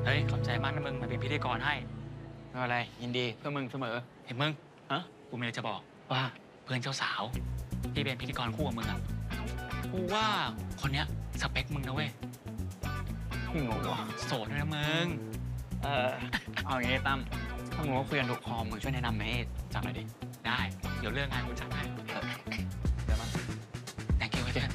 เฮ้ยขอบใจมากนะมึงมาเป็นพิธีกรให้ไม่เป็นไรยินดีเพื่อมึงเสมอเห็นมึงกูมีอะไรจะบอกว่าเพื่อนเจ้าสาวที่เป็นพิธีกรคู่กับมึงอ่ะกูว่าคนเนี้ยสเปคมึงนะเว้ยพี่งงวะโสดด้วยนะมึงเอาอย่างงี้ตั้มถ้ามึงว่าคุยกันถูกคอมึงช่วยแนะนำให้จังหน่อยดิได้เดี๋ยวเรื่องงานกูจัดให้เดี๋ยวมัน thank you เพื่อน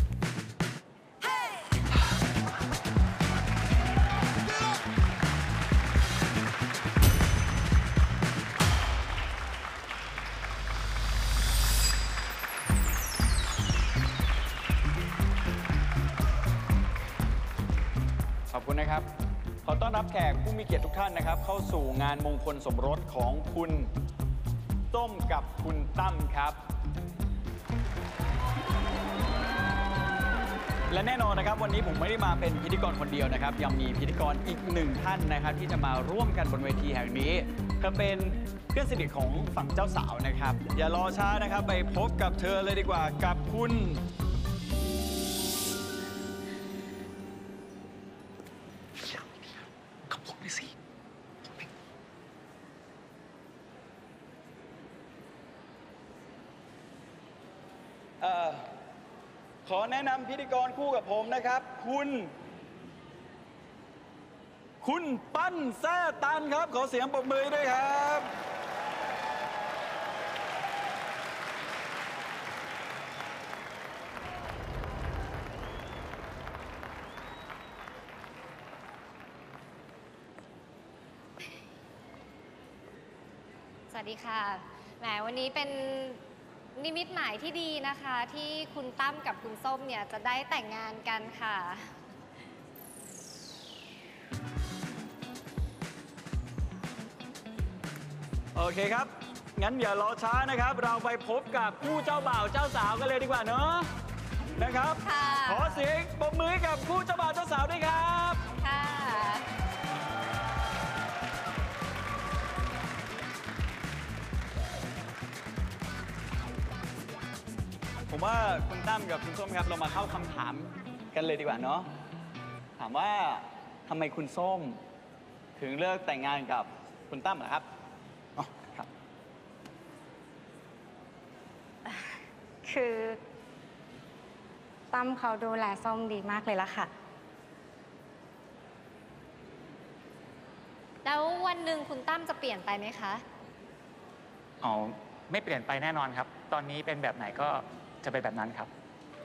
ขอบคุณนะครับ ขอต้อนรับแขกผู้มีเกียรติทุกท่านนะครับเข้าสู่งานมงคลสมรสของคุณส้มกับคุณตั้มครับ และแน่นอนนะครับวันนี้ผมไม่ได้มาเป็นพิธีกรคนเดียวนะครับยังมีพิธีกรอีกหนึ่งท่านนะครับที่จะมาร่วมกันบนเวทีแห่งนี้เธอเป็นเพื่อนสนิทของฝั่งเจ้าสาวนะครับอย่ารอช้านะครับไปพบกับเธอเลยดีกว่ากับคุณขอแนะนำพิธีกรคู่กับผมนะครับคุณปั้นแซ่ตันครับขอเสียงปรบมือด้วยครับสวัสดีค่ะแหมวันนี้เป็นนิมิตหมายที่ดีนะคะที่คุณตั้มกับคุณส้มเนี่ยจะได้แต่งงานกันค่ะโอเคครับงั้นอย่ารอช้านะครับเราไปพบกับคู่เจ้าบ่าวเจ้าสาวกันเลยดีกว่าเนอะนะครับขอเสียงปรบมือกับคู่เจ้าบ่าวเจ้าสาวด้วยครับค่ะผมว่าคุณตั้มกับคุณส้มครับเรามาเข้าคำถามกันเลยดีกว่าเนาะถามว่าทำไมคุณส้มถึงเลือกแต่งงานกับคุณตั้มเหรอครับอ๋อครับคือตั้มเขาดูแลส้มดีมากเลยละค่ะแล้ววันหนึ่งคุณตั้มจะเปลี่ยนไปไหมคะอ๋อไม่เปลี่ยนไปแน่นอนครับตอนนี้เป็นแบบไหนก็จะเป็นแบบนั้นครับ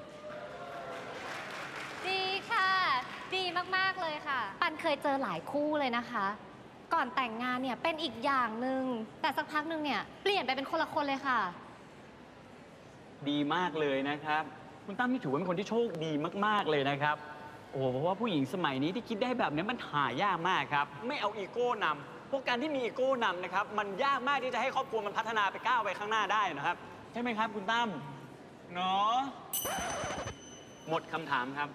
ดีค่ะดีมากๆเลยค่ะปันเคยเจอหลายคู่เลยนะคะก่อนแต่งงานเนี่ยเป็นอีกอย่างหนึ่งแต่สักพักหนึ่งเนี่ยเปลี่ยนไปเป็นคนละคนเลยค่ะดีมากเลยนะครับคุณตั้มนี่ถือว่าเป็นคนที่โชคดีมากๆเลยนะครับโอ้เพราะว่าผู้หญิงสมัยนี้ที่คิดได้แบบนี้มันหายากมากครับไม่เอาอีโก้นำพวกการที่มีอีโก้นำนะครับมันยากมากที่จะให้ครอบครัวมันพัฒนาไปก้าวไปข้างหน้าได้นะครับใช่ไหมครับคุณตั้มเนาะหมดคำถามครับ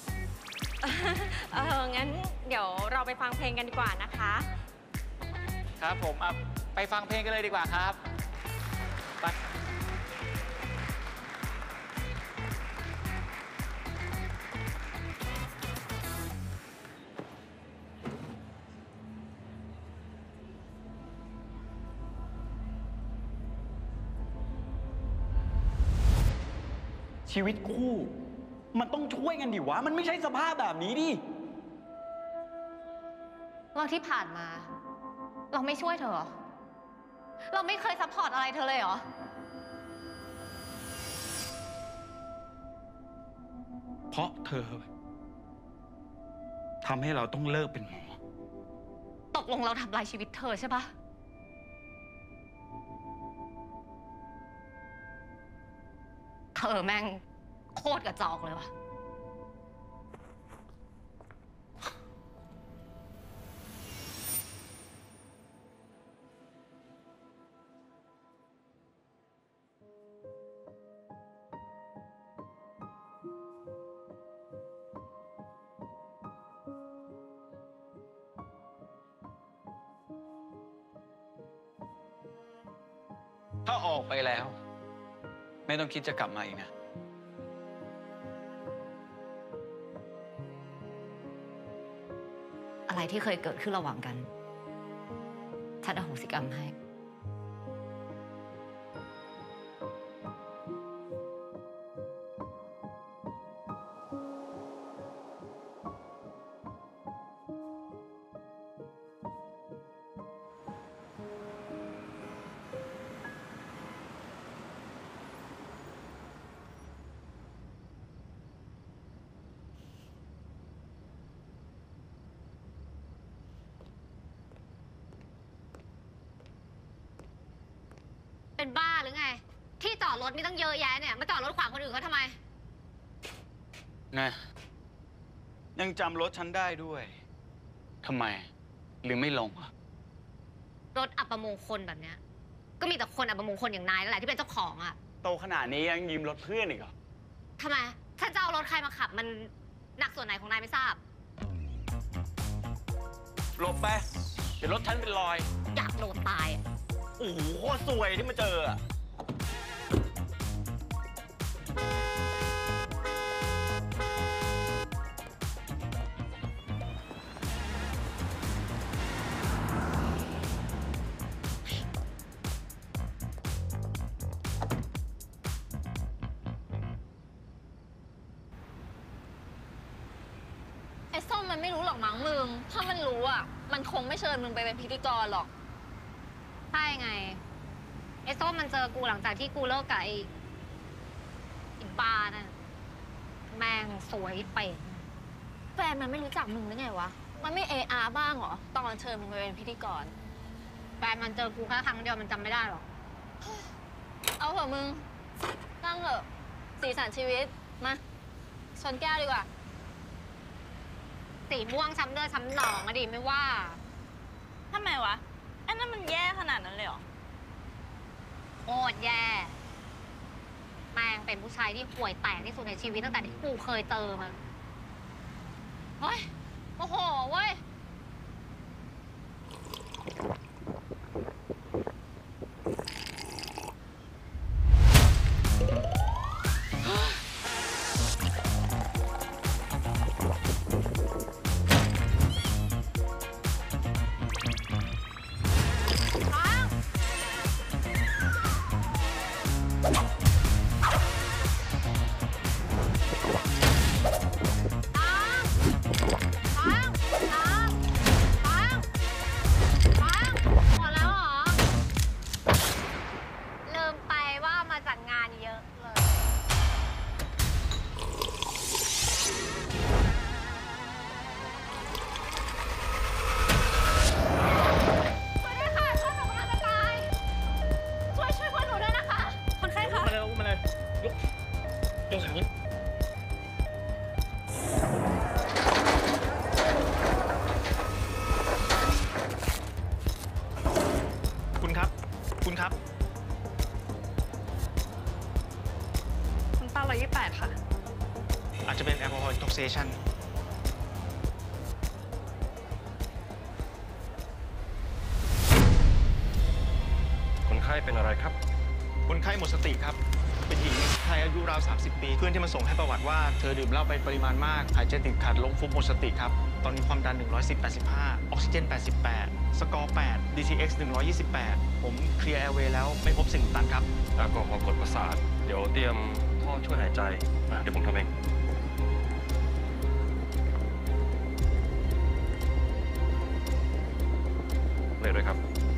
งั้นเดี๋ยวเราไปฟังเพลงกันดีกว่านะคะครับผมไปฟังเพลงกันเลยดีกว่าครับไปชีวิตคู่มันต้องช่วยกันดิวะมันไม่ใช่สภาพแบบนี้ดิเราที่ผ่านมาเราไม่ช่วยเธอเหรอเราไม่เคยซัพพอร์ตอะไรเธอเลยเหรอเพราะเธอทำให้เราต้องเลิกเป็นหมอตกลงเราทำลายชีวิตเธอใช่ปะเธอแม่งโคตรกระจอกเลยวะถ้าออกไปแล้วไม่ต้องคิดจะกลับมาอีกนะอะไรที่เคยเกิดขึ้นระหว่างกันฉันอโหสิกรรมให้เป็นบ้าหรือไง ที่จอดรถมีตั้งเยอะแยะเนี่ยมาจอดรถขวางคนอื่นเขาทำไมนะยังจำรถฉันได้ด้วยทำไม หรือไม่ลงอะรถอัปมงคลแบบเนี้ยก็มีแต่คนอัปมงคลอย่างนายนั่นแหละที่เป็นเจ้าของอะโตขนาดนี้ยังยืมรถเพื่อนอีกเหรอทำไมฉันจะเอารถใครมาขับมันหนักส่วนไหนของนายไม่ทราบหลบไป เดี๋ยวรถฉันเป็นรอยอยากโดนตายอะโอ้โหโคตรสวยที่มาเจออะไอ้ส้มมันไม่รู้หรอกมั้งมึง ถ้ามันรู้อ่ะ มันคงไม่เชิญมึงไปเป็นพิธีกรหรอกใช่ไง ไอ้ส้มมันเจอกูหลังจากที่กูเลิกกับไอ้บาร์น่ะแม่งสวยเป็ดแฟนมันไม่รู้จักมึงหรือไงวะ มันไม่ARบ้างเหรอ ตอนเชิญมึงไปเป็นพิธีกรแฟนมันเจอกูแค่ครั้งเดียวมันจำไม่ได้หรอกเอาเถอะมึง ตั้งเถอะสีสันชีวิต มาชนแก้วดีกว่าสีม่วงช้ำเลือดช้ำหนองอะดิไม่ว่าทำไมวะไอ้นั่นมันแย่ขนาดนั้นเลยเหรอโคตรแย่ แม่งเป็นผู้ชายที่ห่วยแตกที่สุดในชีวิตตั้งแต่ที่กูเคยเจอมาเฮ้ยโอ้โหเว้ย หมดแล้วเหรอ ลืมไปว่ามาจากงานเยอะเลย ช่วยด้วยค่ะเพื่อนหนูกำลังจะตาย ช่วยเพื่อนหนูด้วยนะคะ คนไข้คะมาเลยมาเลยยกถังนี้คุณครับ คุณครับคุณป้า128 ค่ะอาจจะเป็นแอลกอฮอล์อินท็อกซิเคชันคนไข้เป็นอะไรครับคนไข้หมดสติครับ เป็นหญิงไทยอายุราว 30 ปี เพื่อนที่มาส่งให้ประวัติว่าเธอดื่มเหล้าไปปริมาณมาก หายใจติดขัด ล้มฟุบหมดสติครับ ตอนนี้ความดัน 110/85 ออกซิเจน 88 สกอร์ 8 DTX 128 ผมเคลียร์แอร์เวย์แล้วไม่พบสิ่งอุดตันครับแอลกอฮอล์กดประสาท เดี๋ยวเตรียมท่อช่วยหายใจ เดี๋ยวผมทำเอง เลยด้วยครับ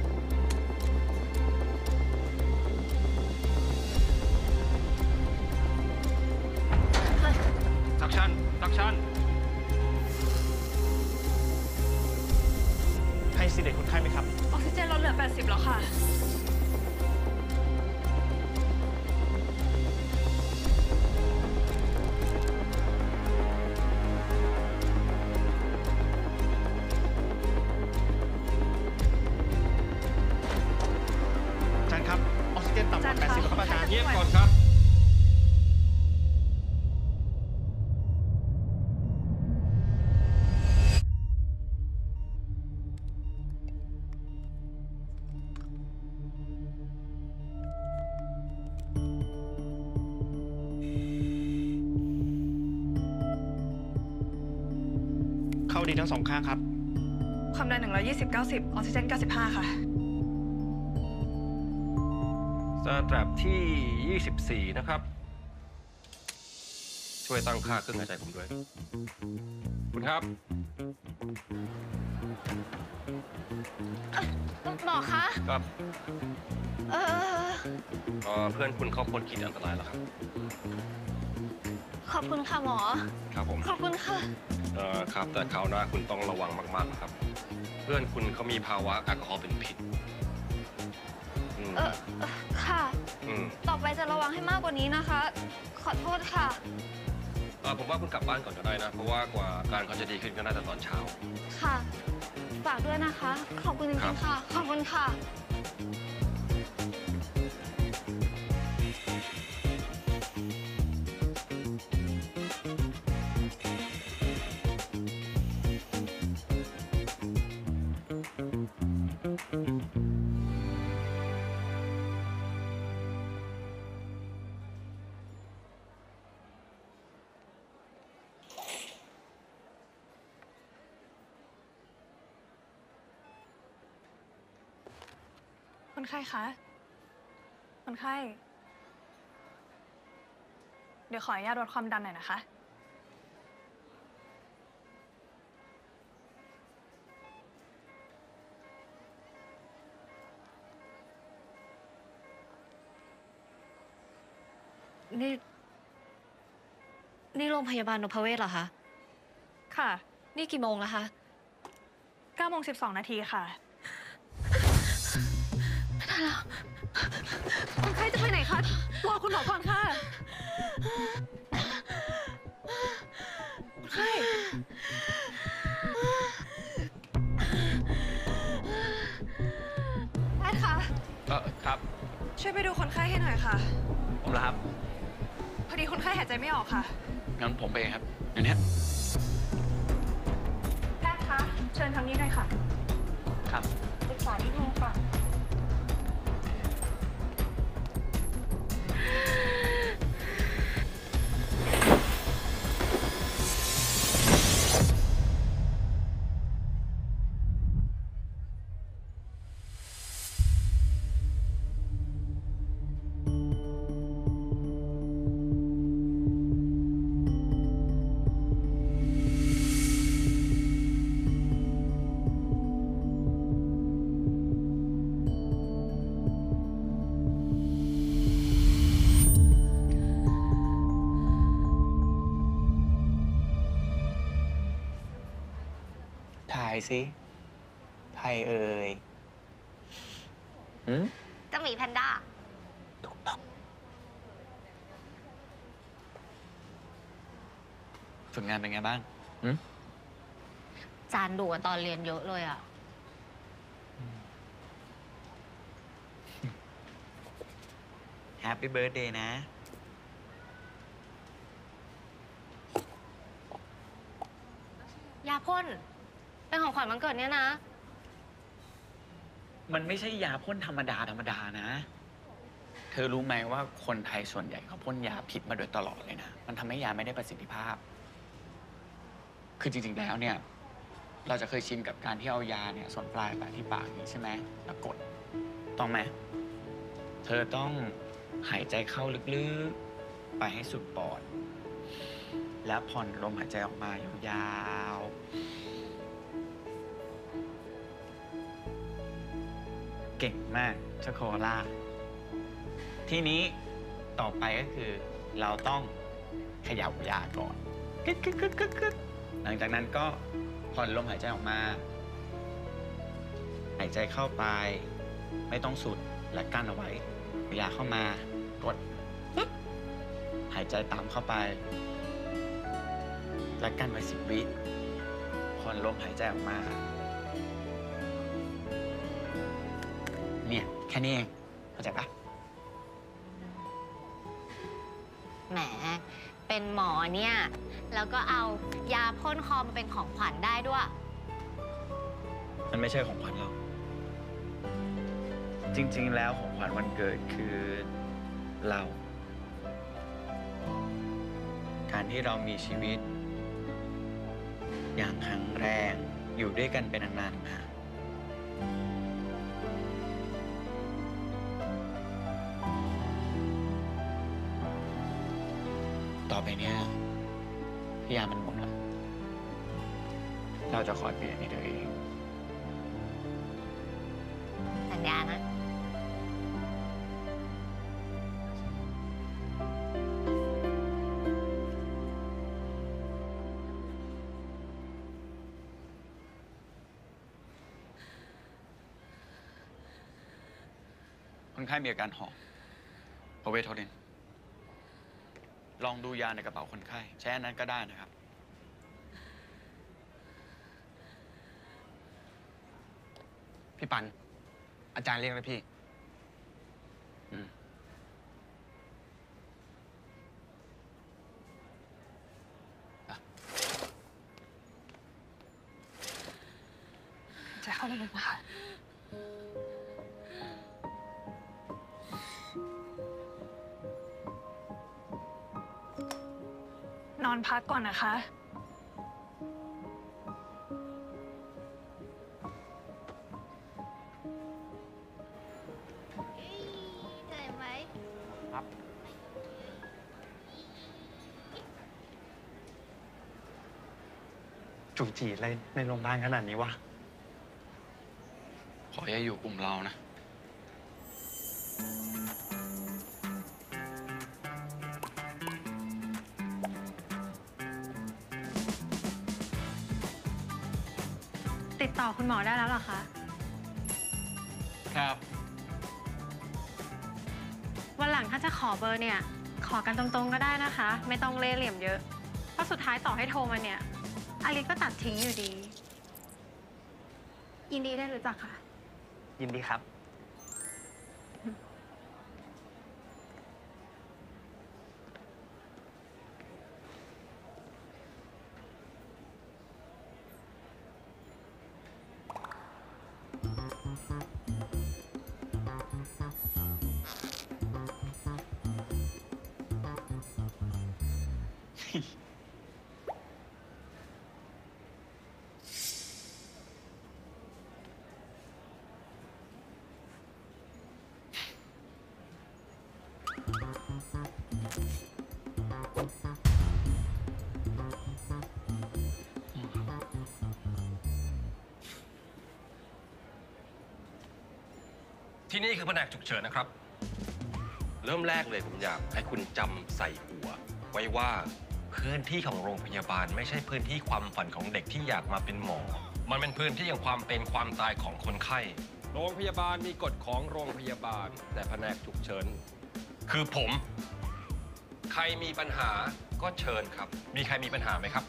ซักชั่น ซักชั่น ให้ซีเดตคนไข้ไหมครับออกซิเจนลดเหลือ 80 แล้วค่ะอาจารย์ครับ ออกซิเจนต่ำกว่า 80 แล้วครับอาจารย์เงียบก่อนครับเข้าดีทั้งสองข้างครับความดัน120/90ออกซิเจน95ค่ะสแตรปที่ 24 นะครับ ช่วยตั้งค่าเครื่องหายใจผมด้วย คุณครับหมอคะครับเออเพื่อนคุณเขาพ้นขีดอันตรายแล้วครับขอบคุณค่ะหมอครับผมขอบคุณค่ะครับ แต่คราวหน้าคุณต้องระวังมากๆนะครับ เพื่อนคุณเขามีภาวะแอลกอฮอล์เป็นพิษอืมค่ะอืมต่อไปจะระวังให้มากกว่านี้นะคะ ขอโทษค่ะผมว่าคุณกลับบ้านก่อนก็ได้นะ เพราะว่ากว่าการเขาจะดีขึ้นก็น่าจะตอนเช้าค่ะ ฝากด้วยนะคะ ขอบคุณจครัริบงๆค่ะ ขอบคุณค่ะคนไข้คะ คนไข้ เดี๋ยวขออนุญาตวัดความดันหน่อยนะคะนี่โรงพยาบาลนพเวศเหรอคะค่ะนี่กี่โมงแล้วคะ 9:12 ค่ะคนไข้จะไปไหนคะ รอคุณหมอก่อนค่ะคนไข้แพทย์คะครับช่วยไปดูคนไข้ให้หน่อยค่ะผมละครับพอดีคนไข้หายใจไม่ออกค่ะงั้นผมไปเองครับอย่างนี้แพทย์คะ เชิญทางนี้หน่อยค่ะครับปรึกษานิดนึงค่ะถ่ายสิใครเอ่ยจะหมีแพนด้าถูกต้องฝึกงานเป็นไงบ้างจานดุกว่าตอนเรียนเยอะเลยอะแฮปปี้เบิร์ดเดย์นะยาพ่น เป็นของขวัญวันเกิดเนี่ยนะมันไม่ใช่ยาพ่นธรรมดานะ เธอรู้ไหมว่าคนไทยส่วนใหญ่เขาพ่นยาพิษมาโดยตลอดเลยนะ มันทำให้ยาไม่ได้ประสิทธิภาพ คือจริงๆแล้วเนี่ย เราจะเคยชินกับการที่เอายาเนี่ยส่วนปลายไปที่ปากนี้ใช่ไหมแล้วกด ต้องไหม เธอต้องหายใจเข้าลึกๆ ไปให้สุดปอด แล้วผ่อนลมหายใจออกมายาวๆ เก่งมากเจ้าโคอาล่า ทีนี้ต่อไปก็คือเราต้องเขย่ายาก่อนกึกหลังจากนั้นก็ผ่อนลมหายใจออกมา หายใจเข้าไปไม่ต้องสุดและกั้นเอาไว้ยาเข้ามากดปึ๊บหายใจตามเข้าไปและกั้นไว้10 วิผ่อนลมหายใจออกมาเนี่ยแค่นี้เองเข้าใจปะแหม เป็นหมอเนี่ย แล้วก็เอายาพ่นคอมาเป็นของขวัญได้ด้วยมันไม่ใช่ของขวัญเรา จริงๆ แล้วของขวัญวันเกิดคือเรา การที่เรามีชีวิต อย่างแข็งแรงอยู่ด้วยกันเป็นนานๆนะต่อไปเนี้ยพี่ยามันหมดแล้วเราจะคอยเปลี่ยนให้เธอเองสัญญานะคนไข้มีอาการหอบโอเวทโทลิน ลองดูยาในกระเป๋าคนไข้ใช้อันนั้นก็ได้นะครับพี่ปัน อาจารย์เรียกเลยพี่อืมจะเข้าลึกๆนะคะ นอนพักก่อนนะคะเหนื่อยไหมจู่จีอะไรในโรงพยาบาลขนาดนี้วะขออย่าอยู่กลุ่มเรานะติดต่อคุณหมอได้แล้วเหรอคะครับวันหลังถ้าจะขอเบอร์เนี่ย ขอกันตรงๆก็ได้นะคะ ไม่ต้องเล่ห์เหลี่ยมเยอะ เพราะสุดท้ายต่อให้โทรมาเนี่ยอลิสก็ตัดทิ้งอยู่ดี ยินดีได้รู้จักค่ะยินดีครับที่นี่คือแผนกฉุกเฉินนะครับ เริ่มแรกเลยผมอยากให้คุณจำใส่หัว ไว้ว่าพื้นที่ของโรงพยาบาลไม่ใช่พื้นที่ความฝันของเด็กที่อยากมาเป็นหมอ มันเป็นพื้นที่อย่างความเป็นความตายของคนไข้ โรงพยาบาลมีกฎของโรงพยาบาล แต่แผนกฉุกเฉินคือผม ใครมีปัญหาก็เชิญครับ มีใครมีปัญหาไหมครับ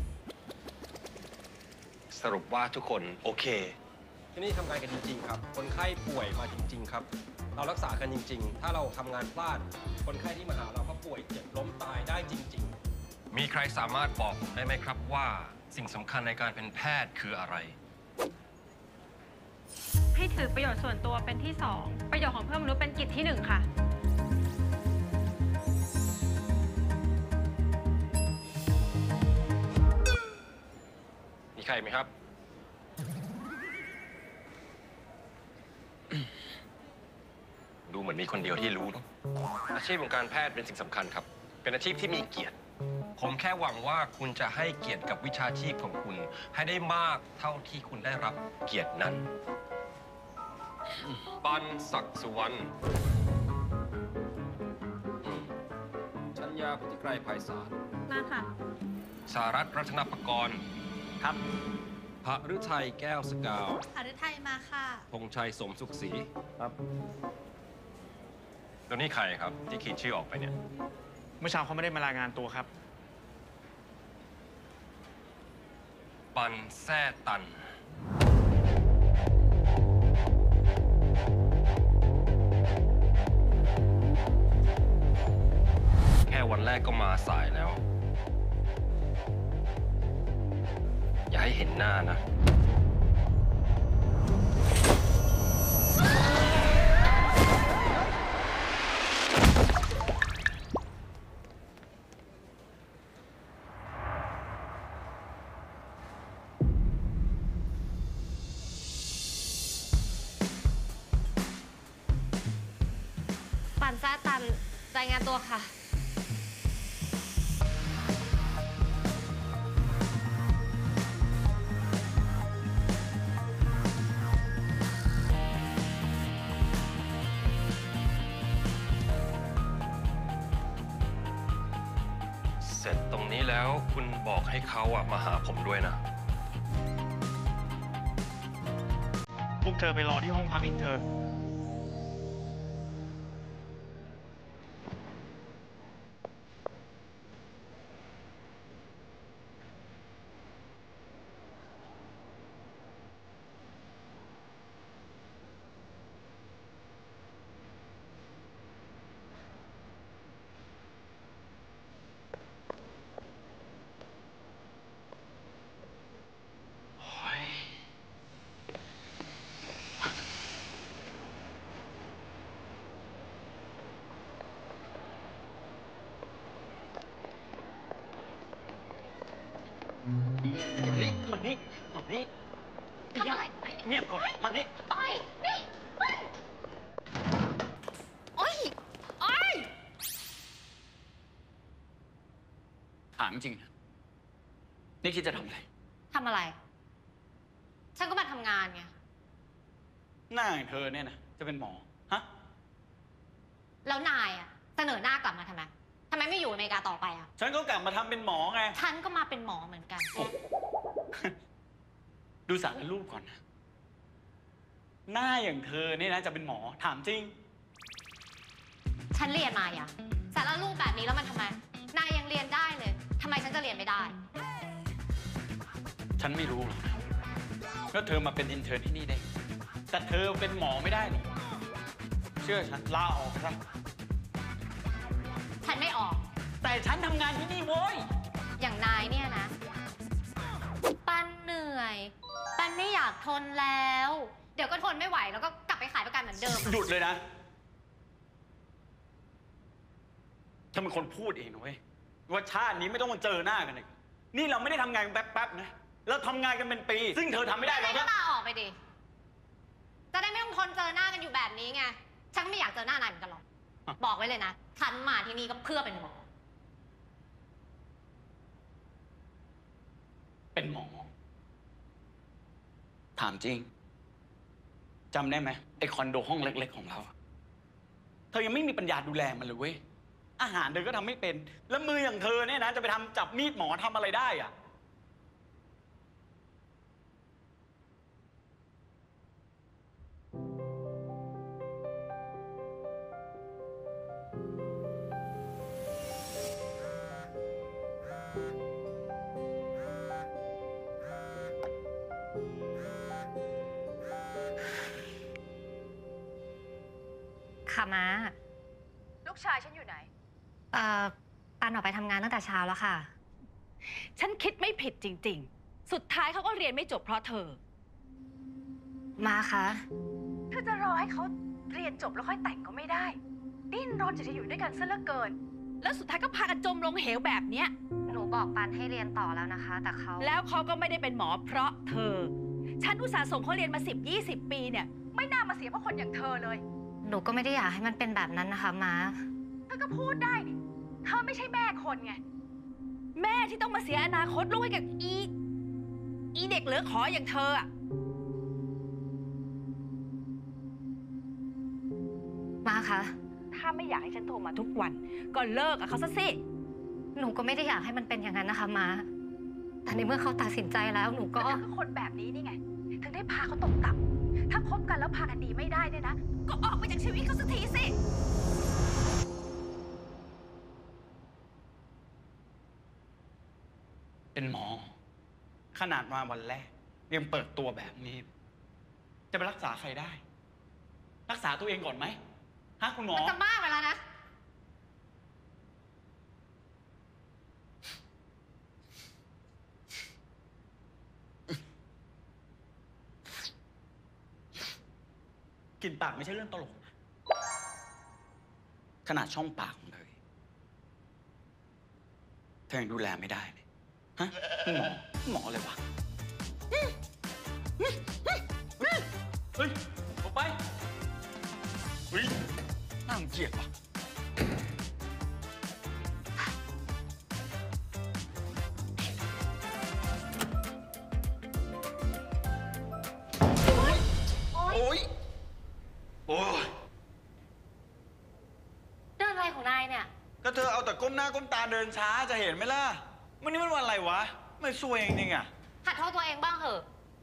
สรุปว่าทุกคนโอเค ที่นี่ทำงานกันจริงๆครับ คนไข้ป่วยมาจริงๆครับ เรารักษากันจริงๆ ถ้าเราทำงานพลาด คนไข้ที่มาหาเราก็ป่วยเจ็บล้มตายได้จริงๆ มีใครสามารถบอกผมได้ไหมครับว่าสิ่งสำคัญในการเป็นแพทย์คืออะไรให้ถือประโยชน์ส่วนตัวเป็นที่ 2 ประโยชน์ของเพื่อนมนุษย์เป็นกิจที่ 1 ค่ะมีใครไหมครับ ดูเหมือนมีคนเดียวที่รู้เนอะอาชีพของการแพทย์เป็นสิ่งสำคัญครับ เป็นอาชีพที่มีเกียรติ ผมแค่หวังว่าคุณจะให้เกียรติกับวิชาชีพของคุณ ให้ได้มากเท่าที่คุณได้รับเกียรตินั้น ปันศักดิ์สุวรรณชัญญาพุทธิไกรไพศาลมาค่ะสารัตน์รัตนประกรณ์ครับพระฤทัยแก้วสกาวหฤทัยมาค่ะธงชัยสมสุขศรีครับแล้วนี่ใครครับ ที่ขีดชื่อออกไปเนี่ยเมื่อเช้าเขาไม่ได้มารายงานตัวครับปันแซ่ตัน แค่วันแรกก็มาสายแล้ว อย่าให้เห็นหน้านะครายงานตัวค่ะเสร็จตรงนี้แล้วคุณบอกให้เขาอะมาหาผมด้วยนะพวกเธอไปรอที่ห้องพักอินเตอร์มานี่เงียบก่อนมานี่ปล่อยนี่โอ๊ยโอ๊ยถามจริงนะนี่คิดจะทำอะไรทำอะไร ฉันก็มาทำงานไงหน้าอย่างเธอเนี่ยนะจะเป็นหมอฮะแล้วนายอะเสนอหน้ากลับมาทำไม ทำไมไม่อยู่อเมริกาต่อไปอะฉันก็กลับมาทำเป็นหมอไงฉันก็มาเป็นหมอเหมือนกันดูสารรูปก่อนนะหน้าอย่างเธอเนี่ยนะจะเป็นหมอถามจริงฉันเรียนมาอย่างสารรูปแบบนี้แล้วมันทำไม นายยังเรียนได้เลย ทำไมฉันจะเรียนไม่ได้ฉันไม่รู้หรอกนะว่าเธอมาเป็นอินเทอร์ที่นี่ได้ แต่เธอเป็นหมอไม่ได้หรอกเชื่อฉันลาออกซะฉันไม่ออกแต่ฉันทำงานที่นี่โว้ยอย่างนายเนี่ยนะ ปันเหนื่อย ปันไม่อยากทนแล้ว เดี๋ยวก็ทนไม่ไหวแล้วก็กลับไปขายประกันเหมือนเดิมหยุดเลยนะเธอเป็นคนพูดเองนะเว้ยว่าชาตินี้ไม่ต้องมาเจอหน้ากันอีกนี่เราไม่ได้ทำงานแป๊บๆนะเราทำงานกันเป็นปี ซึ่งเธอทำไม่ได้หรอกก็นะลาออกไปดิ จะได้ไม่ต้องทนเจอหน้ากันอยู่แบบนี้ไง ฉันก็ไม่อยากเจอหน้านายเหมือนกันหรอก บอกไว้เลยนะ ฉันมาที่นี่ก็เพื่อเป็นหมอเป็นหมอ ถามจริงจำได้ไหมไอคอนโดห้องเล็กๆของเราอะเธอยังไม่มีปัญญาดูแลมันเลยเว้ยอาหารเธอก็ทำไม่เป็น แล้วมืออย่างเธอเนี่ยนะจะไปทำจับมีดหมอทำอะไรได้อะค่ะม้าลูกชายฉันอยู่ไหนปันออกไปทำงานตั้งแต่เช้าแล้วค่ะฉันคิดไม่ผิดจริงๆ สุดท้ายเขาก็เรียนไม่จบเพราะเธอมาคะเธอจะรอให้เขาเรียนจบแล้วค่อยแต่งก็ไม่ได้ ดิ้นรนจะอยู่ด้วยกันซะเหลือเกิน แล้วสุดท้ายก็พากันจมลงเหวแบบเนี้ยหนูบอกปันให้เรียนต่อแล้วนะคะ แต่เขาแล้วเขาก็ไม่ได้เป็นหมอเพราะเธอ ฉันอุตส่าห์ส่งเขาเรียนมา10-20 ปีเนี่ย ไม่น่ามาเสียเพราะคนอย่างเธอเลยหนูก็ไม่ได้อยากให้มันเป็นแบบนั้นนะคะม้าเธอก็พูดได้นี่เธอไม่ใช่แม่คนไง แม่ที่ต้องมาเสียอนาคตลูกให้กับอีเด็กเหลือขออย่างเธออะมาคะถ้าไม่อยากให้ฉันโทรมาทุกวัน ก็เลิกกับเขาซะสิหนูก็ไม่ได้อยากให้มันเป็นอย่างนั้นนะคะม้า แต่ในเมื่อเขาตัดสินใจแล้วหนูก็เธอคือคนแบบนี้นี่ไง ถึงได้พาเขาตกต่ำถ้าคบกันแล้วพากันดีไม่ได้เนี่ยนะ ก็ออกไปจากชีวิตเขาสักทีสิเป็นหมอ ขนาดมาวันแรกยังเปิดตัวแบบนี้ จะไปรักษาใครได้ รักษาตัวเองก่อนไหมฮะคุณหมอมันจะบ้าไปแล้วนะกลิ่นปากไม่ใช่เรื่องตลกนะขนาดช่องปากของเธอเธอยังดูแลไม่ได้เลยฮะหมออะไรวะเฮ้ยออกไปเฮ้ยน่าเกลียดว่ะอ้ยเดินอะไรของนายเนี่ยก็เธอเอาแต่ก้มหน้าก้มตาเดินช้าจะเห็นไหมล่ะวันนี้มันวันอะไรวะ ไม่ซวยจริงๆอ่ะหัดโทษตัวเองบ้างเถอะ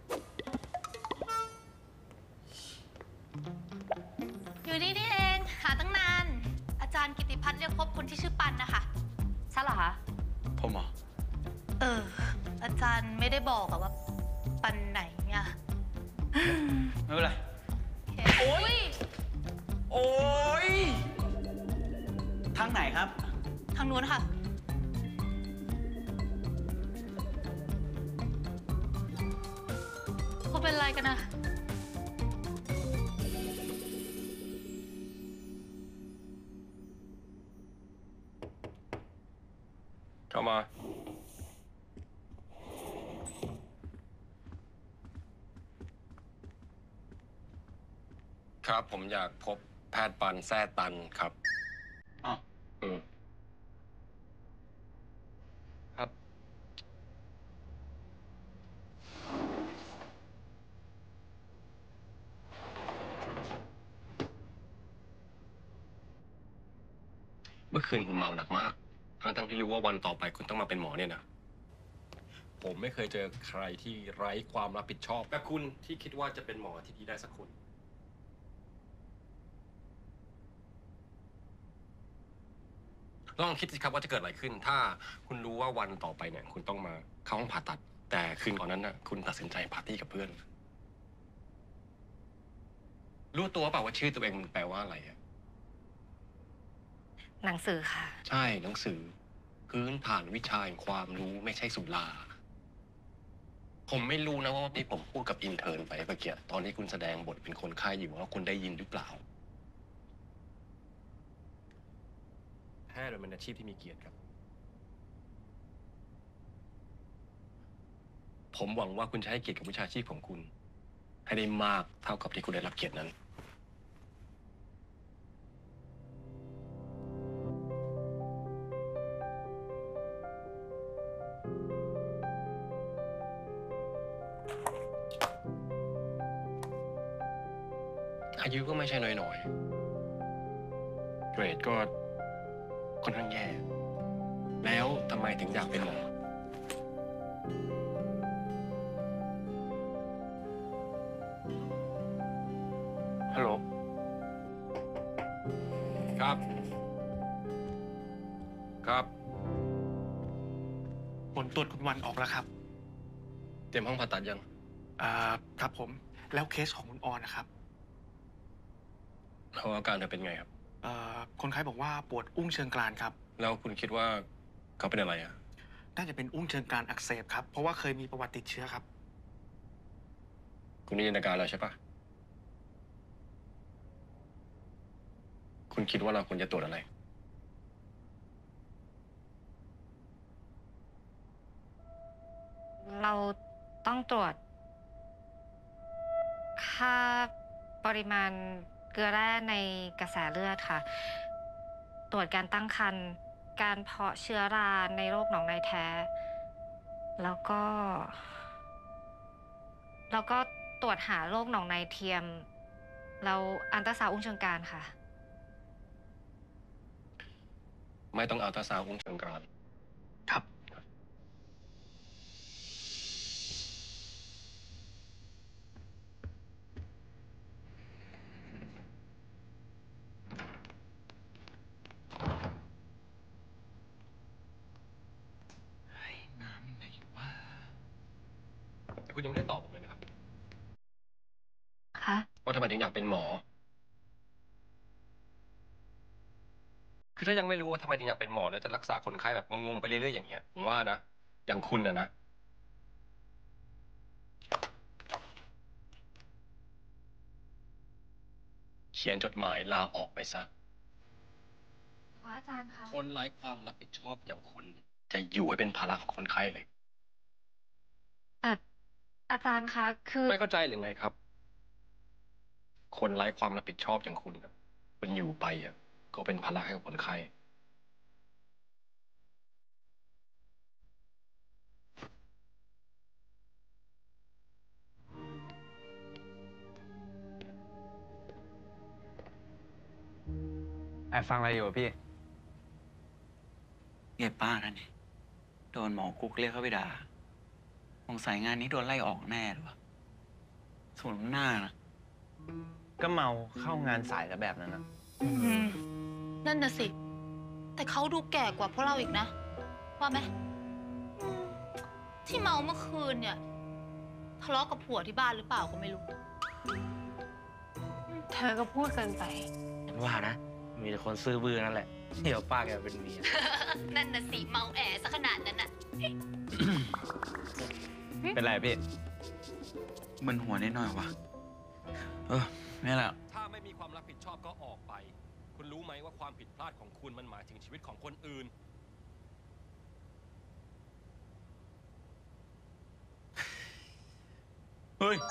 อยู่นี่นี่เอง หาตั้งนาน อาจารย์กิติพัฒน์เรียกพบคนที่ชื่อปันนะคะฉันเหรอคะผมเหรออาจารย์ไม่ได้บอกอะว่าปันไหนเนี่ยไม่เป็นไรโอ้ยโอ้ยทางไหนครับทางนู้นค่ะ เขาเป็นอะไรกันนะเข้ามา ครับผมอยากพบแพทย์ปันแซ่ตันครับอ้าวครับ เมื่อคืนคุณเมาหนักมากทั้งที่รู้ว่าวันต่อไปคุณต้องมาเป็นหมอเนี่ยนะ ผมไม่เคยเจอใครที่ไร้ความรับผิดชอบแบบคุณที่คิดว่าจะเป็นหมอที่ดีได้สักคน ลองคิดสิครับว่าจะเกิดอะไรขึ้น ถ้าคุณรู้ว่าวันต่อไปเนี่ย คุณต้องมาเข้าห้องผ่าตัด แต่คืนก่อนนั้นนะคุณตัดสินใจปาร์ตี้กับเพื่อน รู้ตัวเปล่าว่าชื่อตัวเองมันแปลว่าอะไรอะหนังสือค่ะใช่หนังสือ พื้นฐานวิชาแห่งความรู้ไม่ใช่สุราผมไม่รู้นะว่าที่ผมพูดกับอินเทอร์นไปเมื่อกี้ตอนที่คุณแสดงบทเป็นคนไข้อยู่ว่าคุณได้ยินหรือเปล่าแพทย์เป็นอาชีพที่มีเกียรติครับ ผมหวังว่าคุณจะให้เกียรติกับวิชาชีพของคุณ ให้ได้มากเท่ากับที่คุณได้รับเกียรตินั้น อายุก็ไม่ใช่น้อยๆ เกรดก็ค่อนข้างแย่ แล้วทำไมถึงอยากเป็นหมอ ฮัลโหล ครับ ครับผลตรวจคุณวันออกแล้วครับเตรียมห้องผ่าตัดยังครับผม แล้วเคสของคุณออนนะครับเขาอาการเธอเป็นไงครับคนไข้บอกว่าปวดอุ้งเชิงกรานครับแล้วคุณคิดว่าเขาเป็นอะไรอ่ะน่าจะเป็นอุ้งเชิงกรานอักเสบครับ เพราะว่าเคยมีประวัติติดเชื้อครับคุณได้ยินอาการแล้วใช่ปะคุณคิดว่าเราควรจะตรวจอะไรเราต้องตรวจ ค่าปริมาณเกลือแร่ในกระแสเลือดค่ะ ตรวจการตั้งครรภ์ การเพาะเชื้อราในโรคหนองในแท้ แล้วก็ตรวจหาโรคหนองในเทียม แล้วอัลตราซาวด์อุ้งเชิงกรานค่ะไม่ต้องอัลตราซาวด์อุ้งเชิงกรานครับน้ำไหนวะแต่คุณยังไม่ได้ตอบผมเลยนะครับคะว่าทำไมถึงอยากเป็นหมอ คือถ้ายังไม่รู้ว่าทำไมถึงอยากเป็นหมอแล้วจะรักษาคนไข้แบบงงๆไปเรื่อยๆอย่างเงี้ยผมว่านะ อย่างคุณนะ เขียนจดหมายลาออกไปซะอาจารย์คะคนไร้ความรับผิดชอบอย่างคุณจะอยู่ให้เป็นภาระของคนไข้เลยอาจารย์คะ คือไม่เข้าใจหรือไงครับ คนไร้ความรับผิดชอบอย่างคุณน่ะคุณอยู่ไปอ่ะก็เป็นภาระให้กับคนไข้ฟังอะไรอยู่พี่เก็บป้านั่นนี่โดนหมอกุ๊กเรียกเข้าไปด่าสงสัยงานนี้โดนไล่ออกแน่หรือวะส่วนหน้านะก็เมาเข้างานสายแล้วแบบนั้นนะนั่นน่ะสิ แต่เขาดูแก่กว่าพวกเราอีกนะ ว่าไหมที่เมาเมื่อคืนเนี่ยทะเลาะกับผัวที่บ้านหรือเปล่าก็ไม่รู้เธอก็พูดเกินไปฉันว่านะ มีแต่คนซื่อบื้อนั่นแหละเดี๋ยวป้าแกเป็นเมียนั่นน่ะสิ เมาแอซะขนาดนั้นน่ะเป็นไรพี่มึนหัวนิดหน่อยวะนี่แหละถ้าไม่มีความรับผิดชอบก็ออกไป คุณรู้ไหมว่าความผิดพลาดของคุณมันหมายถึงชีวิตของคนอื่นเฮ้ย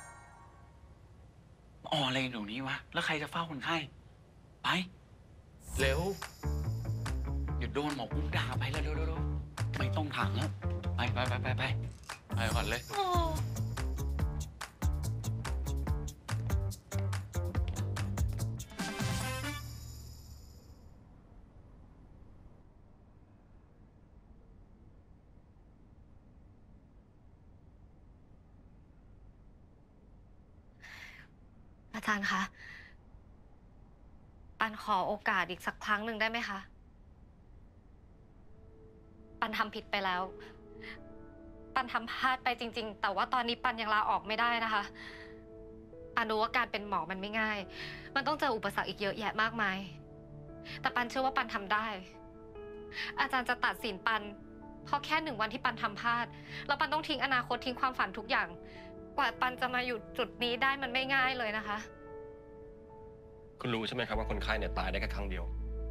อ๋ออะไรเดี๋ยวนี้วะ แล้วใครจะเฝ้าคนไข้ ไป เร็ว อย่าโดนหมอกุ๊กด่าไปเร็วๆไม่ต้องถามแล้ว ไปก่อนเลยอาจารย์คะ ปันขอโอกาสอีกสักครั้งหนึ่งได้ไหมคะ ปันทำผิดไปแล้ว ปันทำพลาดไปจริงๆ แต่ว่าตอนนี้ปันยังลาออกไม่ได้นะคะ ปันรู้ว่าการเป็นหมอมันไม่ง่าย มันต้องเจออุปสรรคอีกเยอะแยะมากมาย แต่ปันเชื่อว่าปันทำได้ อาจารย์จะตัดสินปันเพราะแค่1 วันที่ปันทำพลาด แล้วปันต้องทิ้งอนาคตทิ้งความฝันทุกอย่าง กว่าปันจะมาอยู่จุดนี้ได้มันไม่ง่ายเลยนะคะคุณรู้ใช่ไหมครับว่าคนไข้เนี่ยตายได้แค่ครั้งเดียว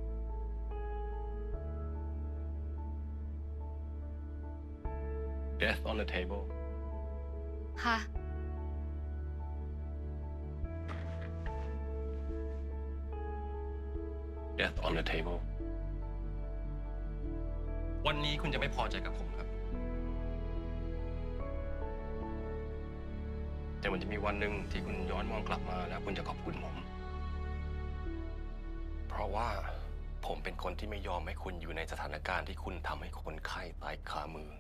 Death on the table ค่ะ Death on the table วันนี้คุณจะไม่พอใจกับผมครับ แต่มันจะมีวันหนึ่งที่คุณย้อนมองกลับมาแล้วคุณจะขอบคุณผม เพราะว่าผมเป็นคนที่ไม่ยอมให้คุณอยู่ในสถานการณ์ที่คุณทำให้คนไข้ตายคามือ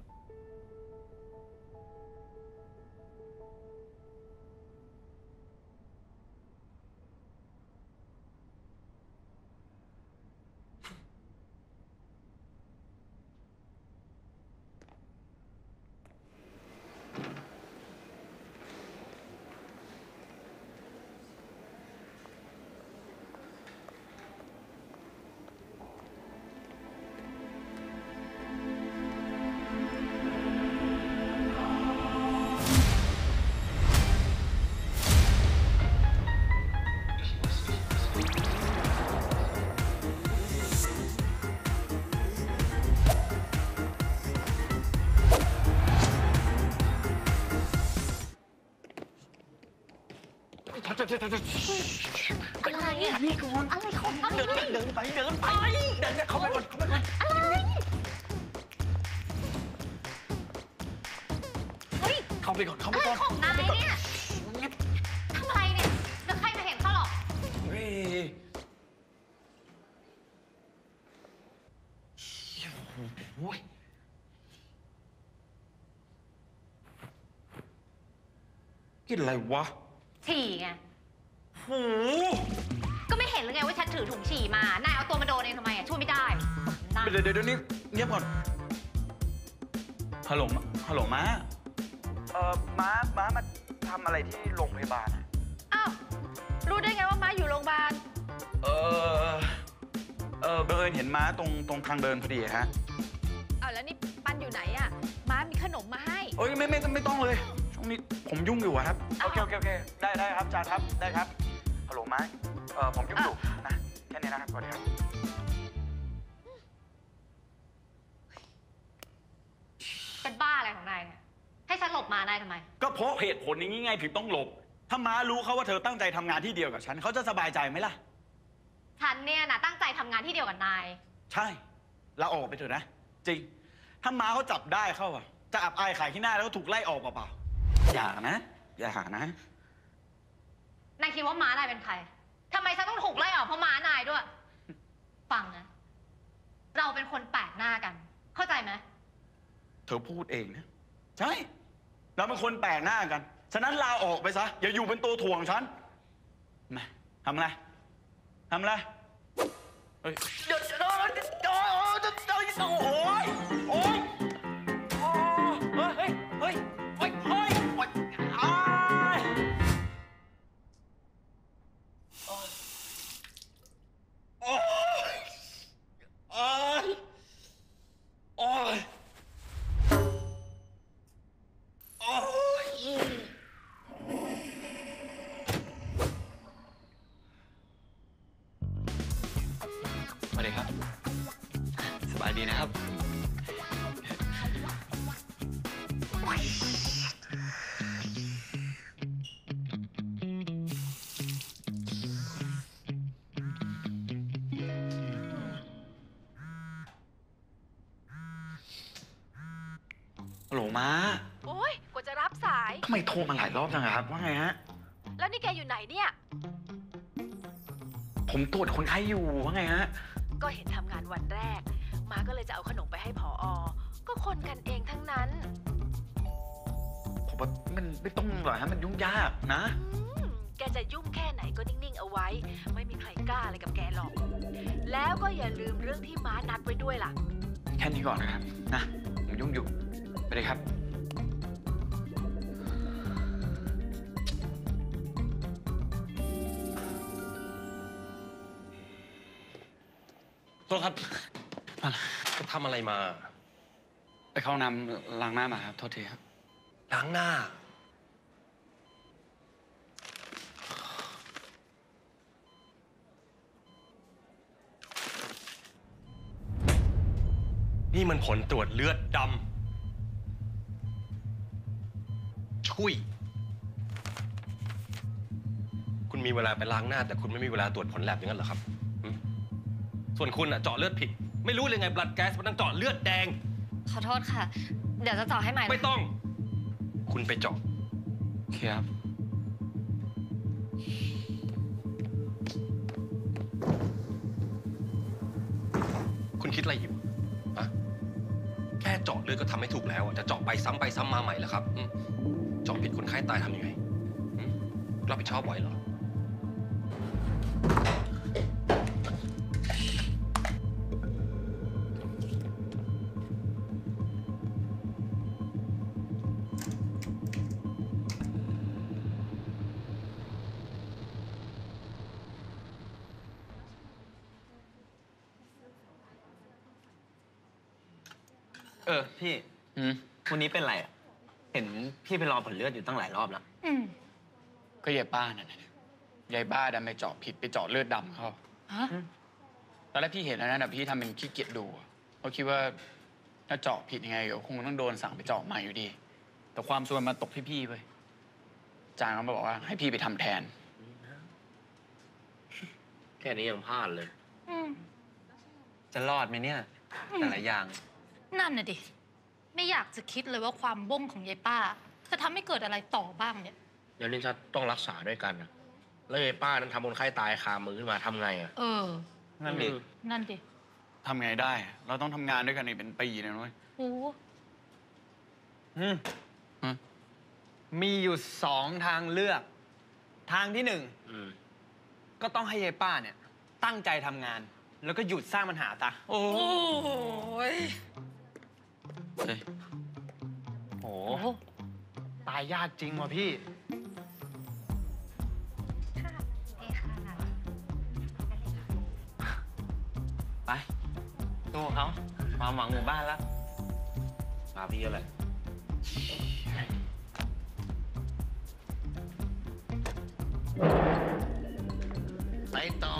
อะไรอ่ะนี่ก่อนอะไรของอะไรเดินไปเข้าไปก่อนอะไรเฮ้ยเข้าไปก่อนอะไรของนายเนี่ยทำอะไรเนี่ยเดี๋ยวใครมาเห็นเขาหรอกกินอะไรวะฉี่ไงโหก็ไม่เห็นหรือไงว่าฉันถือถุงฉี่มา นายเอาตัวมาโดนเองทำไมอ่ะช่วยไม่ได้นายเดี๋ยวนี้เงียบก่อนฮัลโหลม้าม้ามาทำอะไรที่โรงพยาบาลอะอ้าวรู้ได้ไงว่าม้าอยู่โรงพยาบาลบังเอิญเห็นม้าตรงทางเดินพอดีฮะอ้าวแล้วนี่ปันอยู่ไหนอ่ะม้ามีขนมมาให้เอ้ยไม่ต้องเลย ช่วงนี้ผมยุ่งอยู่อะครับ โอเคได้ครับอาจารย์ครับ ได้ครับ ฮัลโหลม้าผมยุ่งอยู่นะ แค่นี้นะครับสวัสดีครับเป็นบ้าอะไรของนายเนี่ย ให้ฉันหลบมานายทำไมก็เพราะเหตุผลนี้ไงถึงต้องหลบ ถ้าม้ารู้เขาว่าเธอตั้งใจทำงานที่เดียวกับฉันเขาจะสบายใจไหมล่ะฉันเนี่ยนะตั้งใจทำงานที่เดียวกับนายใช่ลาออกไปเถอะนะ จริง ถ้าม้าเขาจับได้เข้าอะจะอับอายขายขี้หน้าแล้วก็ถูกไล่ออกเปล่าๆอย่านะนายคิดว่าม้านายเป็นใคร ทำไมฉันต้องถูกไล่ออกเพราะม้านายด้วยฟังนะ เราเป็นคนแปลกหน้ากัน เข้าใจไหมเธอพูดเองนะ ใช่ เราเป็นคนแปลกหน้ากัน ฉะนั้นลาออกไปซะ อย่าอยู่เป็นตัวถ่วงฉันมาทำอะไรทำอะไรเฮ้ยเดี๋ยวโอ้ยโอ้ยเฮ้ยเฮ้ยเฮ้ยเฮ้ยอ้ายโอ้ยโอ้ยโอ้ยโอ้ยสวัสดีครับ สบายดีนะครับ ฮัลโหลม้าโอ๊ย กว่าจะรับสายทำไมโทรมาหลายรอบจังอะครับ ว่าไงฮะแล้วนี่แกอยู่ไหนเนี่ยผมตรวจคนไข้อยู่ว่าไงฮะก็เห็นทำงานวันแรก มาก็เลยจะเอาขนมไปให้ผอ ก็คนกันเองทั้งนั้นผมว่ามันไม่ต้องหรอกฮะ มันยุ่งยากนะแกจะยุ่งแค่ไหนก็นิ่งๆเอาไว้ ไม่มีใครกล้าอะไรกับแกหรอก แล้วก็อย่าลืมเรื่องที่ม้านัดไว้ด้วยล่ะแค่นี้ก่อนนะครับ นะ ผมยุ่งอยู่ ไปเลยครับโทษครับจะทำอะไรมาไปเข้าน้ำล้างหน้ามาครับ โทษทีครับล้างหน้า นี่มันผลตรวจเลือดดำชุยคุณมีเวลาไปล้างหน้า แต่คุณไม่มีเวลาตรวจผลแลบอย่างนั้นเหรอครับหึส่วนคุณอะเจาะเลือดผิด ไม่รู้เลยไงบลัดแก๊สมันต้องเจาะเลือดแดงขอโทษค่ะ เดี๋ยวจะเจาะให้ใหม่นะไม่ต้อง คุณไปเจาะโอเคครับคุณคิดอะไรอยู่อะแค่เจาะเลือดก็ทำไม่ถูกแล้วอะจะเจาะไปซ้ำมาใหม่เหรอครับเจาะผิดคนไข้ตายทำยังไงรับผิดชอบไหวเหรอพี่ วันนี้เป็นไรอ่ะ เห็นพี่ไปรอผลเลือดอยู่ตั้งหลายรอบแล้วก็ยายป้านั่นน่ะยายป้าดันไปเจาะผิดไปเจาะเลือดดำเขาตอนแรกพี่เห็นแล้วนะพี่ทำเป็นขี้เกียจดูเพราะคิดว่าถ้าเจาะผิดยังไงเดี๋ยวคงต้องโดนสั่งไปเจาะใหม่อยู่ดี แต่ความซวยมาตกที่พี่ไปอาจารย์เขาบอกว่าให้พี่ไปทำแทนแค่นี้ยังพลาดเลย จะรอดไหมเนี่ย แต่ละอย่างนั่นน่ะดิ ไม่อยากจะคิดเลยว่าความบ้งของยายป้า จะทำให้เกิดอะไรต่อบ้างเนี่ยเดี๋ยวนี้จะต้องรักษาด้วยกันนะแล้วไอ้ป้านั้นทำคนไข้ตายคามือขึ้นมาทำไงอ่ะนั่นดินั่นดิทำไงได้ เราต้องทำงานด้วยกันอีกเป็นปีเลยนุ้ยโอ้มีอยู่2 ทางเลือก ทางที่1ก็ต้องให้ยายป้าเนี่ย ตั้งใจทำงาน แล้วก็หยุดสร้างปัญหาซะโอ้ยโอ้ตายยากจริงว่ะพี่ ไปดูเขาความหวังหมู่บ้านแล้วมาพี่อะไรไปต่อ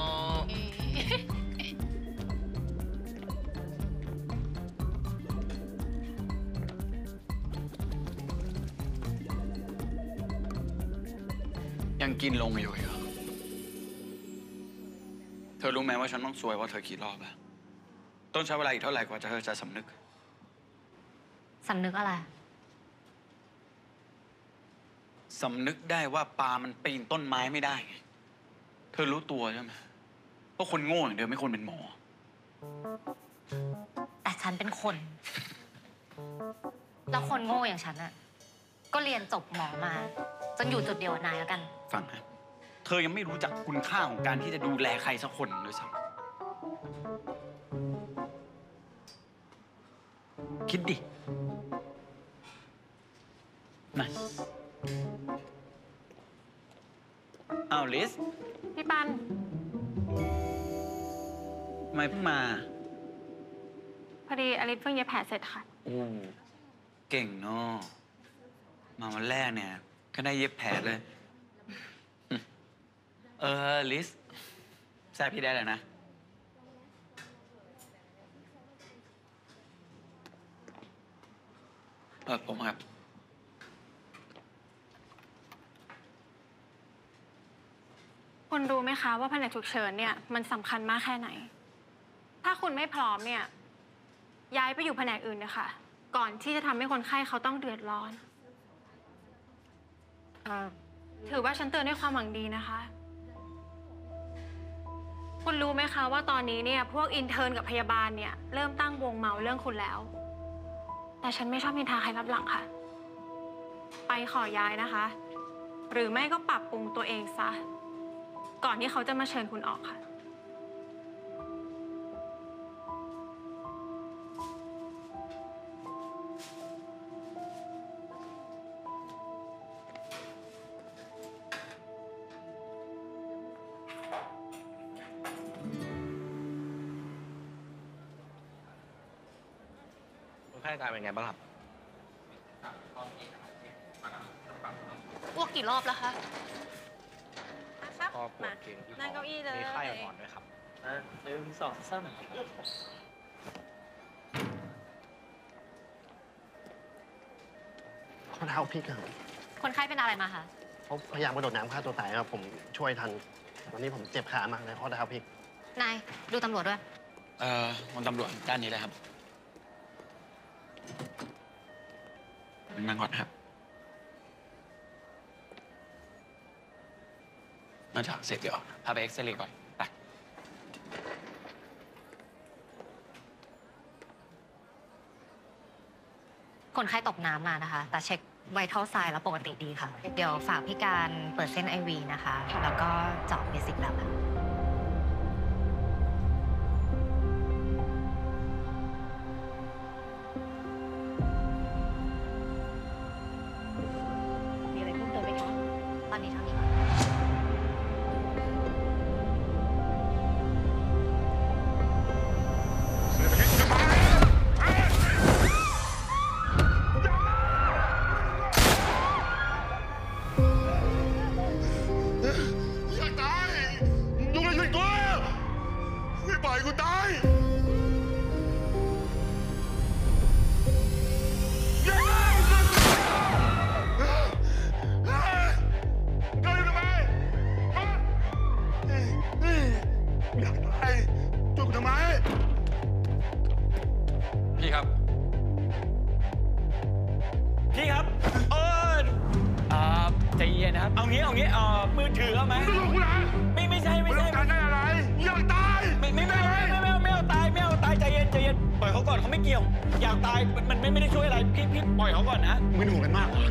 ยังกินลงอยู่เหรอเธอรู้ไหมว่าฉันต้องซวยว่าเธอกี่รอบแล้วต้องใช้เวลาอีกเท่าไหร่กว่าเธอจะสำนึกสำนึกอะไรสำนึกได้ว่าปลามันปีนต้นไม้ไม่ได้ไงเธอรู้ตัวใช่ไหมว่าก็คนโง่อย่างเดิมไม่ควรเป็นหมอแต่ฉันเป็นคน แล้วคนโง่อย่างฉันอะก็เรียนจบหมอมา จนอยู่จุดเดียวกับนายแล้วกันฟังนะ เธอยังไม่รู้จักคุณค่าของการที่จะดูแลใครสักคนด้วยซ้ำคิดดิมาอ้าวลิสพี่ปันทำไมเพิ่งมาพอดีอลิสเพิ่งเย็บแผลเสร็จค่ะโอ้เก่งเนาะมาวันแรกเนี่ย ก็ได้เย็บแผลเลย ลิสแซ่บพี่ได้แล้วนะ ผมครับคุณรู้ไหมคะว่าแผนกฉุกเฉินเนี่ยมันสำคัญมากแค่ไหน ถ้าคุณไม่พร้อมเนี่ย ย้ายไปอยู่แผนกอื่นนะคะก่อนที่จะทำให้คนไข้เขาต้องเดือดร้อน ถือว่าฉันเตือนด้วยความหวังดีนะคะ คุณรู้ไหมคะว่าตอนนี้เนี่ยพวกอินเทิร์นกับพยาบาลเนี่ยเริ่มตั้งวงเมาเรื่องคุณแล้ว แต่ฉันไม่ชอบนินทาใครรับหลังค่ะ ไปขอย้ายนะคะ หรือไม่ก็ปรับปรุงตัวเองซะ ก่อนที่เขาจะมาเชิญคุณออกค่ะคนไข้อาการเป็นไงบ้างครับอ้วกกี่รอบแล้วคะครับก็ปวดเกร็งที่นั่งเก้าอี้เลยมีไข้อ่อนด้วยครับ1 2 3 ข้อเท้าพลิกครับคนไข้เป็นอะไรมาคะเขาพยายามกระโดดน้ำฆ่าตัวตายครับ ผมช่วยทัน ตอนนี้ผมเจ็บขามากเลยข้อเท้าพลิกนาย ดูตำรวจด้วยคนตำรวจด้านนี้เลยครับ นั่งก่อนครับ มาจากเสร็จเดี๋ยวพาไปเอ็กซเรย์ก่อน ไปคนไข้ตกน้ำมานะคะ แต่เช็คไวท์เท่าไซน์แล้วปกติดีค่ะ เดี๋ยวฝากพี่การเปิดเส้น IV นะคะ แล้วก็เจาะเบสิกแล้วค่ะ มีอะไรเพิ่มเติมไหมคะ ตอนนี้เท่านี้ก่อนอยากตายยุงเลยช่วยกูไม่ปล่อยกูตายเราอยู่ทำไมอยากตายช่วยกูทำไมพี่ครับพี่ครับ ใจเย็นนะครับ เอางี้ มือถือเอาไหมมึงกูนะไม่ใช่มึงต้องการได้อะไรอยากตายไม่เอาตายใจเย็นปล่อยเขาก่อนเขาไม่เกี่ยว อยากตายมันไม่ได้ช่วยอะไรพี่ปล่อยเขาก่อนนะมึงห่วงกันมากเหรอ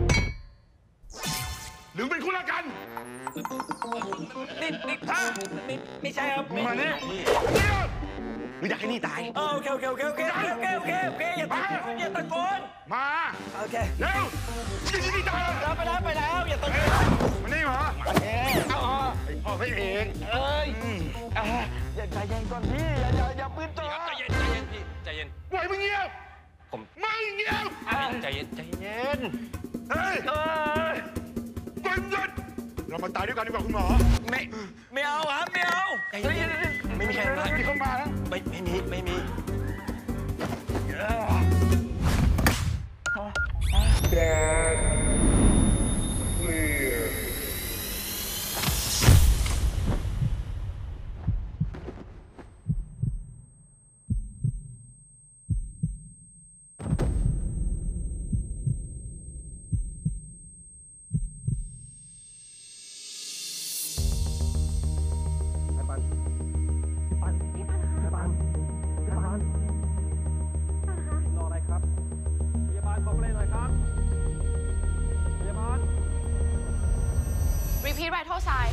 หรือเป็นคู่รักกันนี่ไม่ใช่ครับมาเนี่ยมึงอยากให้นี่ตายโอเคอย่าตะโกนมาโอเคเร็วจะยิงนี่ตายไปแล้วอย่าตะโกนมานี่เหรอเอาพ่อไปเองอย่าใจเย็นก่อนพี่อย่าปืนตัวใจเย็นพี่ ใจเย็นปล่อยมึงเงียบผมไม่เงียบใจเย็นเฮ้ยมึงหยุดเรามาตายด้วยกันดีกว่าคุณหมอไม่เอาครับไม่เอาไม่มีใครทำร้ายที่เข้ามาแล้วไม่มีไอ้ปัน repeat vital sign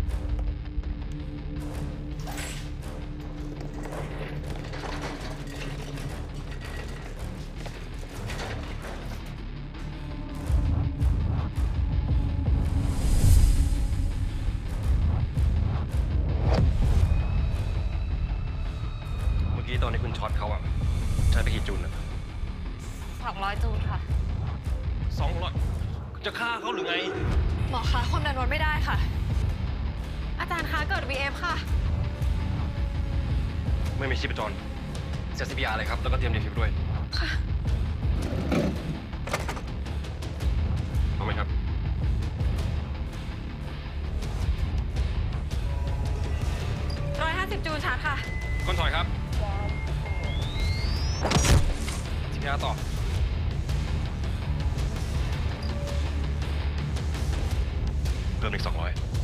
เมื่อกี้ตอนที่คุณช็อตเขาอะใช้ไปกี่จุลอะ 200 จูลค่ะ 200จะฆ่าเขาหรือไงหมอคะความดันลดไม่ได้ค่ะ อาจารย์คะเกิด VF ค่ะไม่มีชีพจรเสีย CPR เลยครับ แล้วก็เตรียม defibrillator ด้วยค่ะเอาไหมครับ 150 จูลชาร์จค่ะคนถอยครับ CPR ต่อ เพิ่มอีก 200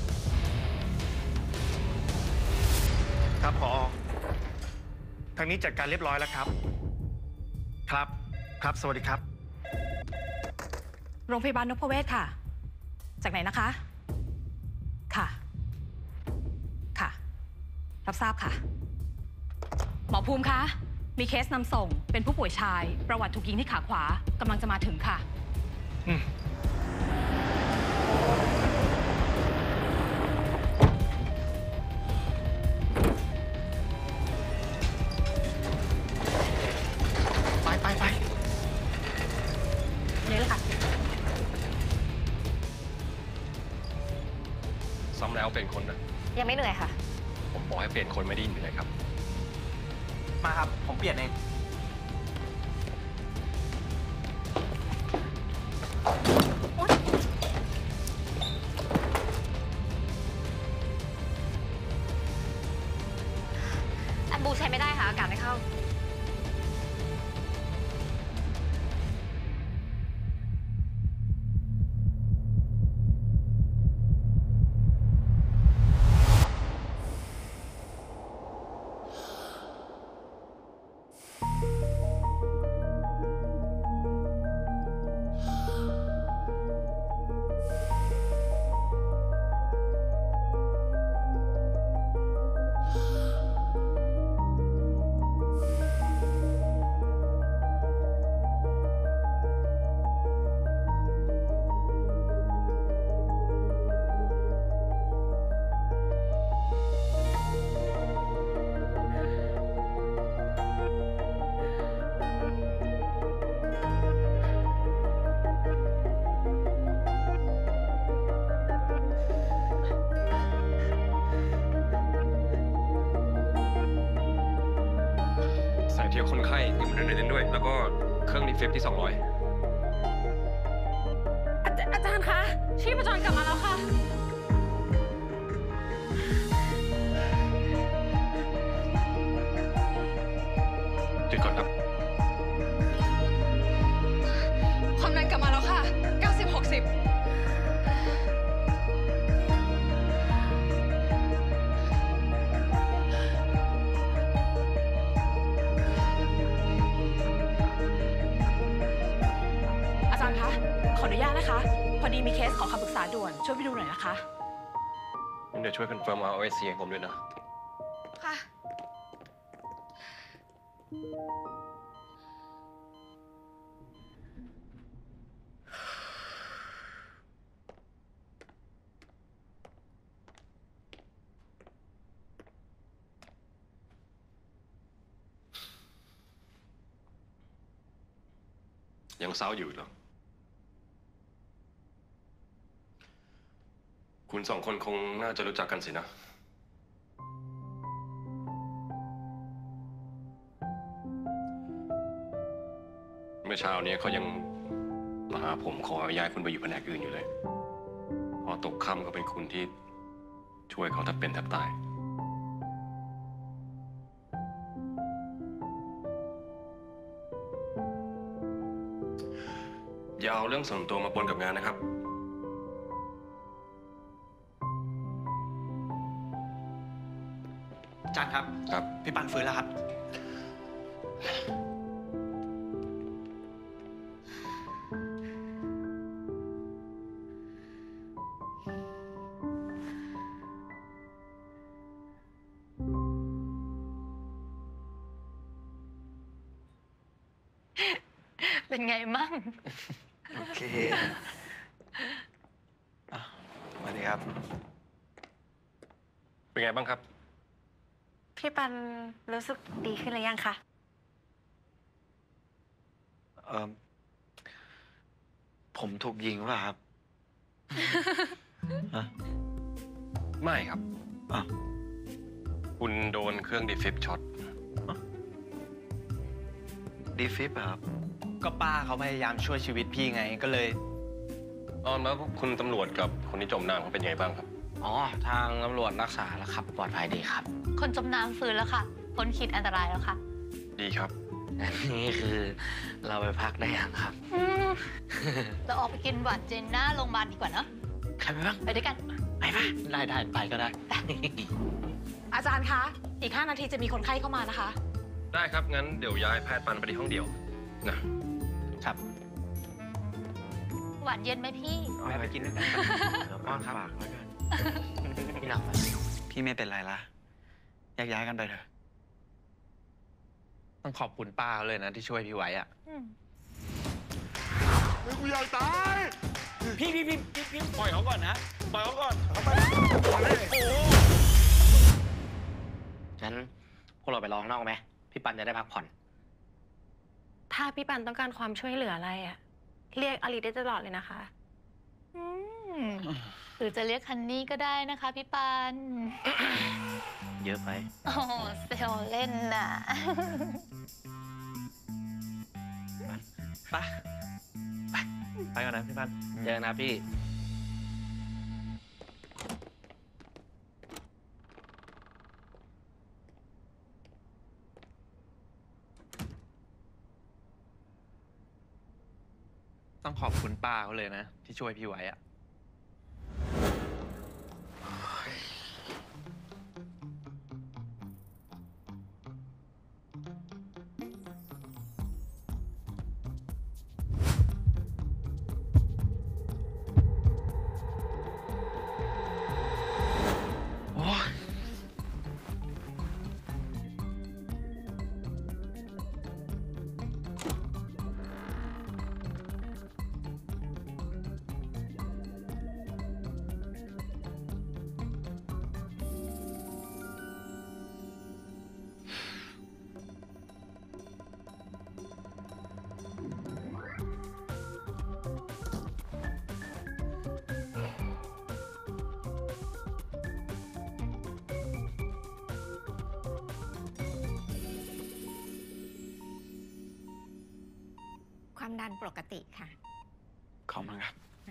ครับผอ ทางนี้จัดการเรียบร้อยแล้วครับ ครับ ครับ สวัสดีครับโรงพยาบาลนพเวศค่ะ จากไหนนะคะ ค่ะ ค่ะ รับทราบค่ะ หมอภูมิคะ มีเคสนำส่ง เป็นผู้ป่วยชาย ประวัติถูกยิงที่ขาขวากำลังจะมาถึงค่ะไปนี่เลยค่ะซ้ำแล้วเปลี่ยนคนนะยังไม่เหนื่อยค่ะผมบอกให้เปลี่ยนคนไม่ได้ยินอยู่เลยครับมาครับ ผมเปลี่ยนเองแอมบูใช้ไม่ได้ค่ะ อากาศไม่เข้าใส่เทียบคนไข้อยู่บนเดินด้วย แล้วก็เครื่องรีเฟกที่ 200 อาจารย์คะ ชีพจรกลับมาแล้วค่ะจุดก่อนครับความดันกลับมาแล้วค่ะ 90-60 อาจารย์คะ ขออนุญาตนะคะ พอดีมีเคสขอคำปรึกษาด่วน ช่วยไปดูหน่อยนะคะเดี๋ยวช่วยคอนเฟิร์ม ROSC ให้ผมด้วยนะค่ะยังเศร้าอยู่เหรอ คุณสองคนคงน่าจะรู้จักกันสินะ เมื่อเช้านี้เขายังมาหาผมขอย้ายคุณไปอยู่แผนกอื่นอยู่เลย พอตกค่ำก็เป็นคุณที่ช่วยเขาแทบเป็นแทบตาย อย่าเอาเรื่องส่วนตัวมาปนกับงานนะครับอาจารย์ครับครับพี่ปันฟื้นแล้วครับผเป็นไงมั่งโอเคสวัสดีครับเป็นไงบ้างครับพี่ปันรู้สึกดีขึ้นหรือยังคะผมถูกยิงป่ะครับไม่ครับคุณโดนเครื่องดีฟิปช็อตดีฟิปครับ ก็ป้าเขาพยายามช่วยชีวิตพี่ไงก็เลยแล้วคุณตำรวจกับคนที่จมน้ำเขาเป็นไงบ้างครับอ๋อ ทางตำรวจรักษาแล้วครับ ปลอดภัยดีครับคนจมน้ำฟื้นแล้วค่ะพ้นขีดอันตรายแล้วค่ะดีครับนี่คือเราไปพักได้ยังครับเราออกไปกินหวานเจนหน้าโรงพยาบาลดีกว่าเนาะใครไปบ้างไปด้วยกันไปปะได้ไปก็ได้อาจารย์คะ อีก 5 นาทีจะมีคนไข้เข้ามานะคะได้ครับ งั้นเดี๋ยวย้ายแพทย์ปันไปที่ห้องเดียวนะครับหวานเย็นไหมพี่แม่ไปกินด้วยกันเดี๋ยวป้อนครับฝากแล้วกันพี่หนักไหมพี่ไม่เป็นไรละแยกย้ายกันไปเถอะต้องขอบคุณป้าเขาเลยนะที่ช่วยพี่ไว้อะกูอยากตายพี่ปล่อยเขาก่อนนะ ปล่อยเขาก่อนงั้นพวกเราไปร้องนอกไหมพี่ปันจะได้พักผ่อนถ้าพี่ปันต้องการความช่วยเหลืออะไรอะเรียกอลิได้ตลอดเลยนะคะหรือจะเรียกฮันนี่ก็ได้นะคะพี่ปันเยอะไปโอ้เซลเล่นน่ะไปก่อนนะพี่ปันเจอนะพี่ ต้องขอบคุณป้าเขาเลยนะ ที่ช่วยพี่ไว้อะ โอ้ยความดันปกติค่ะขอบคุณครับ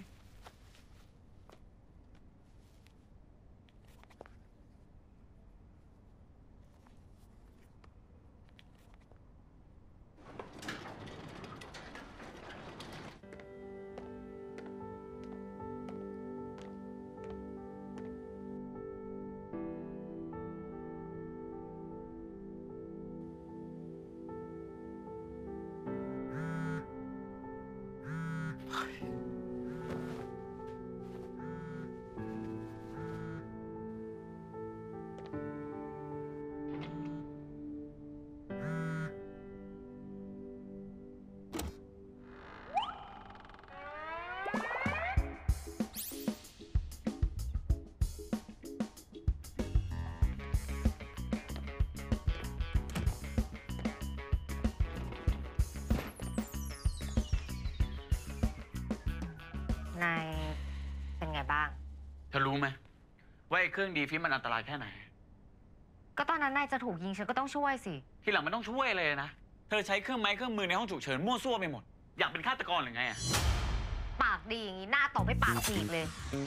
นายเป็นไงบ้างเธอรู้ไหมว่าไอ้เครื่องดีฟิปมันอันตรายแค่ไหนก็ตอนนั้นนายจะถูกยิงฉันก็ต้องช่วยสิทีหลังไม่ต้องช่วยเลยนะ เธอใช้เครื่องไม้เครื่องมือในห้องฉุกเฉินมั่วซั่วไปหมด อยากเป็นฆาตกรหรือไงอะปากดีอย่างนี้หน้าตบให้ปากฉีกเลย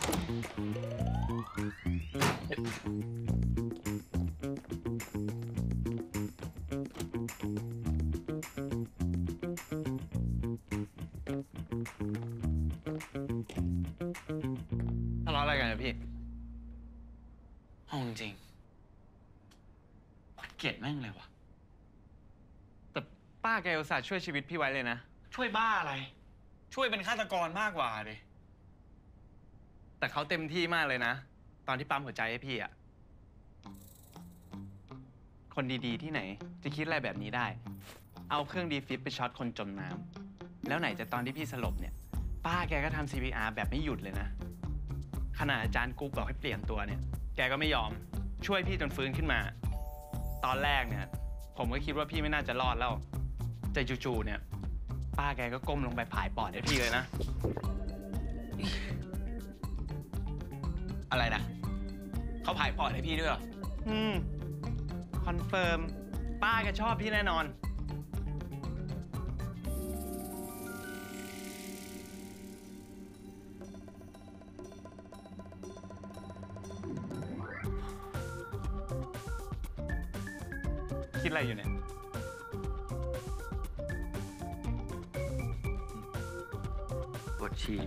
ทะเลาะอะไรกันนะพี่ห้องจริงเกลียดแม่งเลยวะแต่ป้าแกอุตส่าห์ช่วยชีวิตพี่ไว้เลยนะช่วยบ้าอะไร ช่วยเป็นฆาตกรมากกว่าดิแต่เขาเต็มที่มากเลยนะ ตอนที่ปั๊มหัวใจให้พี่อะคนดีๆที่ไหน จะคิดอะไรแบบนี้ได้ เอาเครื่องดีฟิปไปช็อตคนจมน้แล้วไหนจะตอนที่พี่สลบเนี่ย ป้าแกก็ทำ CPR แบบไม่หยุดเลยนะ ขนาดอาจารย์กุ๊กบอกให้เปลี่ยนตัวเนี่ย แกก็ไม่ยอมช่วยพี่จนฟื้นขึ้นมา ตอนแรกเนี่ย ผมก็คิดว่าพี่ไม่น่าจะรอดแล้วแต่จู่ๆเนี่ย ป้าแกก็ก้มลงไปผายปอดให้พี่เลยนะ อะไรนะเขาผายปอดให้พี่ด้วยเหรอคอนเฟิร์มป้าแกชอบพี่แน่นอนคิดอะไรอยู่เนี่ยปวดฉี่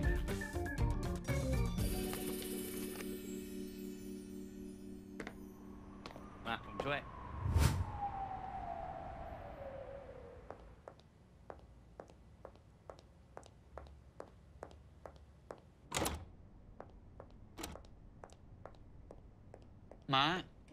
มาผมช่วยม้า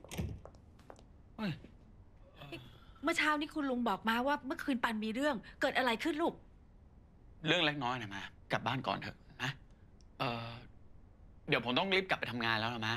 เมื่อเช้านี้คุณลุงบอกมาว่าเมื่อคืนปันมีเรื่องเกิดอะไรขึ้นลูกเรื่องเล็กน้อยนะมากลับบ้านก่อนเถอะนะเดี๋ยวผมต้องรีบกลับไปทำงานแล้วนะมา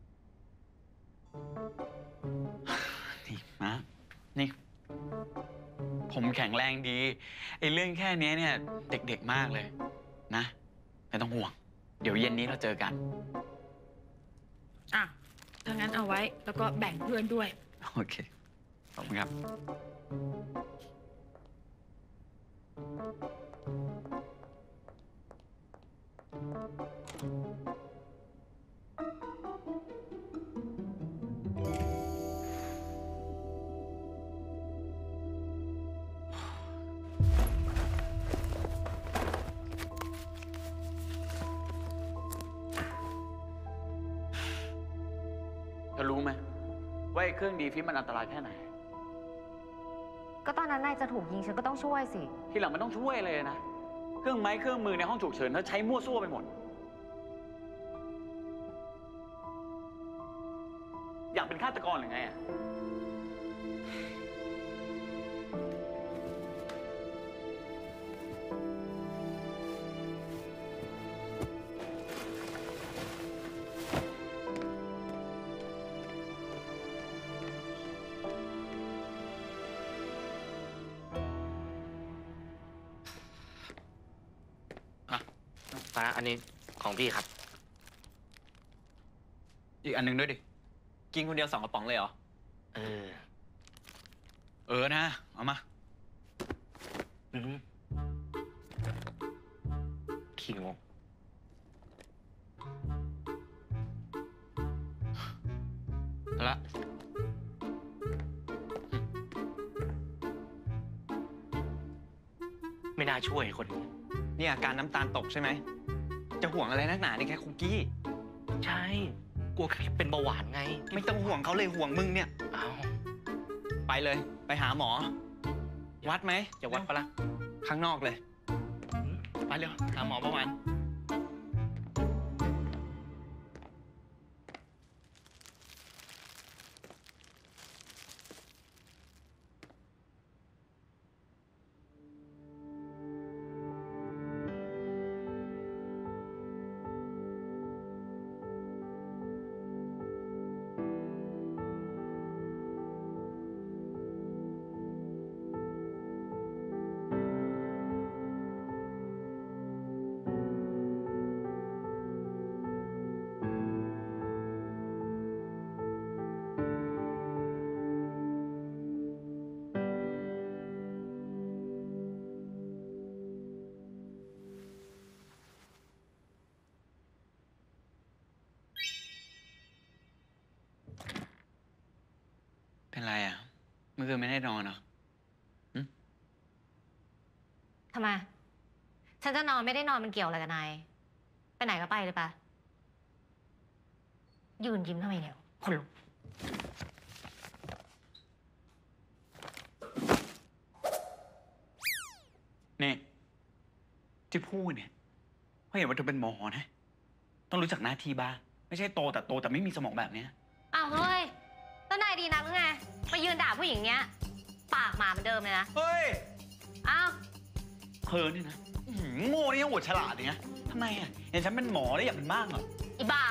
นี่มานี่ ผมแข็งแรงดีไอ้เรื่องแค่นี้เนี่ยเด็กๆมากเลยนะไม่ต้องห่วงเดี๋ยวเย็นนี้เราเจอกันอ่ะถ้างั้นเอาไว้แล้วก็แบ่งเพื่อนด้วยโอเคขอบคุณครับเธอรู้ไหมว่าไอ้เครื่องดีฟิมันอันตรายแค่ไหนก็ตอนนั้นนายจะถูกยิงฉันก็ต้องช่วยสิทีหลังมันต้องช่วยเลยนะเครื่องไม้เครื่องมือในห้องฉุกเฉินเขาใช้มั่วซั่วไปหมดอยากเป็นฆาตกรหรือไงอ่ะป้าอันนี้ของพี่ครับอีกอันหนึ่งด้วยดิกินคนเดียว2 กระป๋องเลยเหรอนะ เอามาขี้งกละไม่น่าช่วยคนนี่อาการน้ำตาลตกใช่ไหม จะห่วงอะไรนักหนานี่แค่คุกกี้ใช่ กลัวเป็นเบาหวานไงไม่ต้องห่วงเขาเลยห่วงมึงเนี่ย ไปเลย ไปหาหมอ วัดไหมจะวัดปะล่ะ ข้างนอกเลย ไปเร็ว หาหมอเบาหวานเป็นไรอ่ะ เมื่อคืนไม่ได้นอนเหรอทำไม ฉันจะนอนไม่ได้นอนมันเกี่ยวอะไรกับนาย ไปไหนก็ไปเลยปะยืนยิ้มทำไมเนี่ยคนลุกนี่ที่พูดเนี่ยเพราะเห็นว่าเธอเป็นหมอนะ ต้องรู้จักหน้าที่บ้าง ไม่ใช่โตแต่ไม่มีสมองแบบเนี้ยอ้าวเฮ้ยแล้วนายดีนักหรือไงมายืนด่าผู้หญิงเนี้ย ปากหมาเหมือนเดิมเลยนะเฮ้ยอ้าวธอเนี่ยนะโง่นี่ยังอวดฉลาดอย่างเงี้ยทำไมอ่ะเห็นฉันเป็นหมอได้อยากเป็นบ้างเหรออีบ้า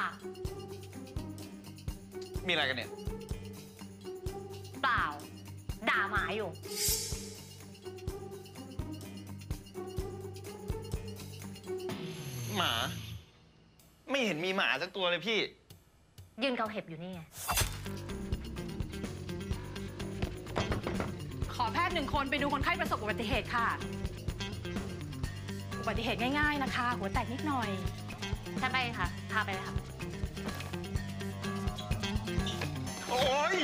มีอะไรกันเนี่ยเปล่า ด่าหมาอยู่หมา ไม่เห็นมีหมาสักตัวเลยพี่ยืนเกาเห็บอยู่นี่ไงขอแพทย์1 คนไปดูคนไข้ประสบอุบัติเหตุค่ะ อุบัติเหตุง่ายๆนะคะ หัวแตกนิดหน่อยฉันไปค่ะ พาไปเลยค่ะโอ๊ย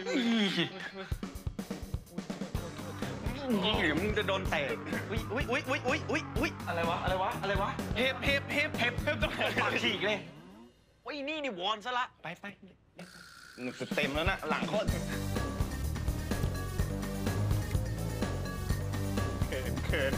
เดี๋ยวมึงจะโดนเตะอุ๊ยอะไรวะเห็บต้องปากฉีกเลยโอ้ยนี่วอนซะละไปเต็มแล้วนะ หลังโคตรเขิน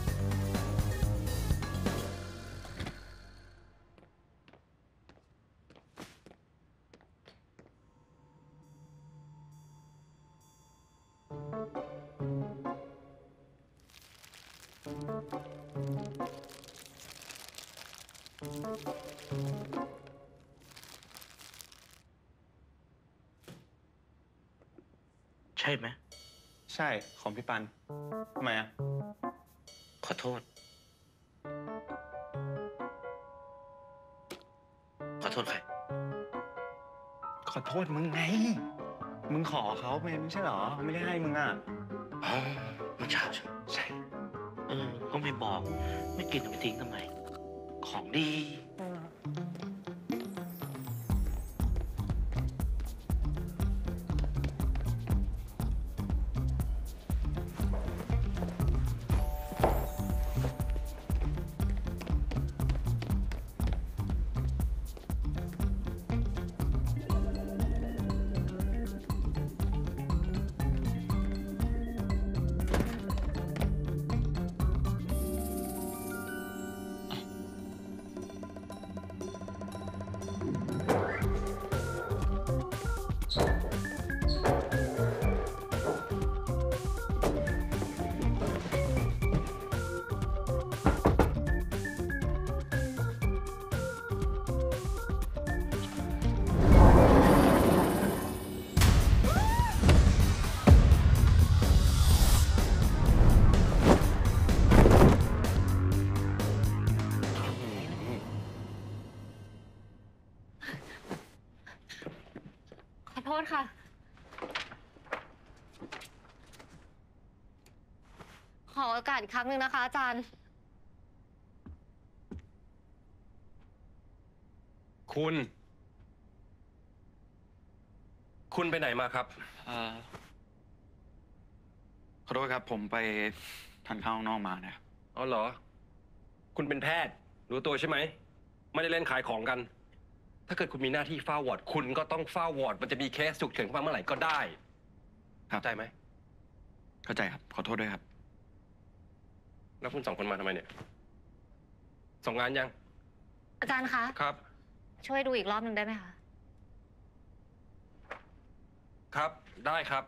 ใช่ไหมใช่ ของพี่ปันทำไมอ่ะขอโทษ ขอโทษใครขอโทษมึงไง มึงขอเขาไม่ใช่เหรอ ไม่ได้ให้มึงอ่ะอ๋อเมื่อเช้าใช่ไหมใช่ ก็ไม่บอก ไม่กินเอาไปทิ้งทำไม ของดีขอโทษค่ะ ขอโอกาสอีกครั้งหนึ่งนะคะอาจารย์คุณไปไหนมาครับขอโทษครับ ผมไปทานข้าวข้างนอกมานะครับอ๋อเหรอ คุณเป็นแพทย์ รู้ตัวใช่ไหม ไม่ได้เล่นขายของกัน ถ้าเกิดคุณมีหน้าที่เฝ้าวอร์ด คุณก็ต้องเฝ้าวอร์ด มันจะมีเคสฉุกเฉินขึ้นมาเมื่อไหร่ก็ได้ครับเข้าใจไหมเข้าใจครับ ขอโทษด้วยครับแล้วคุณ2 คนมาทำไมเนี่ย ส่งงานยังอาจารย์คะครับช่วยดูอีกรอบหนึ่งได้ไหมคะครับ ได้ครับ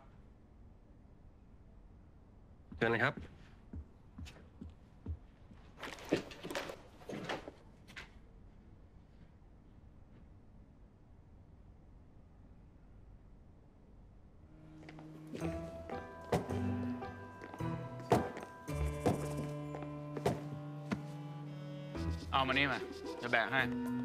เชิญเลยครับเอามานี่มา จะแบกให้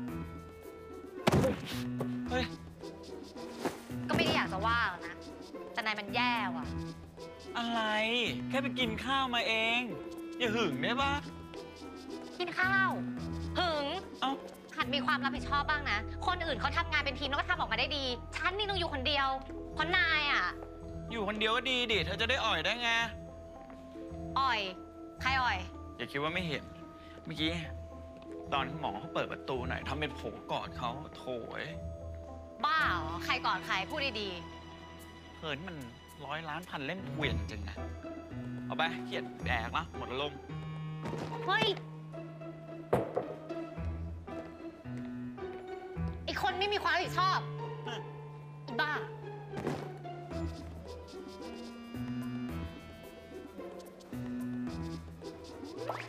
เฮ้ยก็ไม่ได้อยากจะว่าหรอกนะ แต่นายมันแย่ว่ะอะไร แค่ไปกินข้าวมาเอง อย่าหึงได้ปะกินข้าว หึงเอ้าหัดมีความรับผิดชอบบ้างนะ คนอื่นเขาทำงานเป็นทีมแล้วก็ทำออกมาได้ดี ฉันนี่ต้องอยู่คนเดียว เพราะนายอ่ะอยู่คนเดียวก็ดีดิ เธอจะได้อ่อยได้ไงอ่อย ใครอ่อยอย่าคิดว่าไม่เห็น เมื่อกี้ ตอนที่หมอเขาเปิดประตูหน่อยทำเป็นโผล่กอดเขาโถยบ้าเหรอ ใครก่อนใคร พูดดีเธอนี่มัน100 ล้านพันเล่มเกวียนจริงนะ เอาไปเขียดแดกละหมดอารมณ์ๆ เฮ้ย อีกคนไม่มีความรับผิดชอบอีบ้าเ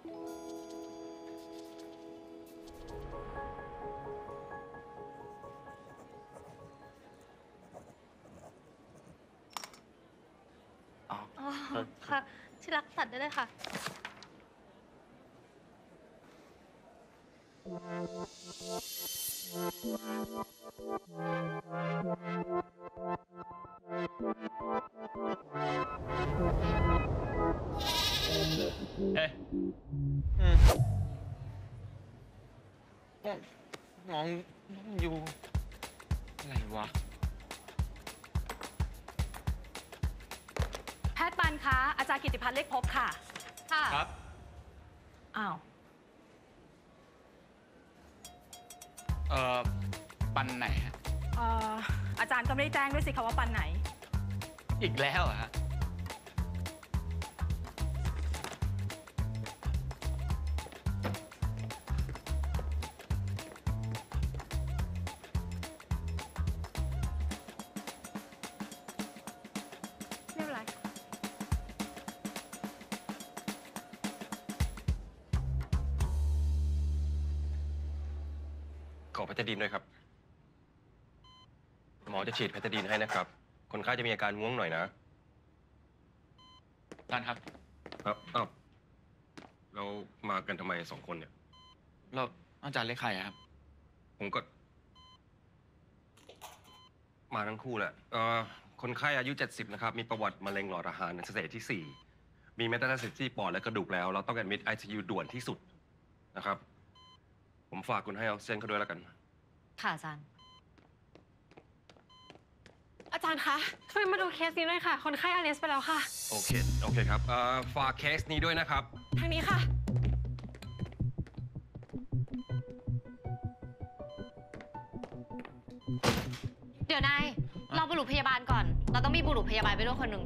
อ๋อ ค่ะ ที่รักตัดได้เลยค่ะเฮ้ยน้องอยู่ อะไรวะแพทย์ปันคะ อาจารย์กิติพัฒน์เลขพบค่ะค่ะครับอ้าวปันไหนฮะอาจารย์ก็ไม่ได้แจ้งด้วยสิคะว่าปันไหนอีกแล้วเหรอฮะไม่เป็นไรขอแพทาดีนด้วยครับ หมอจะฉีดแพทาดีนให้นะครับ คนไข้จะมีอาการง่วงหน่อยนะท่านครับครับอ้าวเรามากันทำไม2 คนเนี่ยแล้วอาจารย์เรียกใครอะครับผมก็ มาทั้งคู่แหละคนไข้อายุ 70 นะครับ มีประวัติมะเร็งหลอดอาหารในสเตจที่ 4 มีเมตาสเตซิสที่ปอดและกระดูกแล้ว เราต้องแอดมิด ICU ด่วนที่สุดนะครับ ผมฝากคุณให้ออกซิเจนเขาด้วยแล้วกันค่ะอาจารย์อาจารย์คะช่วยมาดูเคสนี้หน่อยค่ะ คนไข้อเลสไปแล้วค่ะโอเคครับฝากเคสนี้ด้วยนะครับทางนี้ค่ะเดี๋ยวนาย เราบุรุษพยาบาลก่อน เราต้องมีบุรุษพยาบาลไปด้วยคนหนึ่ง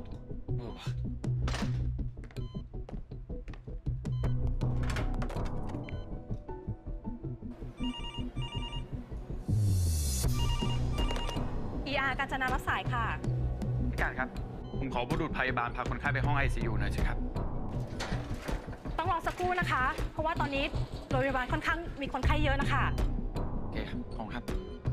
ER กาญจนารับสายค่ะพี่การครับ ผมขอบุรุษพยาบาลพาคนไข้ไปห้อง ICU หน่อยสิครับต้องรอสักครู่นะคะ เพราะว่าตอนนี้โรงพยาบาลค่อนข้างมีคนไข้เยอะนะคะโอเคครับ ขอบคุณครับ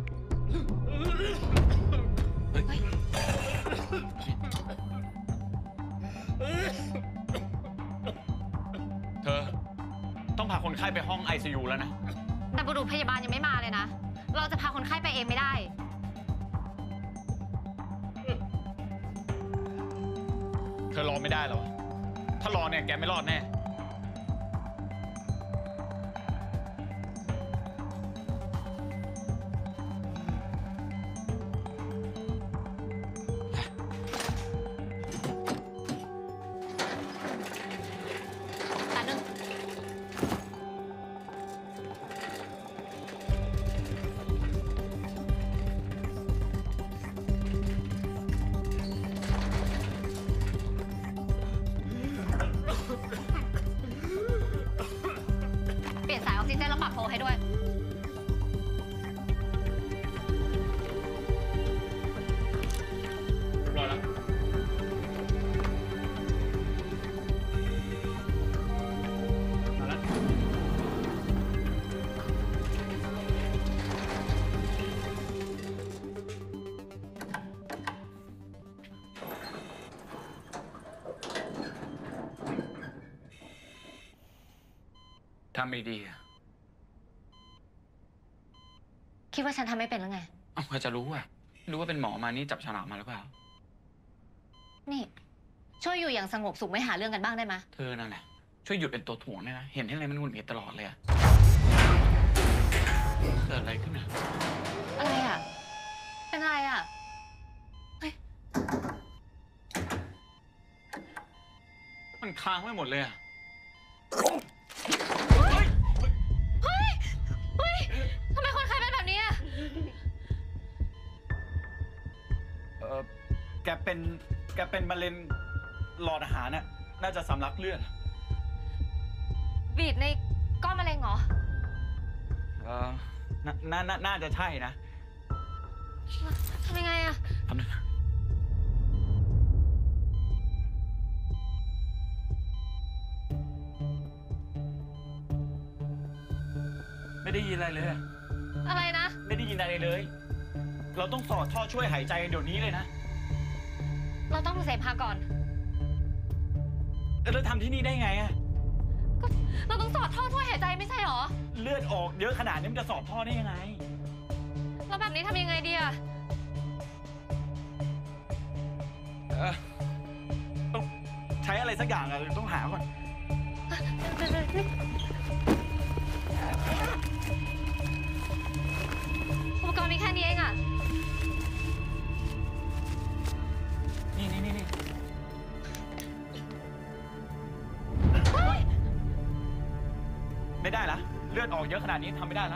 เธอ ต้องพาคนไข้ไปห้อง ICU แล้วนะแต่บุรุษพยาบาลยังไม่มาเลยนะ เราจะพาคนไข้ไปเองไม่ได้เธอรอไม่ได้หรอ ถ้ารอเนี่ยแกไม่รอดแน่แต่หนึ่ง เปลี่ยนสายออกซิเจนแล้วปรับโฟให้ด้วยรอแล้ว ทำไม่ดีอะคิดว่าฉันทำไม่เป็นหรือไงเอ้าใครจะรู้อะไม่รู้ว่าเป็นหมอมานี่จับฉลากมาหรือเปล่านี่ ช่วยอยู่อย่างสงบสุขไม่หาเรื่องกันบ้างได้ไหมเธอนั่นแหละ ช่วยหยุดเป็นตัวถ่วงได้นะ เห็นที่อะไรมันหงุดหงิดตลอดเลยอะเกิดอะไรขึ้นอะอะไรอ่ะ เป็นอะไรอ่ะมันค้างไว้หมดเลยอะเฮ้ย เฮ้ย ทำไมคนไข้เป็นแบบนี้อ่ะแกเป็นมะเร็งหลอดอาหารน่ะ น่าจะสำลักเลือดบีดในก้อนมะเร็งเหรอน่าจะใช่นะทำยังไงอ่ะทำหนึ่งเไม่ได้ยินอะไรเลยอะไรนะไม่ได้ยินอะไรเลย เราต้องสอดท่อช่วยหายใจเดี๋ยวนี้เลยนะเราต้องดูเสมหะก่อนแล้วทำที่นี่ได้ไงอะเราต้องสอดท่อช่วยหายใจไม่ใช่หรอเลือดออกเยอะขนาดนี้มันจะสอดท่อได้ยังไงแล้วแบบนี้ทำยังไงดีอะต้องใช้อะไรสักอย่างอะต้องหาก่อนอุปกรณ์มีแค่นี้เองอะนี่ ไม่ได้ละเลือดออกเยอะขนาดนี้ทำไม่ได้ละ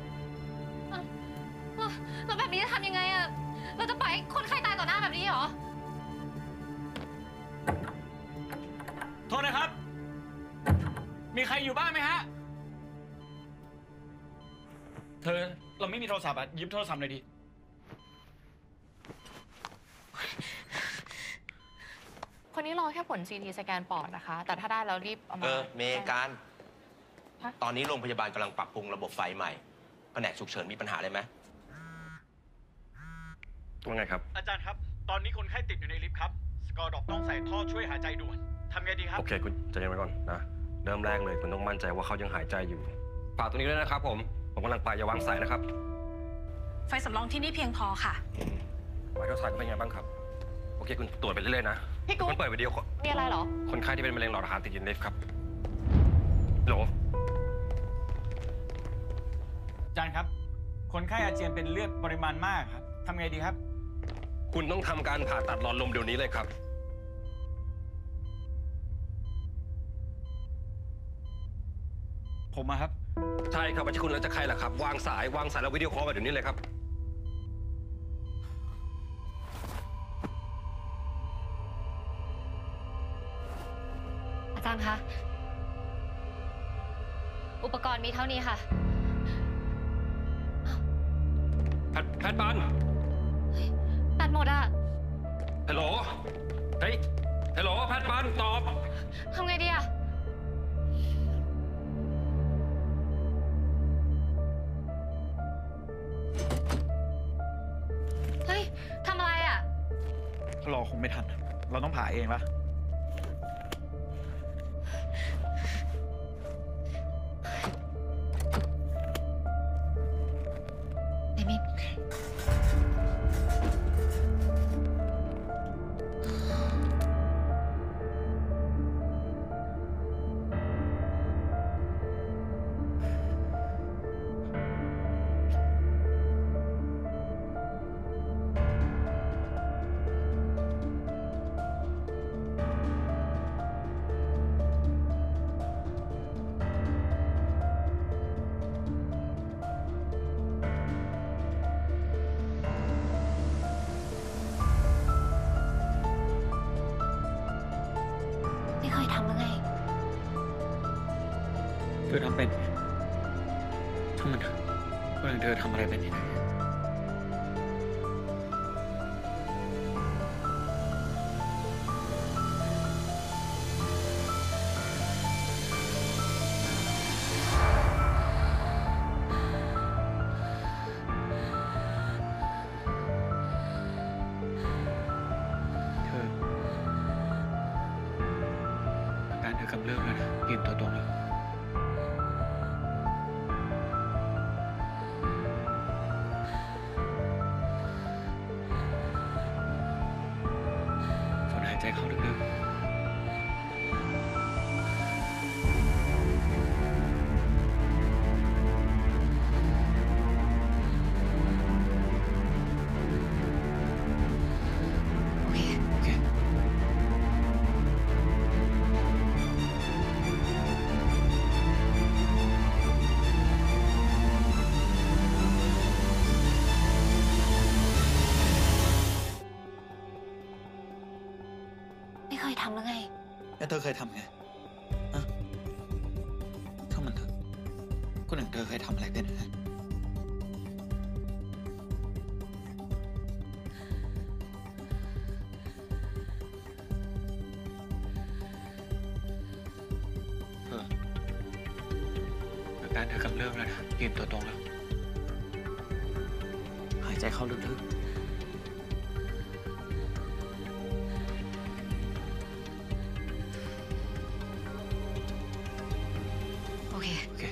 แล้วแบบนี้จะทำยังไงอะเราจะปล่อยให้คนไข้ตายต่อหน้าแบบนี้เหรอโทษนะครับ มีใครอยู่บ้านไหมฮะ เธอเราไม่มีโทรศัพท์อ่ะยืมโทรศัพท์หน่อยดิคนนี้รอแค่ผล CT สแกนปอดนะคะ แต่ถ้าได้แล้วรีบเอามาเมการ ตอนนี้โรงพยาบาลกำลังปรับปรุงระบบไฟใหม่แผนกฉุกเฉินมีปัญหาอะไรไหมว่าไงครับอาจารย์ครับ ตอนนี้คนไข้ติดอยู่ในลิฟต์ครับ สกอร์ดรอปต้องใส่ท่อช่วยหายใจด่วน ทำไงดีครับโอเค คุณใจเย็นไว้ก่อนนะ เริ่มแรกเลยคุณต้องมั่นใจว่าเขายังหายใจอยู่ฝากตรงนี้ด้วยนะครับผมกำลังไปอย่าวางสายนะครับไฟสำรองที่นี่เพียงพอค่ะไวท์เทอร์ไซด์เป็นไงบ้างครับ โอเค คุณตรวจไปเรื่อยๆนะพี่กุ๊กมันเปิดวิดีโอมีอะไรเหรอคนไข้ที่เป็นมะเร็งหลอดอาหารติดอยู่ในลิฟต์ครับโหลอาจารย์ครับ คนไข้อาเจียนเป็นเลือดปริมาณมากครับ ทำไงดีครับคุณต้องทำการผ่าตัดหลอดลมเดี๋ยวนี้เลยครับผมอะครับใช่ครับไม่ใช่คุณแล้วจะใครล่ะครับ วางสายแล้ววิดีโอคอลมาเดี๋ยวนี้เลยครับอาจารย์คะ อุปกรณ์มีเท่านี้ค่ะแพทย์ปันแบตหมดอะฮัลโหล เฮ้ย ฮัลโหล แพทย์ปันตอบทำไงดีอะเฮ้ย ทำอะไรอะรอคงไม่ทัน เราต้องผ่าเองปะไม่มีไม่เคยทำหรือไงเธอทำเป็นทำมันเถอะคนอย่างเธอทำอะไรเป็นที่ไหน เธออาการเธอกำเริบแล้วนะยืนตัวตรงแล้วสูดหายใจเข้าลึกๆ โอเคไม่เคยทำหรือไงแล้วเธอเคยทำไงอะถ้ามันเถอะคนอย่างเธอเคยทำอะไรเป็นฮะเธอการเธอกำเริบแล้วนะยืนตัวตรงแล้วหายใจเข้าลึกโอเคโอเค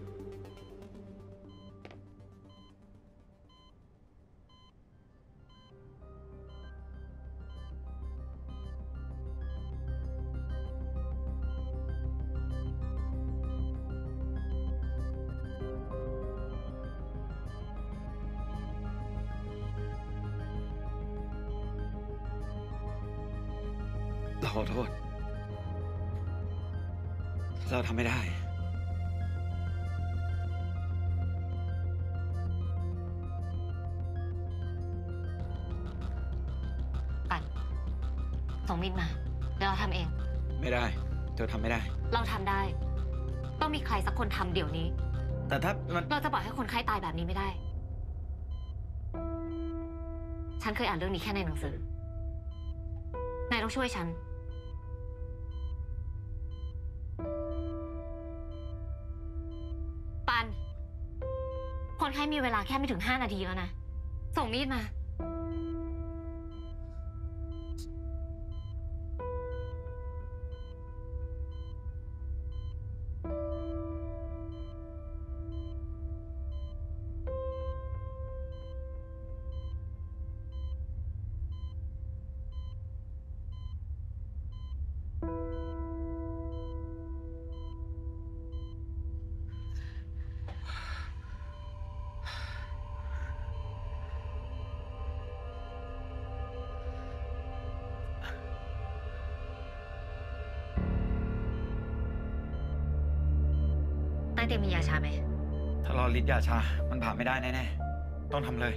เราขอโทษ เราทำไม่ได้ปัดส่งมีดมา เดี๋ยวเราทำเองไม่ได้ เธอทำไม่ได้เราทำได้ ต้องมีใครสักคนทำเดี๋ยวนี้แต่ถ้ามันเราจะปล่อยให้คนไข้ตายแบบนี้ไม่ได้ ฉันเคยอ่านเรื่องนี้แค่ในหนังสือ นายต้องช่วยฉัน ปัน คนไข้มีเวลาแค่ไม่ถึง5 นาทีแล้วนะ ส่งมีดมา นายเตรียมมียาชาไหมถ้ารอฤทธิ์ยาชา มันผ่าไม่ได้แน่ๆ ต้องทำเลย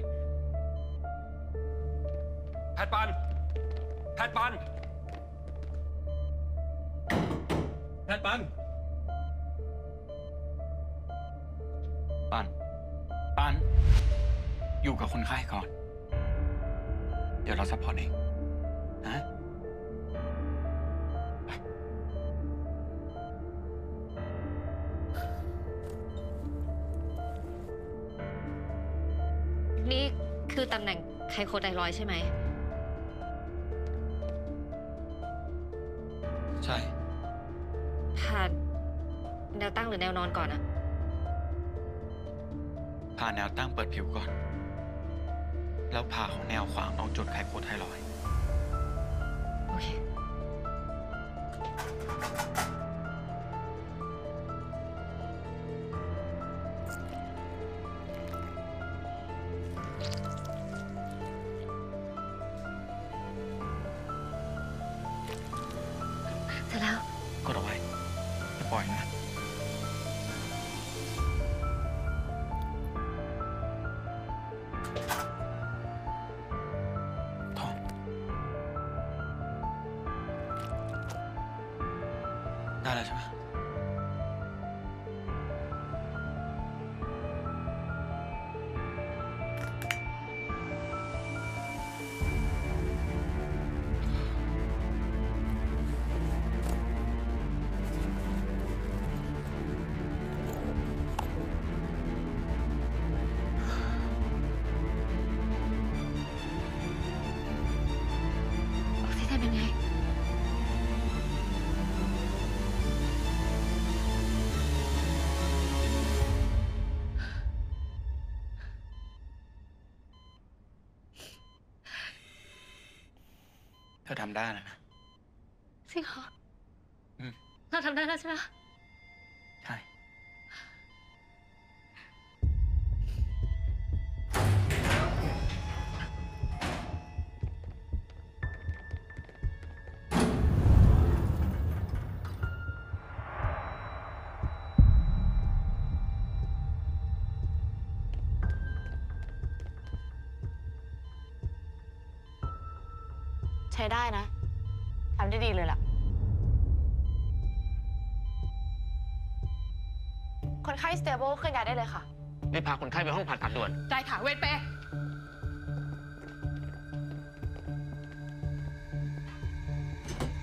แพทย์ปัน แพทย์ปัน แพทย์ปันปัน อยู่กับคนไข้ก่อน เดี๋ยวเราซัพพอร์ตเอง นะนี่คือตำแหน่งไคโคไทรอยด์ใช่ไหมใช่ผ่านแนวตั้งหรือแนวนอนก่อนอะผ่าแนวตั้งเปิดผิวก่อน แล้วผ่าของแนวขวางตรงจุดไคโคไทรอยด์โอเค เสร็จแล้วกดเอาไว้อย่าปล่อยนะ ท้อง ได้แล้วใช่ไหมออกซิเจนเป็นไงเธอทำได้แล้วนะจริงเหรออืมเราทำได้แล้วใช่ไหมใช่ใช้ได้นะ ทำได้ดีเลยล่ะ คนไข้ stable เคลื่อนย้ายได้เลยค่ะรีบพาคนไข้ไปห้องผ่าตัดด่วนได้ค่ะ เวทเป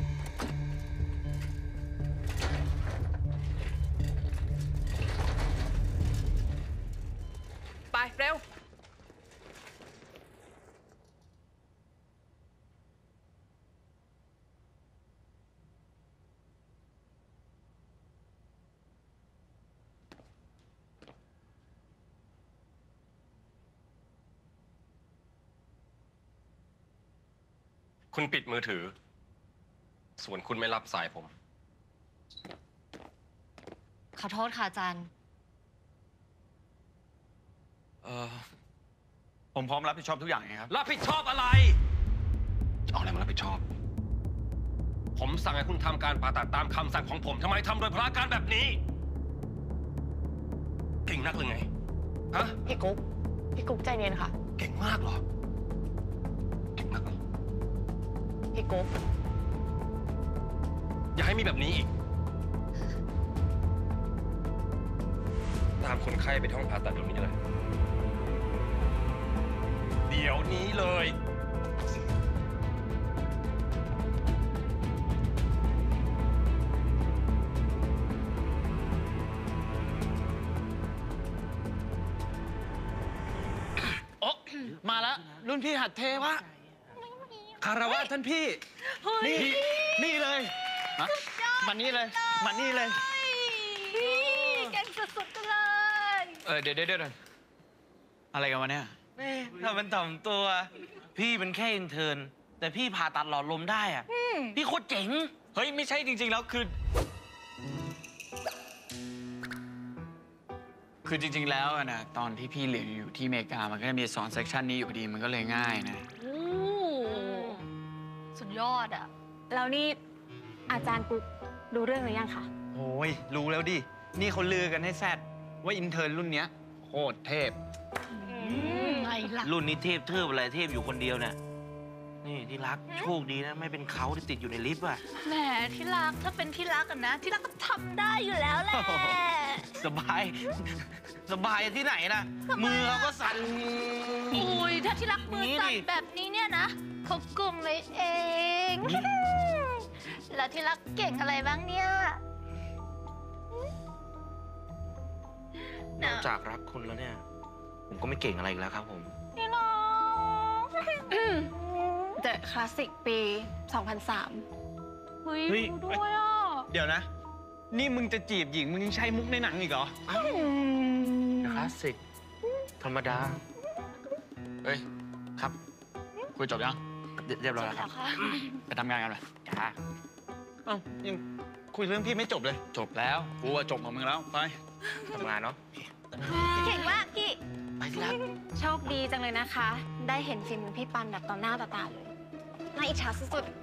คไปเร็วคุณปิดมือถือ ส่วนคุณไม่รับสายผมขอโทษค่ะอาจารย์ผมพร้อมรับผิดชอบทุกอย่างไงครับรับผิดชอบอะไรจะเอาอะไรมารับผิดชอบ ผมสั่งให้คุณทำการผ่าตัดตามคำสั่งของผมทำไมทำโดยพลาการแบบนี้ เก่งนักหรือไง ฮะพี่กุ๊กใจเย็นค่ะเก่งมากเหรอ เก่งนักเหรอพี่กุ๊กอย่าให้มีแบบนี้อีก ตามคนไข้ไปที่ห้องผ่าตัดเดี๋ยวนี้เลย เดี๋ยวนี้เลยโอ๊ะมาแล้ว รุ่นพี่หัดเทวะคารวะท่านพี่ นี่เลยมานี่เลยมานี่เลยเก่งสุดๆเลยเดี๋ยวอะไรกันวะเนี่ยถ้ามันถ่อมตัว พี่เป็นแค่อินเทอร์นแต่พี่ผ่าตัดหลอดลมได้อะพี่โคตรเจ๋งเฮ้ย ไม่ใช่จริง ๆ แล้วคือจริง ๆ แล้วอะนะตอนที่พี่เรียนอยู่ที่อเมริกามันก็จะมีสอนเซกชันนี้อยู่พอดีมันก็เลยง่ายนะสุดยอดอ่ะแล้วนี่อาจารย์กุ๊กดูเรื่องหรือยังคะโอ้ยรู้แล้วดิ นี่เขาลือกันให้แซดว่าอินเทอร์นรุ่นเนี้ยโคตรเทพไงล่ะรุ่นนี้เทพเทิบอะไรเทพอยู่คนเดียวเนี่ยนี่ที่รักโชคดีนะไม่เป็นเขาที่ติดอยู่ในลิฟต์อะแหมที่รักถ้าเป็นที่รักกันนะ ที่รักก็ทำได้อยู่แล้วแหละสบายที่ไหนนะมือเขาก็สั่นอุ้ยถ้าที่รักมือสั่นแบบนี้เนี่ยนะเขากลุ่มไว้เอง แล้วที่รักเก่งอะไรบ้างเนี่ยนอกจากรักคุณแล้วเนี่ย ผมก็ไม่เก่งอะไรอีกแล้วครับผมพี่น้อง The Classic ปี 2003 เฮ้ยเฮ้ยดูด้วยอ่ะเดี๋ยวนะ นี่มึงจะจีบหญิงมึงยังใช้มุกในหนังอีกเหรอคลาสสิกธรรมดาเฮ้ย ครับคุยจบยังเรียบร้อยแล้วครับไปทำงานกันไปจ้าเอ้ายังคุยเรื่องพี่ไม่จบเลย จบแล้วกูว่าจบของมึงแล้วไปทำงานเนาะเก่งมากพี่ไปที่รักโชคดีจังเลยนะคะ ได้เห็นฝีมือพี่ปันแบบต่อหน้าต่อตาเลยน่าอิจฉาสุดๆ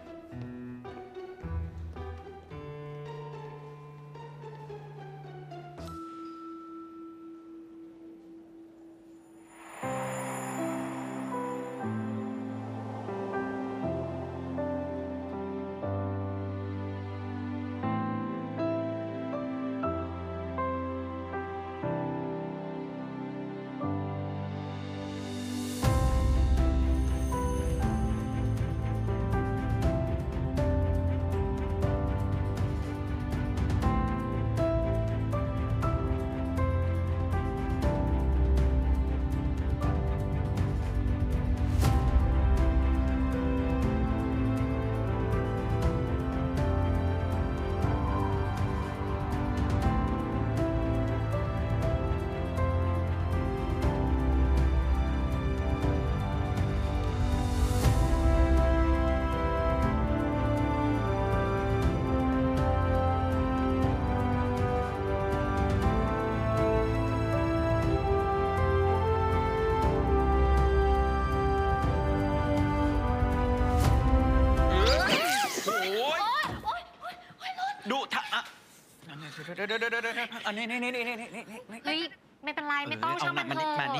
ดูท่าอ่ะเดี๋ยวอันนี้เฮ้ย ไม่เป็นไร ไม่ต้องช่างมันเถอะมานี่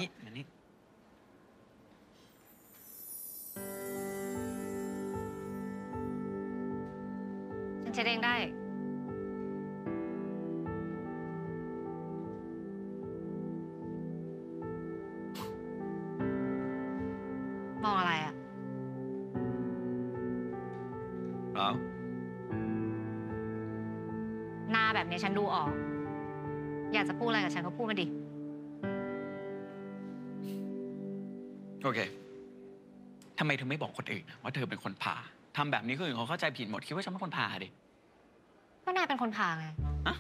ฉันเช็ดเองได้ มองอะไรอ่ะเปล่าหน้าแบบนี้ฉันดูออก อยากจะพูดอะไรกับฉันก็พูดมาดิโอเคทำไมเธอไม่บอกคนอื่นว่าเธอเป็นคนพาทำแบบนี้คนอื่นเขาเข้าใจผิดหมดคิดว่าฉันเป็นคนพาดิก็นายเป็นคนพาไง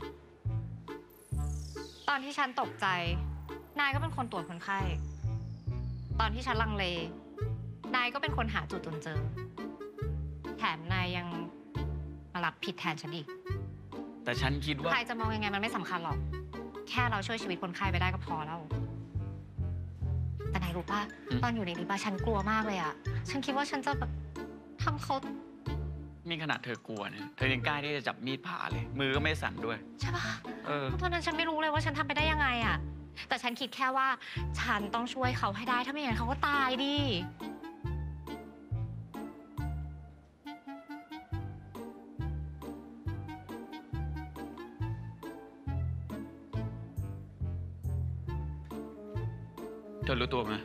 ตอนที่ฉันตกใจ นายก็เป็นคนตรวจคนไข้ ตอนที่ฉันลังเล นายก็เป็นคนหาจุดจนเจอ แถมนายยังมารับผิดแทนฉันอีกแต่ฉันคิดว่าใครจะมองยังไงมันไม่สำคัญหรอก แค่เราช่วยชีวิตคนไข้ไปได้ก็พอแล้ว แต่นายรู้ป่ะ ตอนอยู่ในลิฟต์ฉันกลัวมากเลยอะฉันคิดว่าฉันจะแบบทำเขามีขนาดเธอกลัวเนี่ยเธอยังกล้าที่จะจับมีดผ่าเลย มือก็ไม่สั่นด้วยใช่ปะตอนนั้นฉันไม่รู้เลยว่าฉันทำไปได้ยังไงอะแต่ฉันคิดแค่ว่าฉันต้องช่วยเขาให้ได้ ถ้าไม่อย่างนั้นเขาก็ตายดิเธอรู้ตัวไหม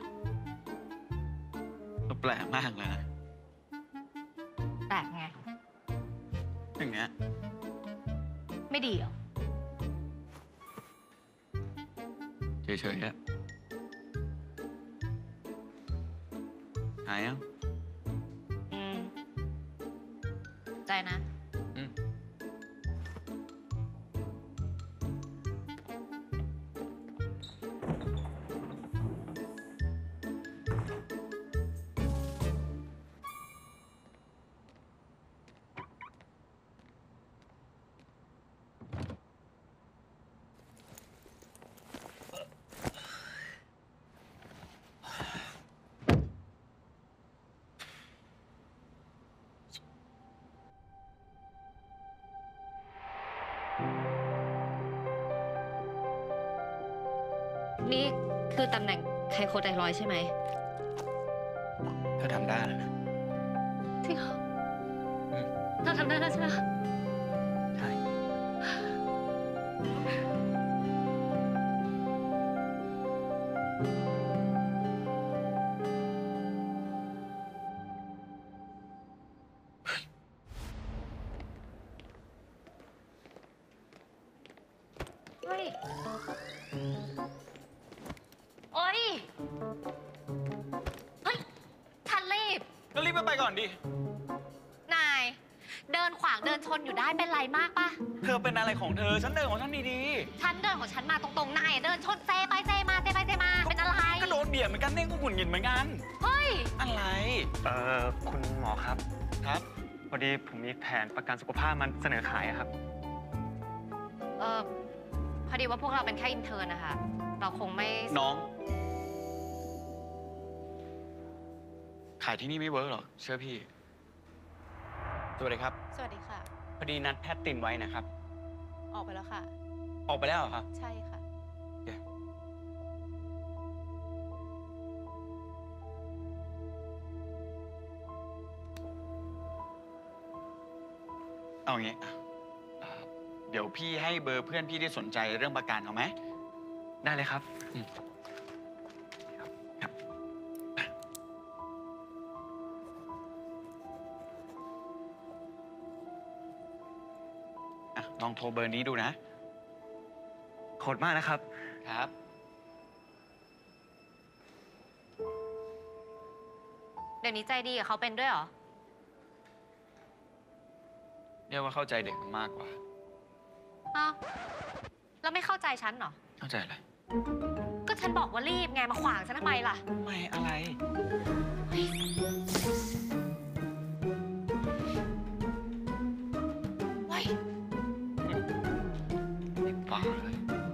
มันแปลกมากเลยนะแปลกไงอย่างเงี้ยไม่ดีเหรอเฉยๆอะหายยังใจนะ นี่คือตำแหน่งไคโคไทรอยด์ใช่ไหมเธอทำได้แล้วนะจริงเหรอเราทำได้แล้วใช่ไหมใช่เฮ้ย โอ๊ย เฮ้ย ฉันรีบก็รีบไปก่อนดินาย เดินขวางเดินชนอยู่ได้เป็นไรมากปะเธอเป็นอะไรของเธอ ฉันเดินของฉันดีฉันเดินของฉันมาตรงๆ นายเดินชนเซไปเซมาเซไปเซมา เป็นอะไรๆ ก็โดนเบียดเหมือนกันเน่งก็หงุดหงิดเหมือนกันเฮ้ยอะไรคุณหมอครับครับพอดีผมมีแผนประกันสุขภาพมันเสนอขายอะครับพอดีว่าพวกเราเป็นแค่อินเทอร์นะคะ เราคงไม่น้อง ขายที่นี่ไม่เวิร์กหรอก เชื่อพี่ สวัสดีครับสวัสดีค่ะพอดีนัดแพทย์ตินไว้นะครับออกไปแล้วค่ะออกไปแล้วเหรอครับใช่ค่ะเอางี้เดี๋ยวพี่ให้เบอร์เพื่อนพี่ที่สนใจเรื่องประกันเอาไหมได้เลยครับลองโทรเบอร์นี้ดูนะขอบคุณมากนะครับครับเดี๋ยวนี้ใจดีกับเขาเป็นด้วยเหรอเรียกว่าเข้าใจเด็กมากกว่าอ้าวแล้วไม่เข้าใจฉันเหรอเข้าใจอะไรก็ฉันบอกว่ารีบไงมาขวางฉันทำไมล่ะไม่อะไรเฮ้ยบ้าเลย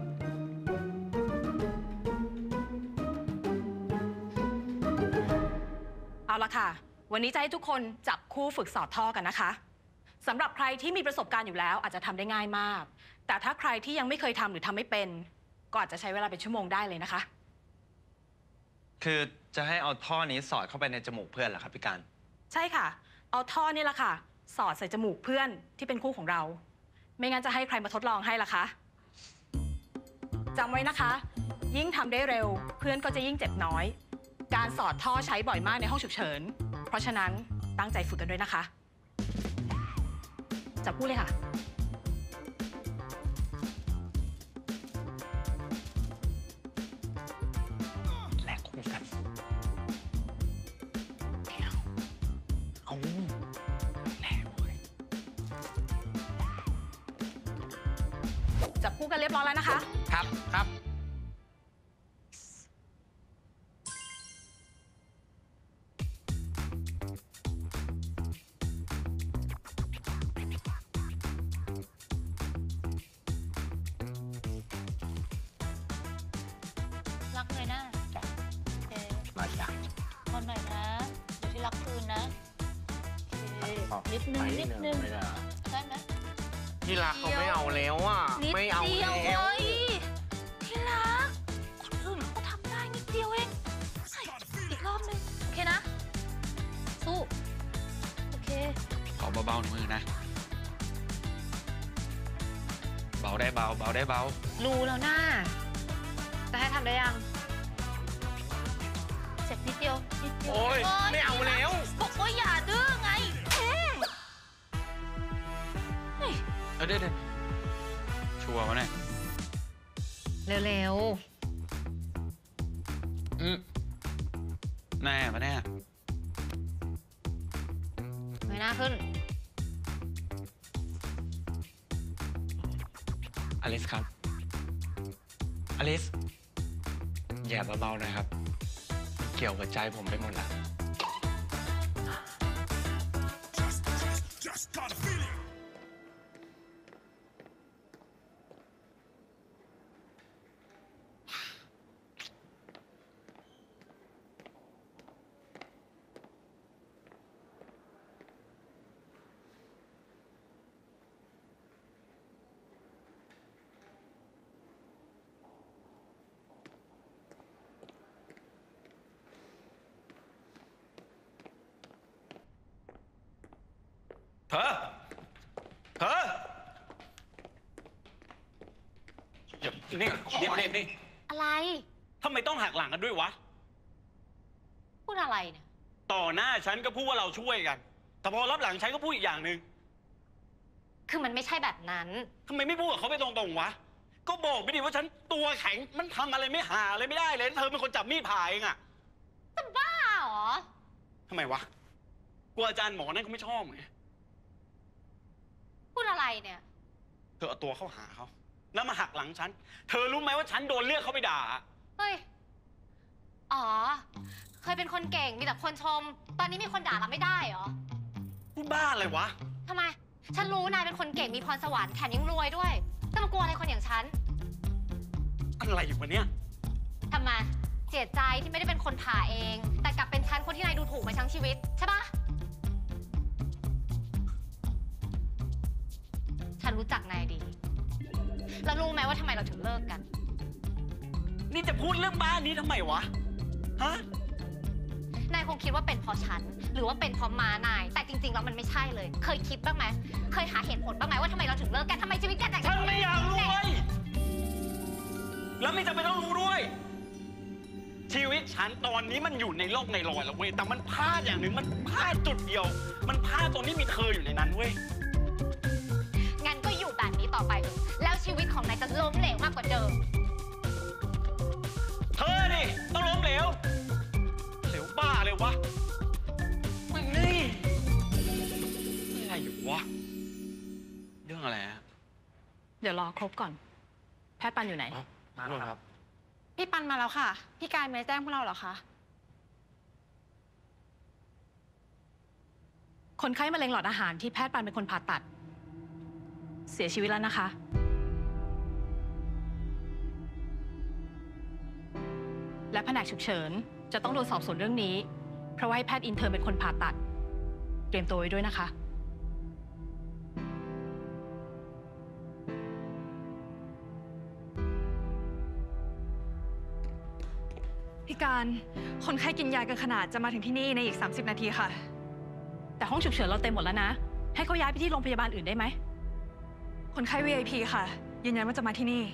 เอาละค่ะ วันนี้จะให้ทุกคนจับคู่ฝึกสอดท่อกันนะคะสำหรับใครที่มีประสบการณ์อยู่แล้วอาจจะทำได้ง่ายมาก แต่ถ้าใครที่ยังไม่เคยทำหรือทำไม่เป็น ก็อาจจะใช้เวลาเป็นชั่วโมงได้เลยนะคะคือจะให้เอาท่อนี้สอดเข้าไปในจมูกเพื่อนเหรอครับพี่การใช่ค่ะ เอาท่อนี่แหละค่ะ สอดใส่จมูกเพื่อนที่เป็นคู่ของเรา ไม่งั้นจะให้ใครมาทดลองให้ล่ะคะจำไว้นะคะ ยิ่งทำได้เร็ว เพื่อนก็จะยิ่งเจ็บน้อย การสอดท่อใช้บ่อยมากในห้องฉุกเฉิน เพราะฉะนั้นตั้งใจฝึกกันด้วยนะคะ จับคู่เลยค่ะแลกคู่กันจับคู่กันเรียบร้อยแล้วนะคะครับ ครับรักเลยนะโอเคมาจ้ะคนหน่อยนะเดี๋ยวที่รักคืนนะโอเคนิดนึงนิดนึงไม่ได้ได้ไหมที่รักเขาไม่เอาแล้วอ่ะนิดไม่เอาเดียวแล้วเว้ยที่รักคนอื่นเขาก็ทำได้นิดเดียวเองเฮ้ยอีกรอบนึงโอเคนะ สู้โอเคขอเบาๆหน่อยมือนะ เบาได้เบา เบาได้เบารู้แล้วน่าจะให้ทำได้ยังเจ็บนิดเดียวนิดเดียวโอ๊ยไม่เอาแล้วบอกว่าอย่าดื้อไงเฮ้ยเดี๋ยวชัวร์วะเนี่ยเร็วแน่ปะเนี่ยๆไม่น่าขึ้นอลิสครับ อลิส อย่าเบาๆหน่อยครับ เกี่ยวกับใจผมไปหมดละเธอเดี๋ยวนี่อะไรทำไมต้องหักหลังกันด้วยวะพูดอะไรเนี่ยต่อหน้าฉันก็พูดว่าเราช่วยกัน แต่พอรับหลังฉันก็พูดอีกอย่างหนึ่งคือมันไม่ใช่แบบนั้นทำไมไม่พูดกับเขาไปตรงๆวะ ก็บอกไปดิว่าฉันตัวแข็ง มันทำอะไรไม่หาอะไรไม่ได้เลย เธอเป็นคนจับมีดผ่าเองอะจะบ้าเหรอทำไมวะ กลัวอาจารย์หมอนั่นเขาไม่ชอบไงพูดอะไรเนี่ยเธอเอาตัวเข้าหาเขา แล้วมาหักหลังฉัน เธอรู้ไหมว่าฉันโดนเรียกเขาไปด่าเฮ้ย อ๋อ เคยเป็นคนเก่ง มีแต่คนชม ตอนนี้มีคนด่าเราไม่ได้เหรอพูดบ้าอะไรวะทำไม ฉันรู้นายเป็นคนเก่ง มีพรสวรรค์ แถมยังรวยด้วยจะมากลัวอะไรคนอย่างฉันอะไรอยู่วะเนี่ยทำไม เสียใจที่ไม่ได้เป็นคนผ่าเอง แต่กลับเป็นฉันคนที่นายดูถูกมาทั้งชีวิต ใช่ปะ ฉันรู้จักนายดี แล้วรู้ไหมว่าทำไมเราถึงเลิกกันนี่จะพูดเรื่องบ้านนี้ทำไมวะ ฮะนายคงคิดว่าเป็นเพราะฉัน หรือว่าเป็นเพราะม้านาย แต่จริงๆแล้วมันไม่ใช่เลย เคยคิดบ้างไหม เคยหาเหตุผลบ้างไหมว่าทำไมเราถึงเลิกกันทำไมชีวิตกันแต่งฉันไม่อยากรู้เว้ยแล้วไม่จำเป็นต้องรู้ด้วย ชีวิตฉันตอนนี้มันอยู่ในโลกในรอยแล้วเว้ย แต่มันพลาดอย่างหนึ่ง มันพลาดจุดเดียว มันพลาดตรงที่มีเธออยู่ในนั้นเว้ยงั้นก็อยู่แบบนี้ต่อไปเถอะแล้วชีวิตของนายจะล้มเหลวมากกว่าเดิมเธอนี่ต้องล้มเหลว เหลวบ้าเลยวะมึงนี่อะไรอยู่วะเรื่องอะไรฮะเดี๋ยวรอครบก่อน แพทย์ปันอยู่ไหนมาแล้วครับพี่ปันมาแล้วค่ะ พี่กายไม่ได้แจ้งพวกเราเหรอคะคนไข้มะเร็งหลอดอาหารที่แพทย์ปันเป็นคนผ่าตัด เสียชีวิตแล้วนะคะ และแผนกฉุกเฉินจะต้องโดนสอบสวนเรื่องนี้ เพราะว่าให้แพทย์อินเทอร์เป็นคนผ่าตัด เตรียมตัวไว้ด้วยนะคะพี่การ คนไข้กินยาเกินขนาดจะมาถึงที่นี่ในอีก 30 นาทีค่ะแต่ห้องฉุกเฉินเราเต็มหมดแล้วนะ ให้เขาย้ายไปที่โรงพยาบาลอื่นได้ไหมคนไข้ VIP ค่ะ ยืนยันว่าจะมาที่นี่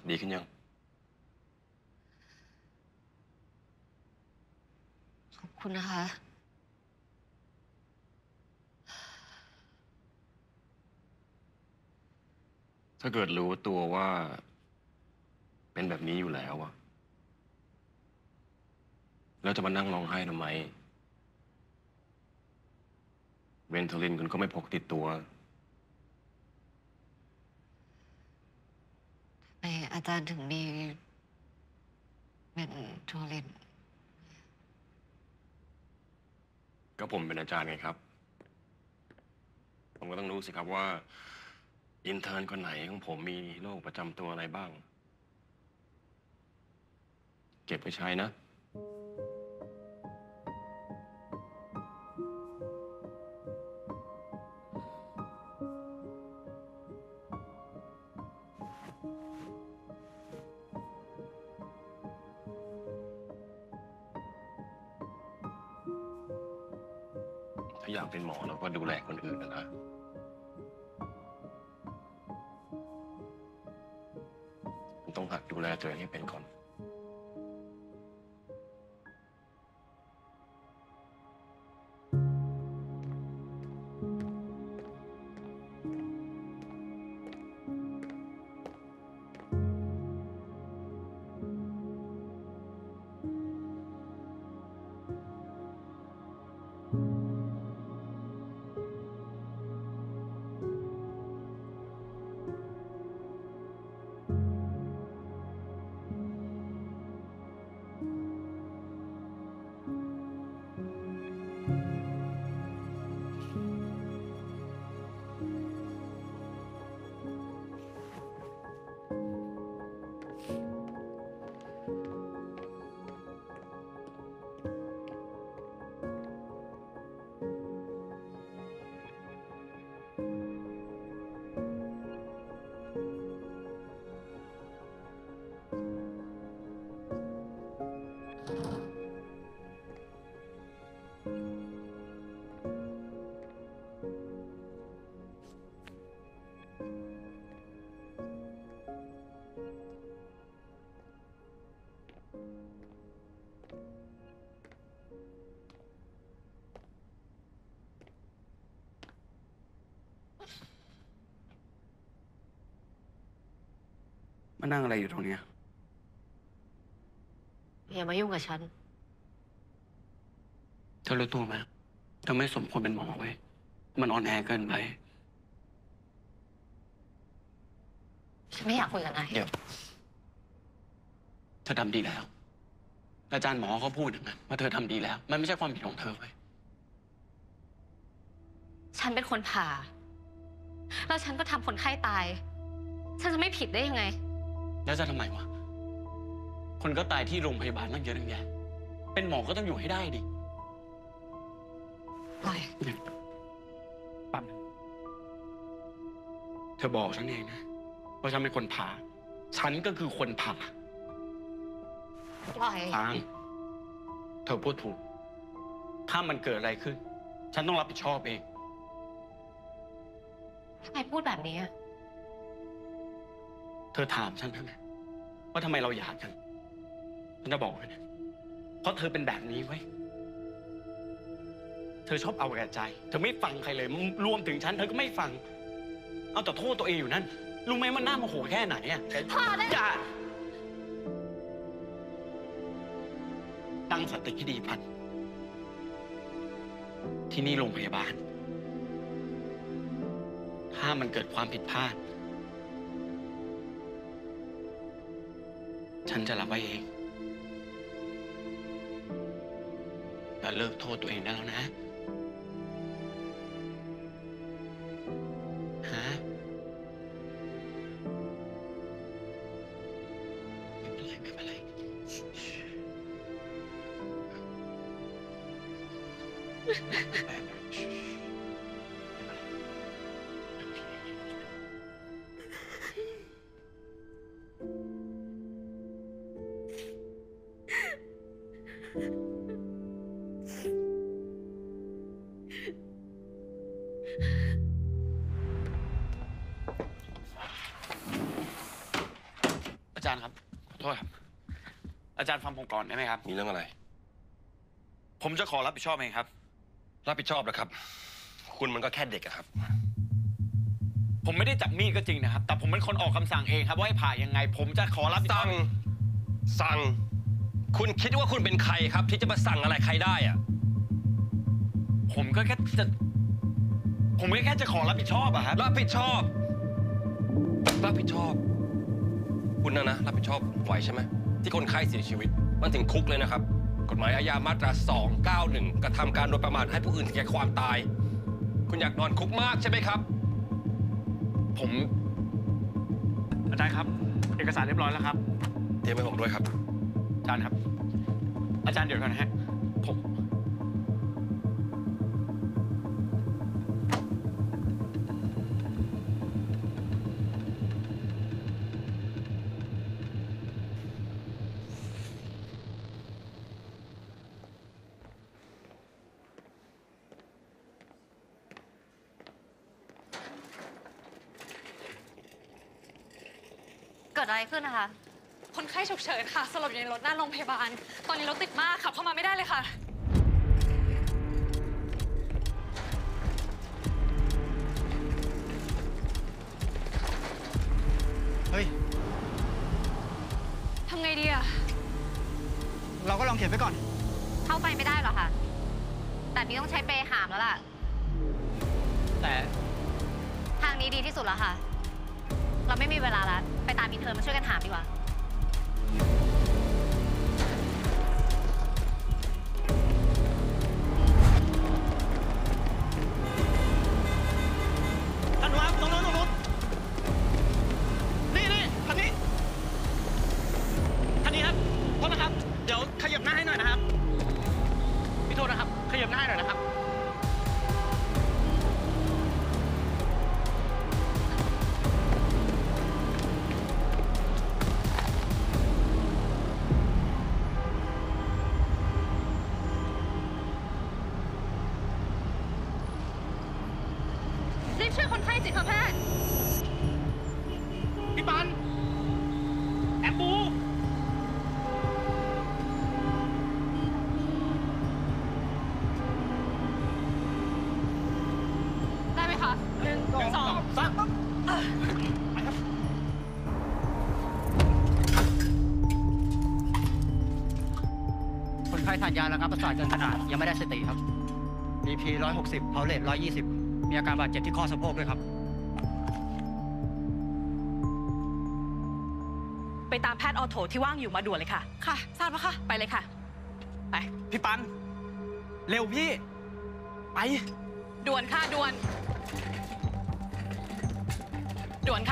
ดีขึ้นยังขอบคุณนะคะถ้าเกิดรู้ตัวว่าเป็นแบบนี้อยู่แล้วอะแล้วจะมานั่งร้องไห้ทำไม เวนโทลินคุณก็ไม่พกติดตัวทำไมอาจารย์ถึงมีเป็นโทลินก็ผมเป็นอาจารย์ไงครับ ผมก็ต้องรู้สิครับว่าอินเทอร์นคนไหนของผมมีโรคประจำตัวอะไรบ้าง เก็บไปใช้นะ ถ้าอยากเป็นหมอเราก็ดูแลคนอื่นนะ ต้องหัดดูแลตัวเองให้เป็นก่อนมานั่งอะไรอยู่ตรงเนี้ยอย่ามายุ่งกับฉันเธอรู้ตัวไหมเธอไม่สมควรเป็นหมอเว้ยมันอ่อนแอเกินไปฉันไม่อยากคุยกับนายเดี๋ยวเธอทำดีแล้ว อาจารย์หมอเขาพูดอย่างนั้นว่าเธอทำดีแล้ว มันไม่ใช่ความผิดของเธอเว้ยฉันเป็นคนผ่า แล้วฉันก็ทำคนไข้ตาย ฉันจะไม่ผิดได้ยังไงแล้วจะทำไมวะ คนก็ตายที่โรงพยาบาลตั้งเยอะตั้งแยะเป็นหมอก็ต้องอยู่ให้ได้ดิปล่อยปั๊บนึงเธอบอกฉันเองนะว่าฉันเป็นคนผ่า ฉันก็คือคนผ่าปล่อยทางเธอพูดถูก ถ้ามันเกิดอะไรขึ้น ฉันต้องรับผิดชอบเองทำไมพูดแบบนี้อะเธอถามฉันใช่ไหมว่าทำไมเราหย่ากัน ฉันจะบอกเลยนะเพราะเธอเป็นแบบนี้เว้ย เธอชอบเอาแต่ใจ เธอไม่ฟังใครเลย รวมถึงฉันเธอก็ไม่ฟัง เอาแต่โทษตัวเองอยู่นั่น รู้ไหมมันน่าโมโหแค่ไหนอ่ะพอได้อย่าตั้งสติให้ดีพัน ที่นี่โรงพยาบาล ถ้ามันเกิดความผิดพลาด ฉันจะรับไว้เองแต่เลิกโทษตัวเองได้แล้วนะฮะไม่เป็นไรไม่เป็นไรจารย์ครับ ขอโทษครับ อาจารย์ฟังผมก่อนได้ไหมครับมีเรื่องอะไรผมจะขอรับผิดชอบเองครับรับผิดชอบนะครับ คุณมันก็แค่เด็กอะครับผมไม่ได้จับมีดก็จริงนะครับ แต่ผมเป็นคนออกคำสั่งเองครับว่าให้ผ่ายังไง ผมจะขอรับผิดชอบสั่ง คุณคิดว่าคุณเป็นใครครับ ที่จะมาสั่งอะไรใครได้อะผมก็แค่จะขอรับผิดชอบอะครับรับผิดชอบ รับผิดชอบ คุณนะรับผิดชอบไหวใช่ไหมที่คนไข้เสียชีวิต มันถึงคุกเลยนะครับ กฎหมายอาญามาตรา 291 กระทำการโดยประมาทให้ผู้อื่นถึงแก่ความตาย คุณอยากนอนคุกมากใช่ไหมครับอาจารย์ครับ เอกสารเรียบร้อยแล้วครับเตรียมให้ผมด้วยครับอาจารย์ครับ อาจารย์เดี๋ยวก่อนนะฮะเกิดอะไรขึ้นนะคะคนไข้ฉุกเฉินค่ะสลบอยู่ในรถหน้าโรงพยาบาล ตอนนี้รถติดมากขับเข้ามาไม่ได้เลยค่ะเฮ้ยทำไงดีอะเราก็ลองเขียนไปก่อนเข้าไปไม่ได้หรอคะ แต่นี้ต้องใช้เปหามแล้วล่ะแต่ทางนี้ดีที่สุดแล้วค่ะ เราไม่มีเวลาแล้ว ไปตามอินเทอร์มาช่วยกันหามดีกว่าท่านครับตรงนู้นนี่ทางนี้ครับโทษนะครับ เดี๋ยวขยับหน้าให้หน่อยนะครับ พี่โทษนะครับ ขยับหน้าให้หน่อยนะครับรีบช่วยคนไข้สิคะแพทย์พี่ปัน แอบปูได้ไหมคะ1 2 3 คนไข้ทานยาระงับประสาทเกินขนาดยังไม่ได้สติครับ BP 160 เพาเลต120 มีอาการบาดเจ็บที่ข้อสะโพกด้วยครับไปตามแพทย์ออโถที่ว่างอยู่มาด่วนเลยค่ะ ค่ะ ทราบแล้วค่ะ ไปเลยค่ะ ไปพี่ปัน เร็วพี่ ไปด่วนค่ะ ด่วน ด่วนค่ะ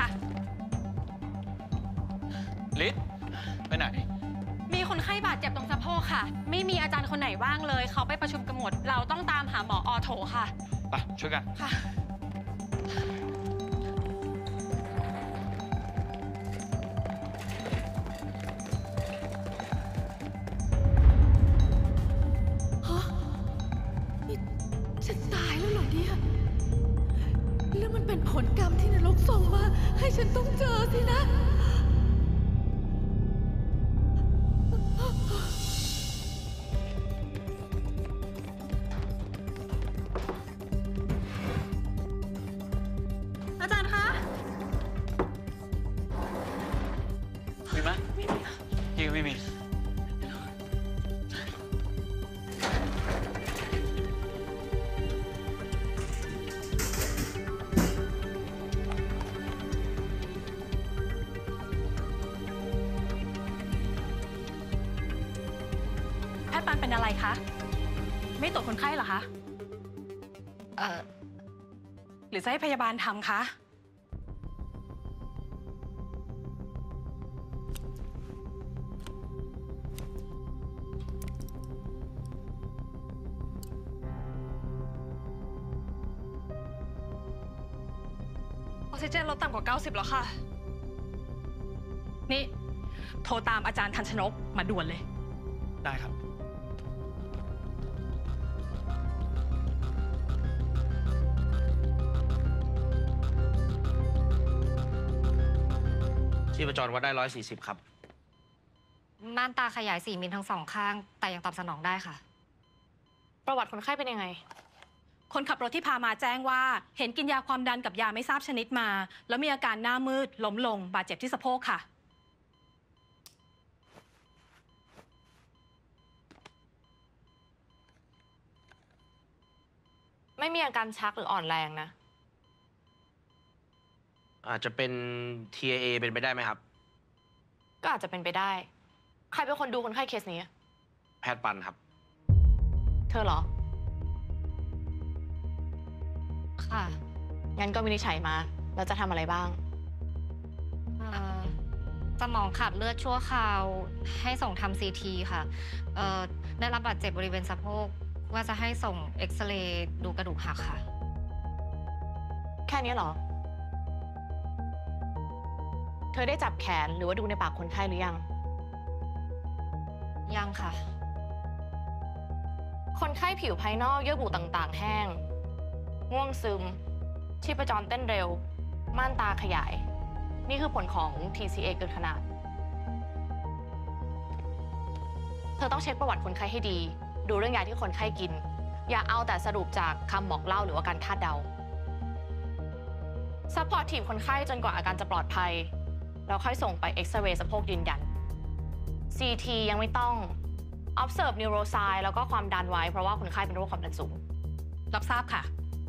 ลิศไปไหนมีคนไข้บาดเจ็บตรงสะโพกค่ะ ไม่มีอาจารย์คนไหนว่างเลย เขาไปประชุมกันหมด เราต้องตามหาหมอออโถค่ะไป ช่วยกันค่ะฉันตายแล้วเหรอเนี่ย แล้วมันเป็นผลกรรมที่นรกส่งมา ให้ฉันต้องเจอสินะอาจารย์คะมีไหมพี่ไม่มีแพทย์ปันเป็นอะไรคะ ไม่ตรวจคนไข้เหรอคะ หรือจะให้พยาบาลทำคะออกซิเจนลดต่ำกว่า 90 แล้วค่ะนี่ โทรตามอาจารย์ทันชนกมาด่วนเลยได้ครับชีพจรวัดได้140ครับม่านตาขยาย 4 มิลทั้ง 2 ข้าง แต่ยังตอบสนองได้ค่ะประวัติคนไข้เป็นยังไงคนขับรถที่พามาแจ้งว่าเห็นกินยาความดันกับยาไม่ทราบชนิดมา แล้วมีอาการหน้ามืดล้มลงบาดเจ็บที่สะโพกค่ะไม่มีอาการชักหรืออ่อนแรงนะอาจจะเป็น TIA เป็นไปได้ไหมครับก็อาจจะเป็นไปได้ ใครเป็นคนดูคนไข้เคสนี้แพทย์ปันครับเธอเหรอค่ะงั้นก็วินิจฉัยมา แล้วจะทำอะไรบ้างสมองขาดเลือดชั่วคราว ให้ส่งทำ CT ค่ะ ได้รับบาดเจ็บบริเวณสะโพก ว่าจะให้ส่งเอ็กซเรย์ดูกระดูกหักค่ะแค่นี้เหรอ เธอได้จับแขนหรือว่าดูในปากคนไข้หรือยังยังค่ะคนไข้ผิวภายนอกเยื่อบุต่างๆ แห้ง ง่วงซึม ชีพจรเต้นเร็ว ม่านตาขยาย นี่คือผลของ TCA เกินขนาด เธอต้องเช็คประวัติคนไข้ให้ดี ดูเรื่องยาที่คนไข้กิน อย่าเอาแต่สรุปจากคำบอกเล่าหรือว่าการคาดเดา ซัพพอร์ตทีมคนไข้จนกว่าอาการจะปลอดภัย แล้วค่อยส่งไปเอ็กซเรย์สะโพกยืนยัน CT ยังไม่ต้อง observe neuroscience แล้วก็ความดันไว้เพราะว่าคนไข้เป็นโรคความดันสูงรับทราบค่ะ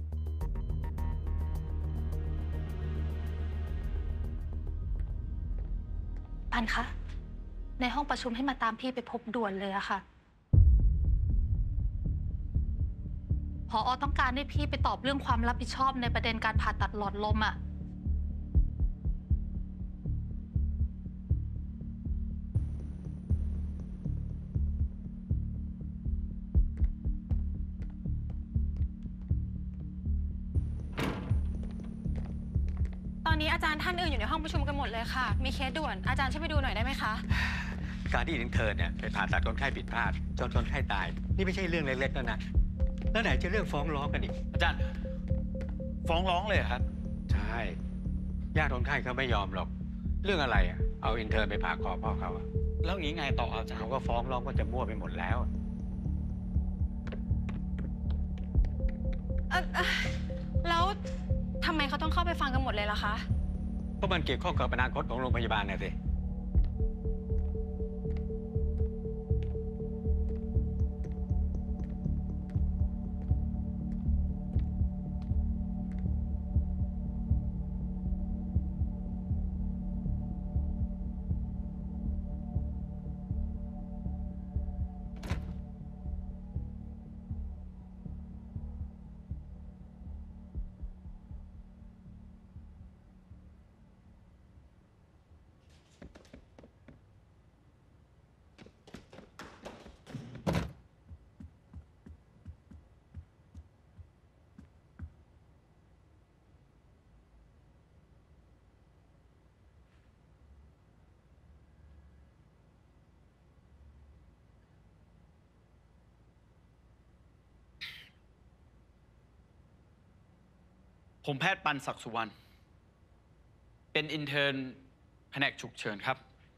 ปันคะ ในห้องประชุมให้มาตามพี่ไปพบด่วนเลยอะค่ะ ผอ.ต้องการให้พี่ไปตอบเรื่องความรับผิดชอบในประเด็นการผ่าตัดหลอดลมอะตอนนี้อาจารย์ท่านอื่นอยู่ในห้องประชุมกันหมดเลยค่ะ มีเคสด่วน อาจารย์ช่วยไปดูหน่อยได้ไหมคะการที่อินเทอร์เนี่ยไปผ่าตัดคนไข้ผิดพลาดจนคนไข้ตาย นี่ไม่ใช่เรื่องเล็กๆแล้วนะ แล้วไหนจะเรื่องฟ้องร้องกันอีกอาจารย์ ฟ้องร้องเลยเหรอครับใช่ ญาติคนไข้เขาไม่ยอมหรอก เรื่องอะไรอะเอาอินเทอร์ไปผ่าคอพ่อเขาอะแล้วอย่างนี้ไงต่ออาจารย์เขาก็ฟ้องร้องว่าจะมั่วไปหมดแล้วแล้วทำไมเขาต้องเข้าไปฟังกันหมดเลยล่ะคะเพราะมันเกี่ยวข้องกับอนาคตของโรงพยาบาลน่ะสิผมแพทย์ปันศักดิ์สุวรรณ เป็นอินเทอร์นแผนกฉุกเฉินครับ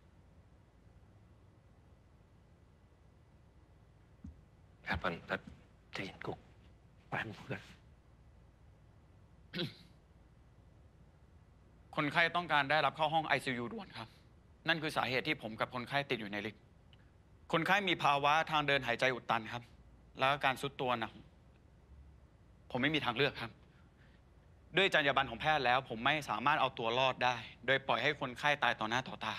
แพทย์ปันแต่จะเห็นกุ๊กแป๊บเพื่อนคนไข้ต้องการได้รับเข้าห้อง ICU ด่วนครับ นั่นคือสาเหตุที่ผมกับคนไข้ติดอยู่ในลิฟต์ คนไข้มีภาวะทางเดินหายใจอุดตันครับ แล้วการทรุดตัวหนัก ผมไม่มีทางเลือกครับ ด้วยจรรยาบรรณของแพทย์แล้ว ผมไม่สามารถเอาตัวรอดได้ โดยปล่อยให้คนไข้ตายต่อหน้าต่อตา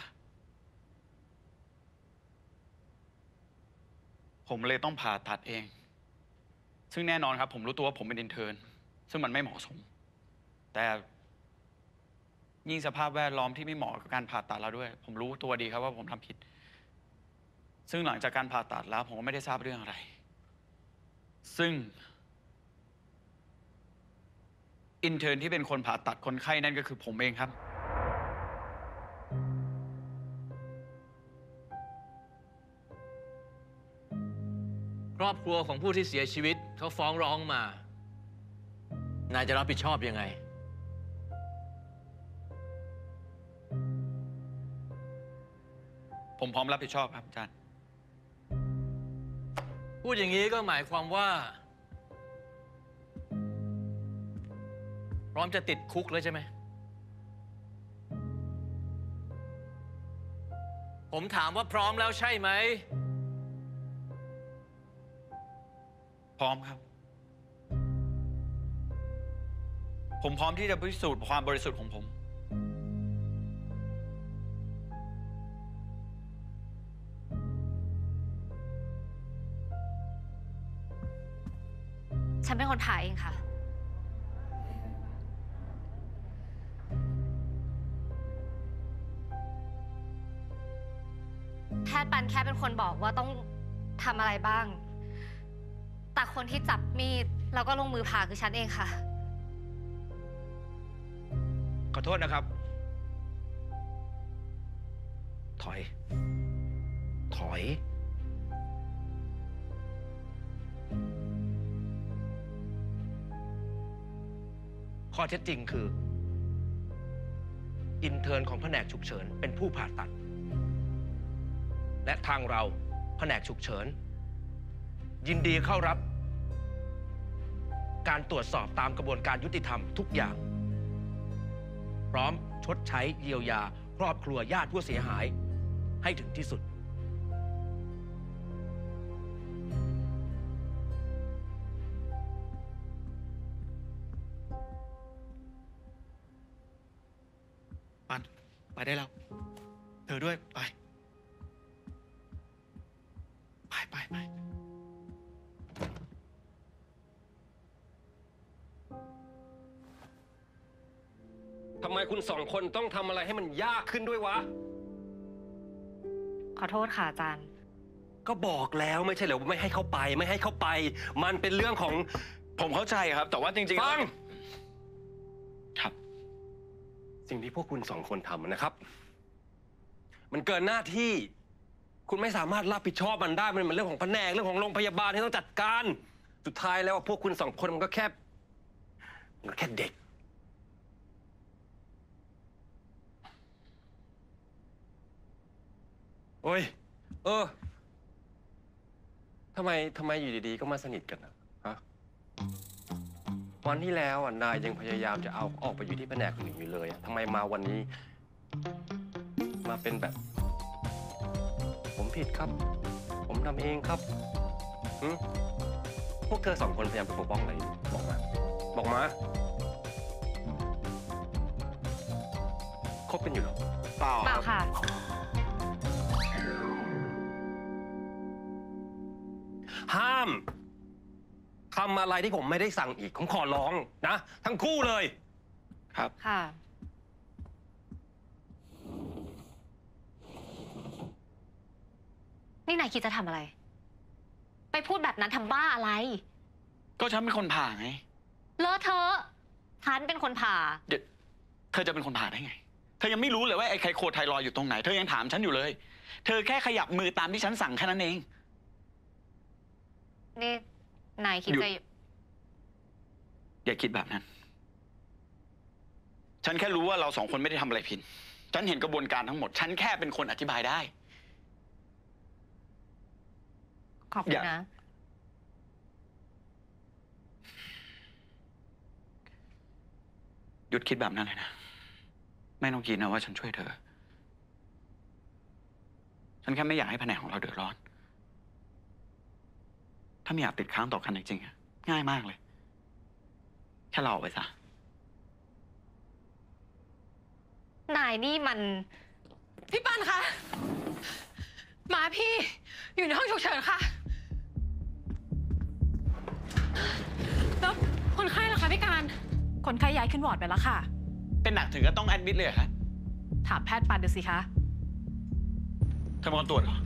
ผมเลยต้องผ่าตัดเอง ซึ่งแน่นอนครับ ผมรู้ตัวว่าผมเป็นอินเทอร์น ซึ่งมันไม่เหมาะสม แต่ยิ่งสภาพแวดล้อมที่ไม่เหมาะกับการผ่าตัดแล้วด้วย ผมรู้ตัวดีครับว่าผมทำผิด ซึ่งหลังจากการผ่าตัดแล้วผมก็ไม่ได้ทราบเรื่องอะไร ซึ่งอินเทอร์นที่เป็นคนผ่าตัดคนไข้นั่นก็คือผมเองครับครอบครัวของผู้ที่เสียชีวิตเขาฟ้องร้องมา นายจะรับผิดชอบยังไงผมพร้อมรับผิดชอบครับอาจารย์พูดอย่างนี้ก็หมายความว่า พร้อมจะติดคุกแล้วใช่ไหม ผมถามว่าพร้อมแล้วใช่ไหมพร้อมครับ ผมพร้อมที่จะพิสูจน์ความบริสุทธิ์ของผมฉันเป็นคนผ่าเองค่ะ แพทย์ปันแค่เป็นคนบอกว่าต้องทำอะไรบ้าง แต่คนที่จับมีดแล้วก็ลงมือผ่าคือฉันเองค่ะขอโทษนะครับ ถอย ถอย ข้อเท็จจริงคือ อินเทิร์นของแผนกฉุกเฉินเป็นผู้ผ่าตัด และทางเราแผนกฉุกเฉิน ยินดีเข้ารับ การตรวจสอบตามกระบวนการยุติธรรมทุกอย่าง พร้อมชดใช้เยียวยาครอบครัวญาติผู้เสียหายให้ถึงที่สุดปัน ไปได้แล้ว เธอด้วย ไป ไปทำไมคุณสองคนต้องทำอะไรให้มันยากขึ้นด้วยวะขอโทษค่ะอาจารย์ก็บอกแล้วไม่ใช่เหรอว่าไม่ให้เข้าไป ไม่ให้เข้าไป มันเป็นเรื่องของผมเข้าใจครับ แต่ว่าจริงๆฟังครับสิ่งที่พวกคุณสองคนทำนะครับ มันเกินหน้าที่ คุณไม่สามารถรับผิดชอบมันได้ มันเป็นเรื่องของแผนกเรื่องของโรงพยาบาลที่ต้องจัดการ สุดท้ายแล้วพวกคุณสองคนมันก็แค่เด็ก โอ้ย ทำไมอยู่ดีๆ ก็มาสนิทกันอะฮะ วันที่แล้วนายยังพยายามจะเอาออกไปอยู่ที่แผนกอื่นอยู่เลยอะทำไมมาวันนี้ มาเป็นแบบ ผมผิดครับ ผมทำเองครับพวกเธอสองคนพยายามจะปกป้องอะไรอยู่บอกมา บอกมา คบกันอยู่เหรอเปล่าเปล่าค่ะห้ามทำอะไรที่ผมไม่ได้สั่งอีก ผมขอร้องนะ ทั้งคู่เลยครับค่ะ นี่นายคิดจะทำอะไร ไปพูดแบบนั้นทำบ้าอะไรก็ฉันเป็นคนผ่าไงเลอะเทอะฉันเป็นคนผ่าเดี๋ยวเธอจะเป็นคนผ่าได้ไง เธอยังไม่รู้เลยว่าไอ้ไคโคไทรอยด์อยู่ตรงไหน เธอยังถามฉันอยู่เลย เธอแค่ขยับมือตามที่ฉันสั่งแค่นั้นเองนี่นายคิดจะอย่าคิดแบบนั้น ฉันแค่รู้ว่าเราสองคนไม่ได้ทำอะไรผิด ฉันเห็นกระบวนการทั้งหมด ฉันแค่เป็นคนอธิบายได้ขอบคุณนะหยุดคิดแบบนั้นเลยนะ ไม่ต้องคิดนะว่าฉันช่วยเธอ ฉันแค่ไม่อยากให้แผนกของเราเดือดร้อน ถ้าไม่อยากติดค้างต่อกันจริงๆง่ายมากเลย แค่เราออกไปซะนายนี่มันพี่ปันคะหมาพี่ อยู่ในห้องฉุกเฉินค่ะ แล้วคนไข้ล่ะคะพี่การคนไข้ย้ายขึ้นวอร์ดไปแล้วค่ะเป็นหนักถึงก็ต้องแอดมิดเลยเหรอคะถามแพทย์ปันดูสิคะเธอมาตรวจเหรอ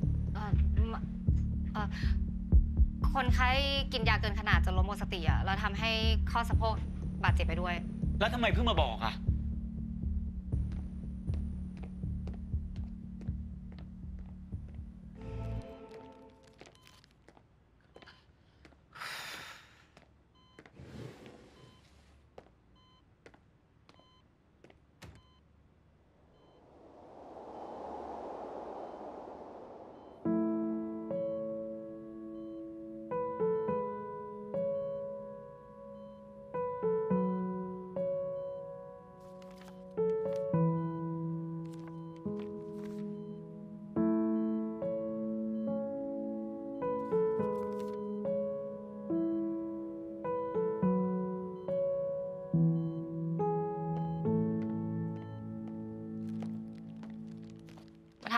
คนไข้กินยาเกินขนาดจนล้มหมดสติอะแล้วทำให้ข้อสะโพกบาดเจ็บไปด้วยแล้วทำไมเพิ่งมาบอกอะ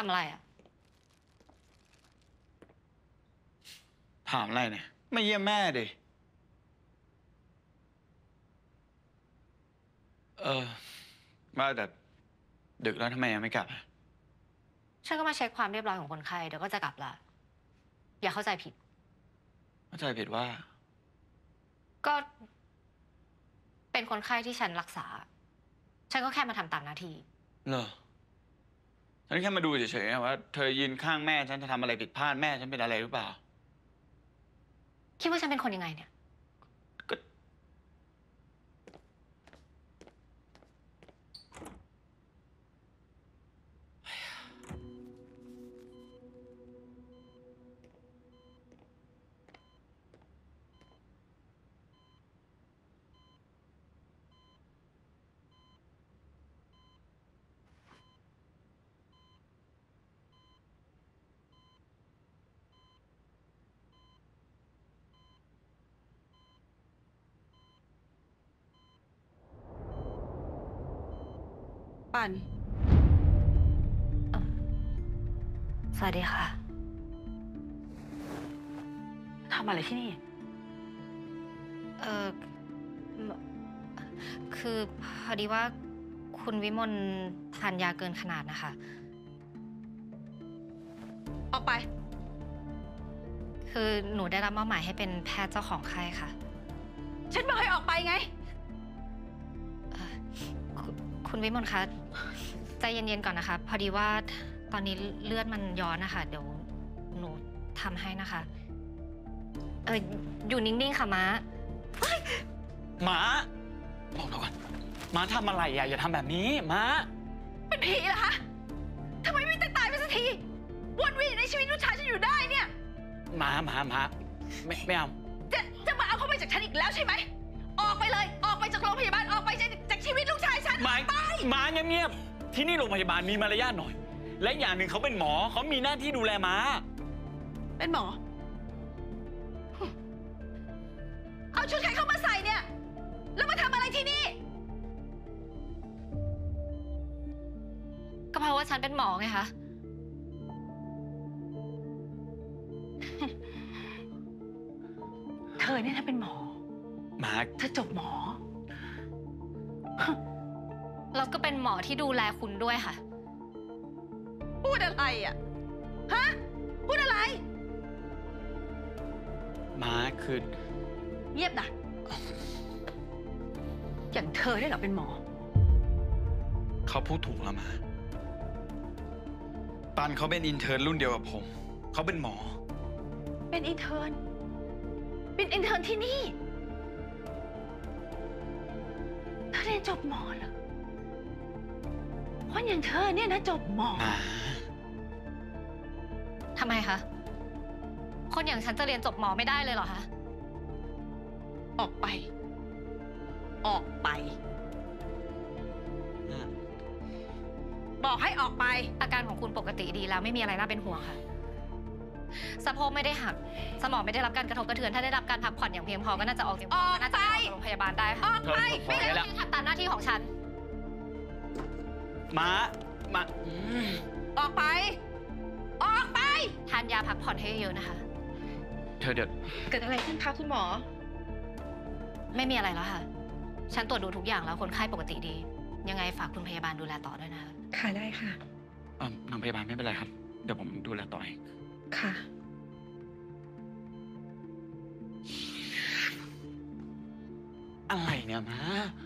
ทำอะไรอ่ะถามอะไรเนี่ยไม่เยี่ยมแม่ดิว่าแต่ดึกแล้วทำไมยังไม่กลับฉันก็มาเช็คความเรียบร้อยของคนไข้เดี๋ยวก็จะกลับละอย่าเข้าใจผิดเข้าใจผิดว่าก็เป็นคนไข้ที่ฉันรักษา ฉันก็แค่มาทำตามหน้าที่เหรอ ฉันแค่มาดูเฉยๆว่าเธอยืนข้างแม่ฉันจะทำอะไรผิดพลาดแม่ฉันเป็นอะไรหรือเปล่าคิดว่าฉันเป็นคนยังไงเนี่ยปันสวัสดีค่ะทำอะไรที่นี่คือพอดีว่าคุณวิมลทานยาเกินขนาดนะคะออกไปคือหนูได้รับมอบหมายให้เป็นแพทย์เจ้าของไข้ค่ะฉันบอกให้ออกไปไงคุณวิมลคะใจเย็นๆก่อนนะคะ พอดีว่าตอนนี้เลือดมันย้อนนะคะ เดี๋ยวหนูทำให้นะคะ อยู่นิ่งๆค่ะม้าม้าบอกเราก่อนม้าทำอะไรอย่าทำแบบนี้ม้าเป็นผีเหรอคะทำไมไม่ตายไปสักทีวนเวียนในชีวิตลูกชายฉันอยู่ได้เนี่ยม้าไม่เอาจะมาเอาเข้าไปจากฉันอีกแล้วใช่ไหม ออกไปเลย ออกไปจากโรงพยาบาล ออกไปจากชีวิตลูกชายฉันม้าเงียบๆที่นี่โรงพยาบาลมีมารยาทหน่อย และอย่างหนึ่งเขาเป็นหมอเขามีหน้าที่ดูแลม้าเป็นหมอ เอาชุดใครเข้ามาใส่เนี่ย แล้วมาทำอะไรที่นี่ก็เพราะว่าฉันเป็นหมอไงคะเธอเนี่ยนะเป็นหมอม้าเธอจบหมอแล้วก็เป็นหมอที่ดูแลคุณด้วยค่ะพูดอะไรอ่ะ ฮะ พูดอะไรม้าคือเงียบนะอย่างเธอได้เหรอเป็นหมอเขาพูดถูกแล้วม้าปันเขาเป็นอินเทอร์รุ่นเดียวกับผมเขาเป็นหมอเป็นอินเทอร์ที่นี่ เธอเรียนจบหมอเหรอคนอย่างเธอเนี่ยนะจบหมอทำไมคะ คนอย่างฉันจะเรียนจบหมอไม่ได้เลยเหรอคะออกไป ออกไป บอกให้ออกไปอาการของคุณปกติดีแล้วไม่มีอะไรน่าเป็นห่วงค่ะ สะโพกไม่ได้หัก สมองไม่ได้รับการกระทบกระเทือน ถ้าได้รับการพักผ่อนอย่างเพียงพอก็น่าจะออกจากน่าจะออกจากโรงพยาบาลได้ค่ะออกไปไม่งั้นทำตามหน้าที่ของฉันม้าออกไป ออกไปทานยาพักผ่อนให้เยอะๆนะคะเธอเดี๋ยวเกิดอะไรขึ้นคะคุณหมอไม่มีอะไรแล้วค่ะ ฉันตรวจดูทุกอย่างแล้วคนไข้ปกติดี ยังไงฝากคุณพยาบาลดูแลต่อด้วยนะคะค่ะได้ค่ะน้องพยาบาลไม่เป็นไรครับ เดี๋ยวผมดูแลต่อเองค่ะอะไรเนี่ยม้า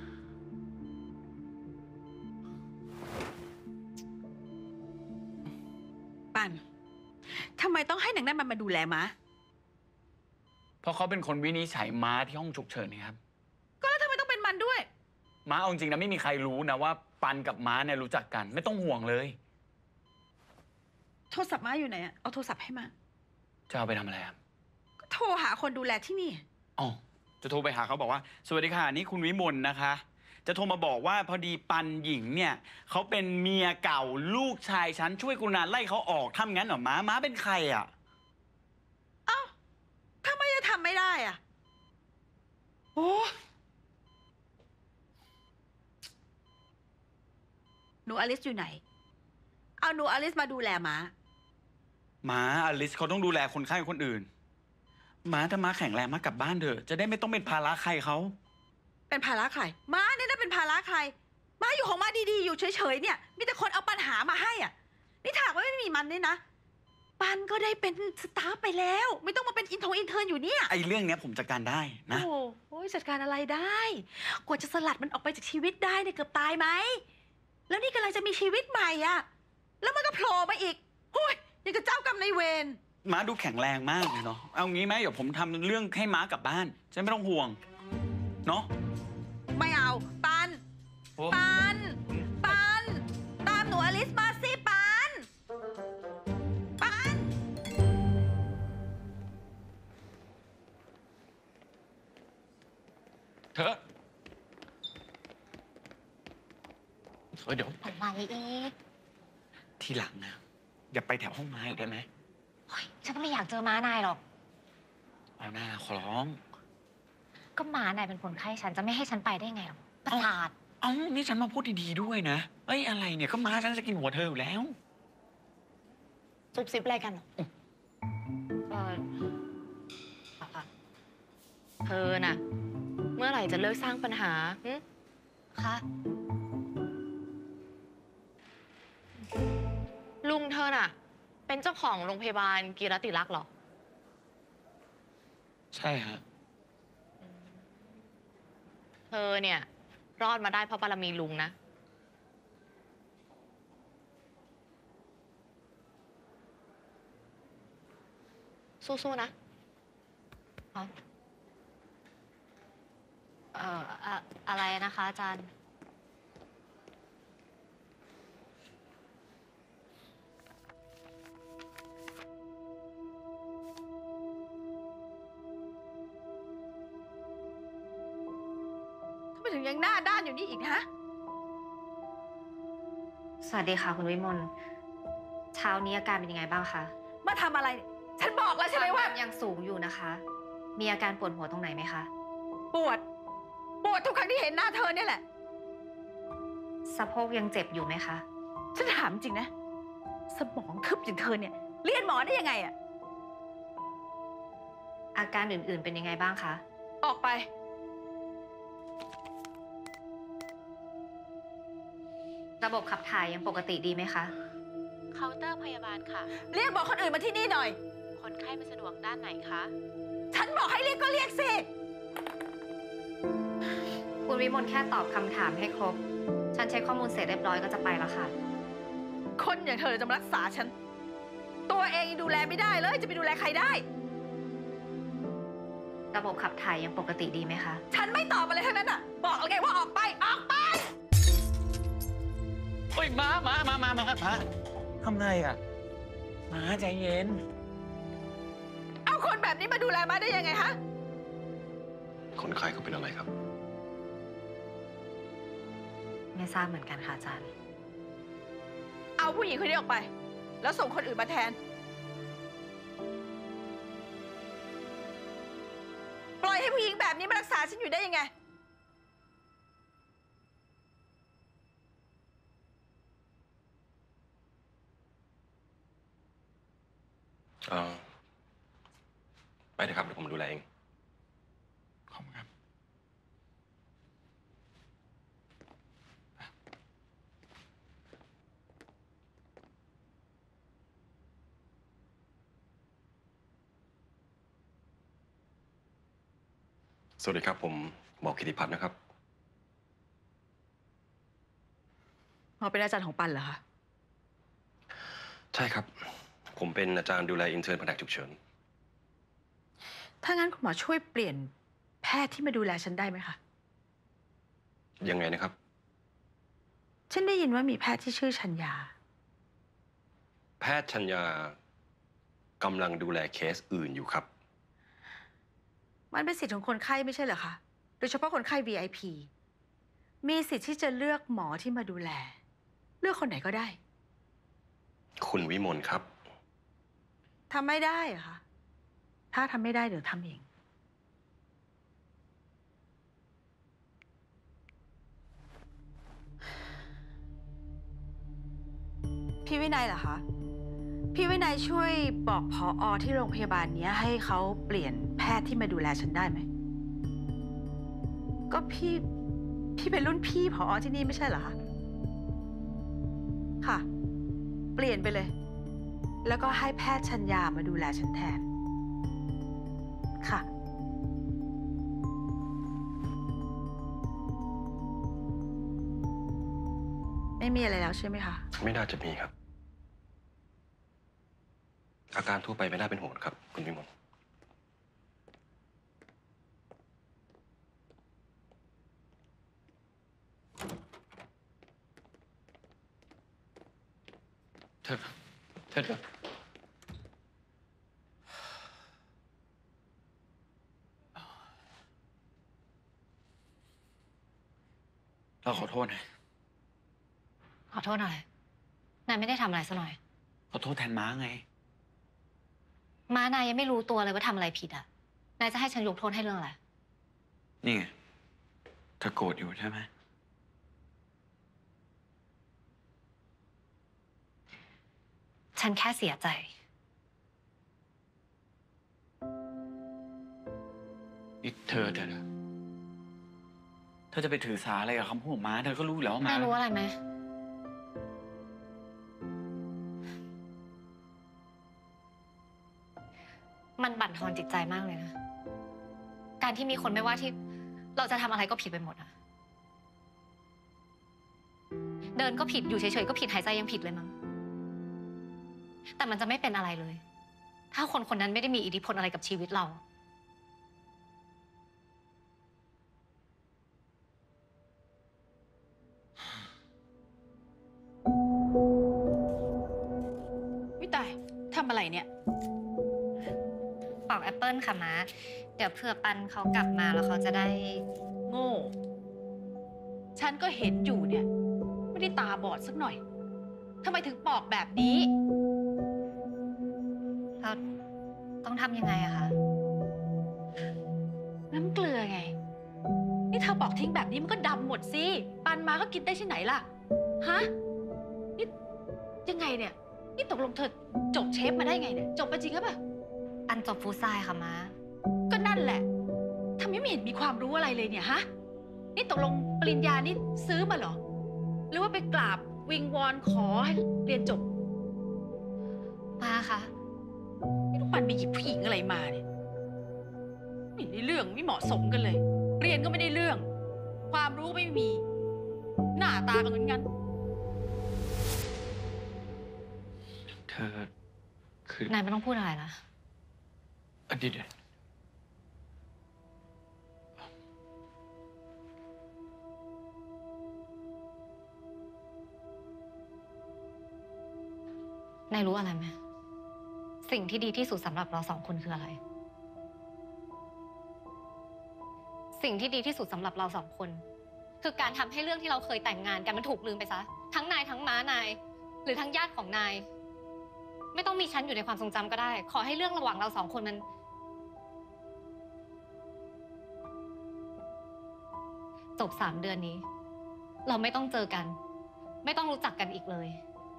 ปันทำไมต้องให้หนังนั่นมันมาดูแลม้าเพราะเขาเป็นคนวินิจฉัยม้าที่ห้องฉุกเฉินนะครับก็แล้วทำไมต้องเป็นมันด้วยม้าเอาจริงนะไม่มีใครรู้นะว่าปันกับม้าเนี่ยรู้จักกัน ไม่ต้องห่วงเลยโทรศัพท์ม้าอยู่ไหนอะเอาโทรศัพท์ให้มาจะเอาไปทำอะไรครับก็โทรหาคนดูแลที่นี่อ๋อ จะโทรไปหาเขาบอกว่า สวัสดีค่ะ นี่คุณวิมลนะคะ จะโทรมาบอกว่าพอดีปันหญิงเนี่ยเขาเป็นเมียเก่าลูกชายฉันช่วยกรุณาไล่เขาออกทำงั้นเหรอม้า ม้าเป็นใครอ่ะทำไมจะทำไม่ได้อะโอ้หนูอลิสอยู่ไหน เอาเอาหนูอลิสมาดูแลม้าม้าอลิสเขาต้องดูแลคนไข้คนอื่น ม้าถ้าม้าแข็งแรงม้ากลับบ้านเถอะจะได้ไม่ต้องเป็นภาระใครเขาเป็นภาระใครม้าเนี่ยนะเป็นภาระใครม้าอยู่ของม้าดีๆอยู่เฉยๆเนี่ยมีแต่คนเอาปัญหามาให้อ่ะนี่ถามว่าไม่มีมันเนี่ยนะปันก็ได้เป็นสตาฟไปแล้ว ไม่ต้องมาเป็นอินเทอร์อยู่เนี่ยไอ้เรื่องเนี้ยผมจัดการได้นะโอ้ยจัดการอะไรได้ กว่าจะสลัดมันออกไปจากชีวิตได้เนี่ยเกือบตายไหมแล้วนี่กำลังจะมีชีวิตใหม่อ่ะแล้วมันก็โผล่มาอีกโอ้ยยังกับเจ้ากรรมนายเวรม้าดูแข็งแรงมากเลยเนาะเอางี้ไหมเดี๋ยวผมทำเรื่องให้ม้ากลับบ้านจะไม่ต้องห่วงเนาะไม่เอาปันตามหนูอลิสมาสิปันเธอเดี๋ยวอะไรเอ๊ะทีหลังนะอย่าไปแถวห้องไม้อีกได้ไหมฉันก็ไม่อยากเจอม้านายหรอกเอาหน้าขอร้องก็ม้านายเป็นคนไข้ฉันจะไม่ให้ฉันไปได้ไงหรอประหลาดเอ้านี่ฉันมาพูดดีๆด้วยนะเอ้ยอะไรเนี่ยก็ม้าฉันจะกินหัวเธออยู่แล้วซุบซิบอะไรกัน เธอน่ะ เมื่อไหร่จะเลิกสร้างปัญหาคะลุงเธอน่ะ เป็นเจ้าของโรงพยาบาลกีรติรักษ์เหรอใช่ฮะเธอเนี่ยรอดมาได้เพราะบารมีลุงนะ สู้ๆนะอะไรนะคะอาจารย์ทำไมถึงยังหน้าด้านอยู่นี่อีกนะสวัสดีค่ะคุณวิมลเช้านี้อาการเป็นยังไงบ้างคะมาทำอะไร ฉันบอกแล้วใช่ไหมว่ายังสูงอยู่นะคะ มีอาการปวดหัวตรงไหนไหมคะปวดทุกครั้งที่เห็นหน้าเธอเนี่ยแหละสะโพกยังเจ็บอยู่ไหมคะฉันถามจริงนะ สมองทึบอย่างเธอเนี่ย เรียนหมอได้ยังไงอะอาการอื่นๆเป็นยังไงบ้างคะออกไประบบขับถ่ายยังปกติดีไหมคะเคาน์เตอร์พยาบาลค่ะเรียกหมอคนอื่นมาที่นี่หน่อยคนไข้ไม่สะดวกด้านไหนคะฉันบอกให้เรียกก็เรียกสิคุณวิมลแค่ตอบคำถามให้ครบ ฉันเช็คข้อมูลเสร็จเรียบร้อยก็จะไปแล้วค่ะคนอย่างเธอจะมารักษาฉัน ตัวเองยังดูแลไม่ได้เลย จะไปดูแลใครได้ระบบขับถ่ายยังปกติดีไหมคะฉันไม่ตอบอะไรทั้งนั้นอ่ะ บอกแล้วไงว่าออกไป ออกไปเฮ้ยม้าทำไงอ่ะม้าใจเย็นเอาคนแบบนี้มาดูแลมาได้ยังไงฮะคนไข้เขาเป็นอะไรครับไม่ทราบเหมือนกันค่ะอาจารย์เอาผู้หญิงคนนี้ออกไป แล้วส่งคนอื่นมาแทน ปล่อยให้ผู้หญิงแบบนี้มารักษาฉันอยู่ได้ยังไงไปเถอะครับเดี๋ยวผมดูแลเองขอบคุณครับสวัสดีครับผมหมอกิติพัฒน์นะครับหมอเป็นอาจารย์ของปันเหรอคะใช่ครับ ผมเป็นอาจารย์ดูแลอินเทอร์นแผนกฉุกเฉินถ้างั้นคุณหมอช่วยเปลี่ยนแพทย์ที่มาดูแลฉันได้ไหมคะยังไงนะครับฉันได้ยินว่ามีแพทย์ที่ชื่อชัญญาแพทย์ชัญญากำลังดูแลเคสอื่นอยู่ครับมันเป็นสิทธิ์ของคนไข้ไม่ใช่เหรอคะ โดยเฉพาะคนไข้ VIP มีสิทธิ์ที่จะเลือกหมอที่มาดูแล เลือกคนไหนก็ได้คุณวิมลครับทำไม่ได้เหรอคะ ถ้าทำไม่ได้เดี๋ยวทำเองพี่วินัยเหรอคะ พี่วินัยช่วยบอกผอ.ที่โรงพยาบาลนี้ให้เขาเปลี่ยนแพทย์ที่มาดูแลฉันได้ไหม ก็พี่เป็นรุ่นพี่ผอ.ที่นี่ไม่ใช่เหรอคะ ค่ะ เปลี่ยนไปเลย แล้วก็ให้แพทย์ชัญญามาดูแลฉันแทน ค่ะ ไม่มีอะไรแล้วใช่ไหมคะไม่น่าจะมีครับ อาการทั่วไปไม่น่าเป็นห่วงครับ คุณวิมลเธอเราขอโทษนะขอโทษอะไรนายไม่ได้ทำอะไรซะหน่อยขอโทษแทนม้าไงม้านายยังไม่รู้ตัวเลยว่าทำอะไรผิดอ่ะ นายจะให้ฉันยกโทษให้เรื่องอะไรนี่ไงเธอโกรธอยู่ใช่ไหมฉันแค่เสียใจนี่เธอจะไปถือสาอะไรกับคำพูดของม้าเธอก็รู้แล้วว่าม้ารู้อะไรไหม มันบั่นทอนจิตใจมากเลยนะ การที่มีคนไม่ว่าที่เราจะทำอะไรก็ผิดไปหมดอะเดินก็ผิดอยู่เฉยๆก็ผิดหายใจยังผิดเลยมั้ง แต่มันจะไม่เป็นอะไรเลย ถ้าคนคนนั้นไม่ได้มีอิทธิพลอะไรกับชีวิตเราวิตายทำอะไรเนี่ยปอกแอปเปิลค่ะม้า เดี๋ยวเผื่อปันเขากลับมาแล้วเขาจะได้โง่ ฉันก็เห็นอยู่เนี่ย ไม่ได้ตาบอดสักหน่อย ทำไมถึงปอกแบบนี้เราต้องทำยังไงอะคะน้ำเกลือไง นี่เธอปอกทิ้งแบบนี้มันก็ดำหมดสิ ปันมาก็กินได้ที่ไหนล่ะ ฮะ นี่ยังไงเนี่ย นี่ตกลงเธอจบเชฟมาได้ไงเนี่ย จบมาจริงหรือเปล่าปันจบฟู้ดไซน์ค่ะม้าก็นั่นแหละทำไมไม่เห็นมีความรู้อะไรเลยเนี่ยฮะ นี่ตกลงปริญญานี่ซื้อมาเหรอ หรือว่าไปกราบวิงวอนขอให้เรียนจบป้าคะนี่ลูกปันไปหยิบผู้หญิงอะไรมาเนี่ยไม่ได้เรื่องไม่เหมาะสมกันเลย เรียนก็ไม่ได้เรื่อง ความรู้ไม่มี หน้าตาก็เหมือนกันเธอคือนายไม่ต้องพูดอะไรละเดี๋ยวนายรู้อะไรไหม สิ่งที่ดีที่สุดสำหรับเราสองคนคืออะไร สิ่งที่ดีที่สุดสำหรับเราสองคน คือการทำให้เรื่องที่เราเคยแต่งงานกันมันถูกลืมไปซะ ทั้งนายทั้งม้านาย หรือทั้งญาติของนาย ไม่ต้องมีฉันอยู่ในความทรงจำก็ได้ ขอให้เรื่องระหว่างเราสองคนมันจบ3 เดือนนี้ เราไม่ต้องเจอกัน ไม่ต้องรู้จักกันอีกเลย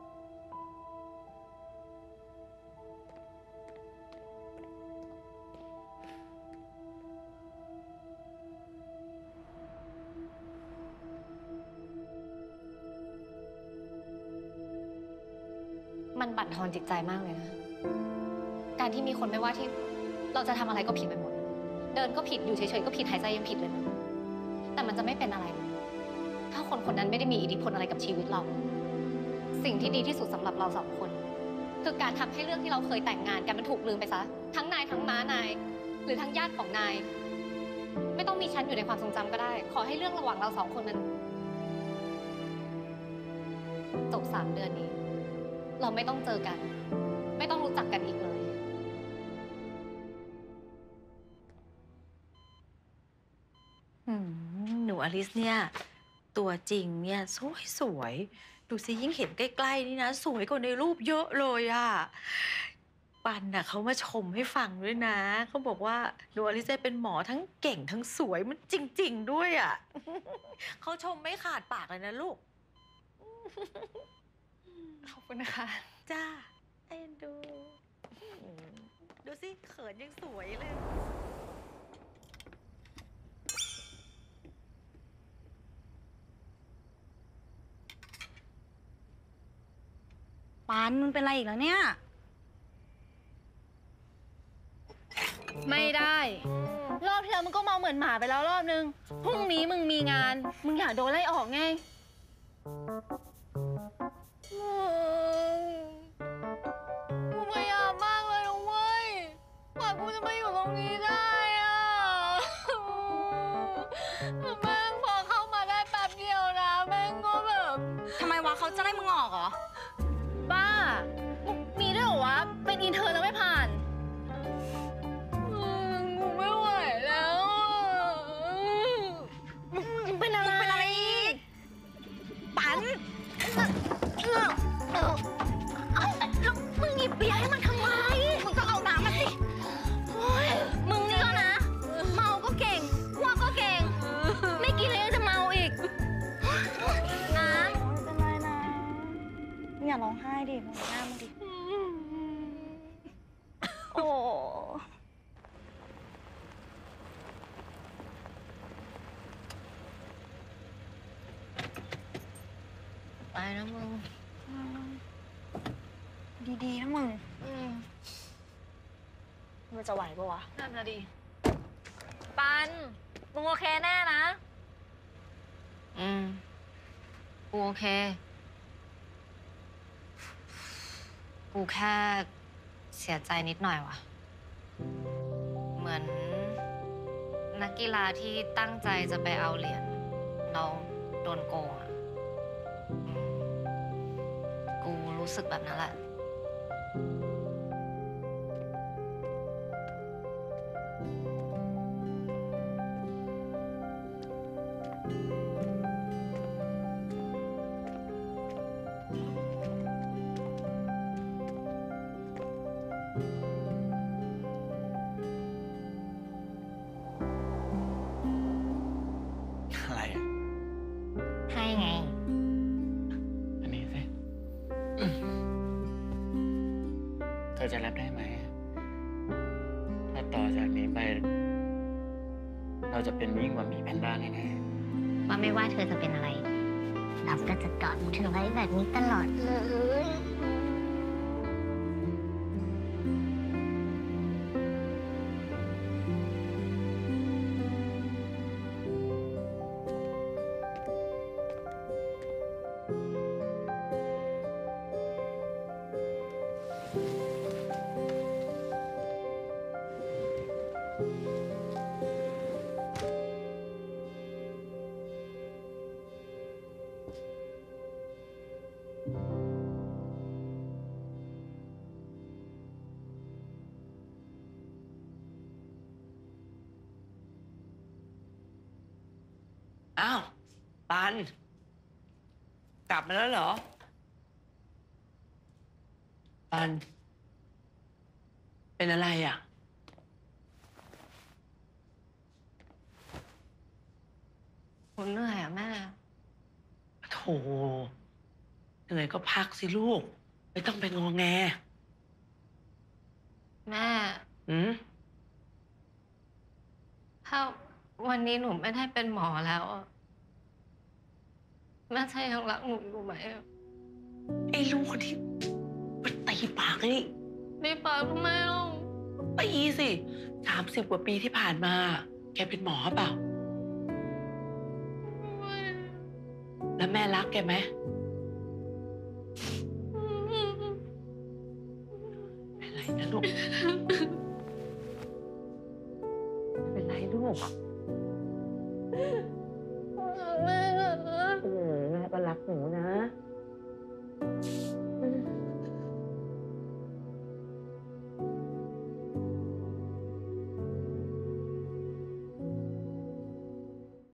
มันบั่นทอนจิตใจมากเลยนะ การที่มีคนไม่ว่าที่เราจะทำอะไรก็ผิดไปหมด เดินก็ผิดอยู่เฉยๆก็ผิดหายใจยังผิดเลยนะแต่มันจะไม่เป็นอะไรเลยถ้าคนคนนั้นไม่ได้มีอิทธิพลอะไรกับชีวิตเรา สิ่งที่ดีที่สุดสำหรับเราสองคน คือการทำให้เรื่องที่เราเคยแต่งงานกันมันถูกลืมไปซะ ทั้งนายทั้งม้านาย หรือทั้งญาติของนาย ไม่ต้องมีฉันอยู่ในความทรงจำก็ได้ ขอให้เรื่องระหว่างเราสองคนมันจบ3 เดือนนี้ เราไม่ต้องเจอกัน ไม่ต้องรู้จักกันอีกเลยหนูอลิสเนี่ย ตัวจริงเนี่ยสวยดูสิยิ่งเห็นใกล้ๆนี่นะ สวยกว่าในรูปเยอะเลยอะปันน่ะเขามาชมให้ฟังด้วยนะ เขาบอกว่าหนูอลิสเป็นหมอทั้งเก่งทั้งสวยมันจริงๆด้วยอะเขาชมไม่ขาดปากเลยนะลูกขอบคุณนะคะจ้าเอ็นดู ดูสิเขินยังสวยเลยปานมึงเป็นไรอีกแล้วเนี่ยไม่ได้ รอบที่แล้วมึงก็เมาเหมือนหมาไปแล้วรอบนึง พรุ่งนี้มึงมีงาน มึงอยากโดนไล่ออกไงกูพยายามมากเลยนะเว้ยกว่ากูจะมาอยู่ตรงนี้ได้อะแม่งพอเข้ามาได้แป๊บเดียวนะแม่งก็แบบทำไมวะเขาจะไล่มึงออกเหรอบ้า มีด้วยเหรอวะ เป็นอินเทอร์แล้วไม่ผ่านกูไม่ไหวแล้วมึงเป็นอะไรเป็นอะไรอีก ปันแล้วมึงหยิบเบียร์ให้มันทำไมมึงก็เอาน้ำมาสิโอ๊ยมึงนี่ก็นะ เมาก็เก่งอ้วกก็เก่ง ไม่กินแล้วยังจะเมาอีก น้ำไม่เป็นไรนะมึงอย่าร้องไห้ดิมองหน้ามึงดิ โอ้ไปนะมึงดีๆนะมึงมันจะไหวปะวะนั่นนะดิ ปัน มึงโอเคแน่นะกูโอเค กูแค่เสียใจนิดหน่อยว่ะ เหมือนนักกีฬาที่ตั้งใจจะไปเอาเหรียญเราโดนโกงอ่ะกูรู้สึกแบบนั้นแหละอะไรอ่ะให้ไงอันนี้สิ เธอจะรับได้ไหม ถ้าต่อจากนี้ไป เราจะเป็นยิ่งกว่าหมีแพนด้าแน่ๆว่าไม่ว่าเธอจะเป็นอะไร เราก็จะกอดเธอไว้แบบนี้ตลอดเลยอ้าว ปัน กลับมาแล้วเหรอ ปัน เป็นอะไรอ่ะผมเหนื่อยอ่ะแม่โถเหนื่อยก็พักสิลูก ไม่ต้องไปงอแงแม่อืมถ้าวันนี้หนูไม่ได้เป็นหมอแล้วอะแม่จะยังรักหนูอยู่ไหมอะไอ้ลูกคนที่มันตีปากนี่นี่ปากทำไมล่ะตีสิ30 กว่าปีที่ผ่านมา แกเป็นหมอเปล่า แล้วแม่รักแกไหม เป็นไรนะลูก เป็นไรลูก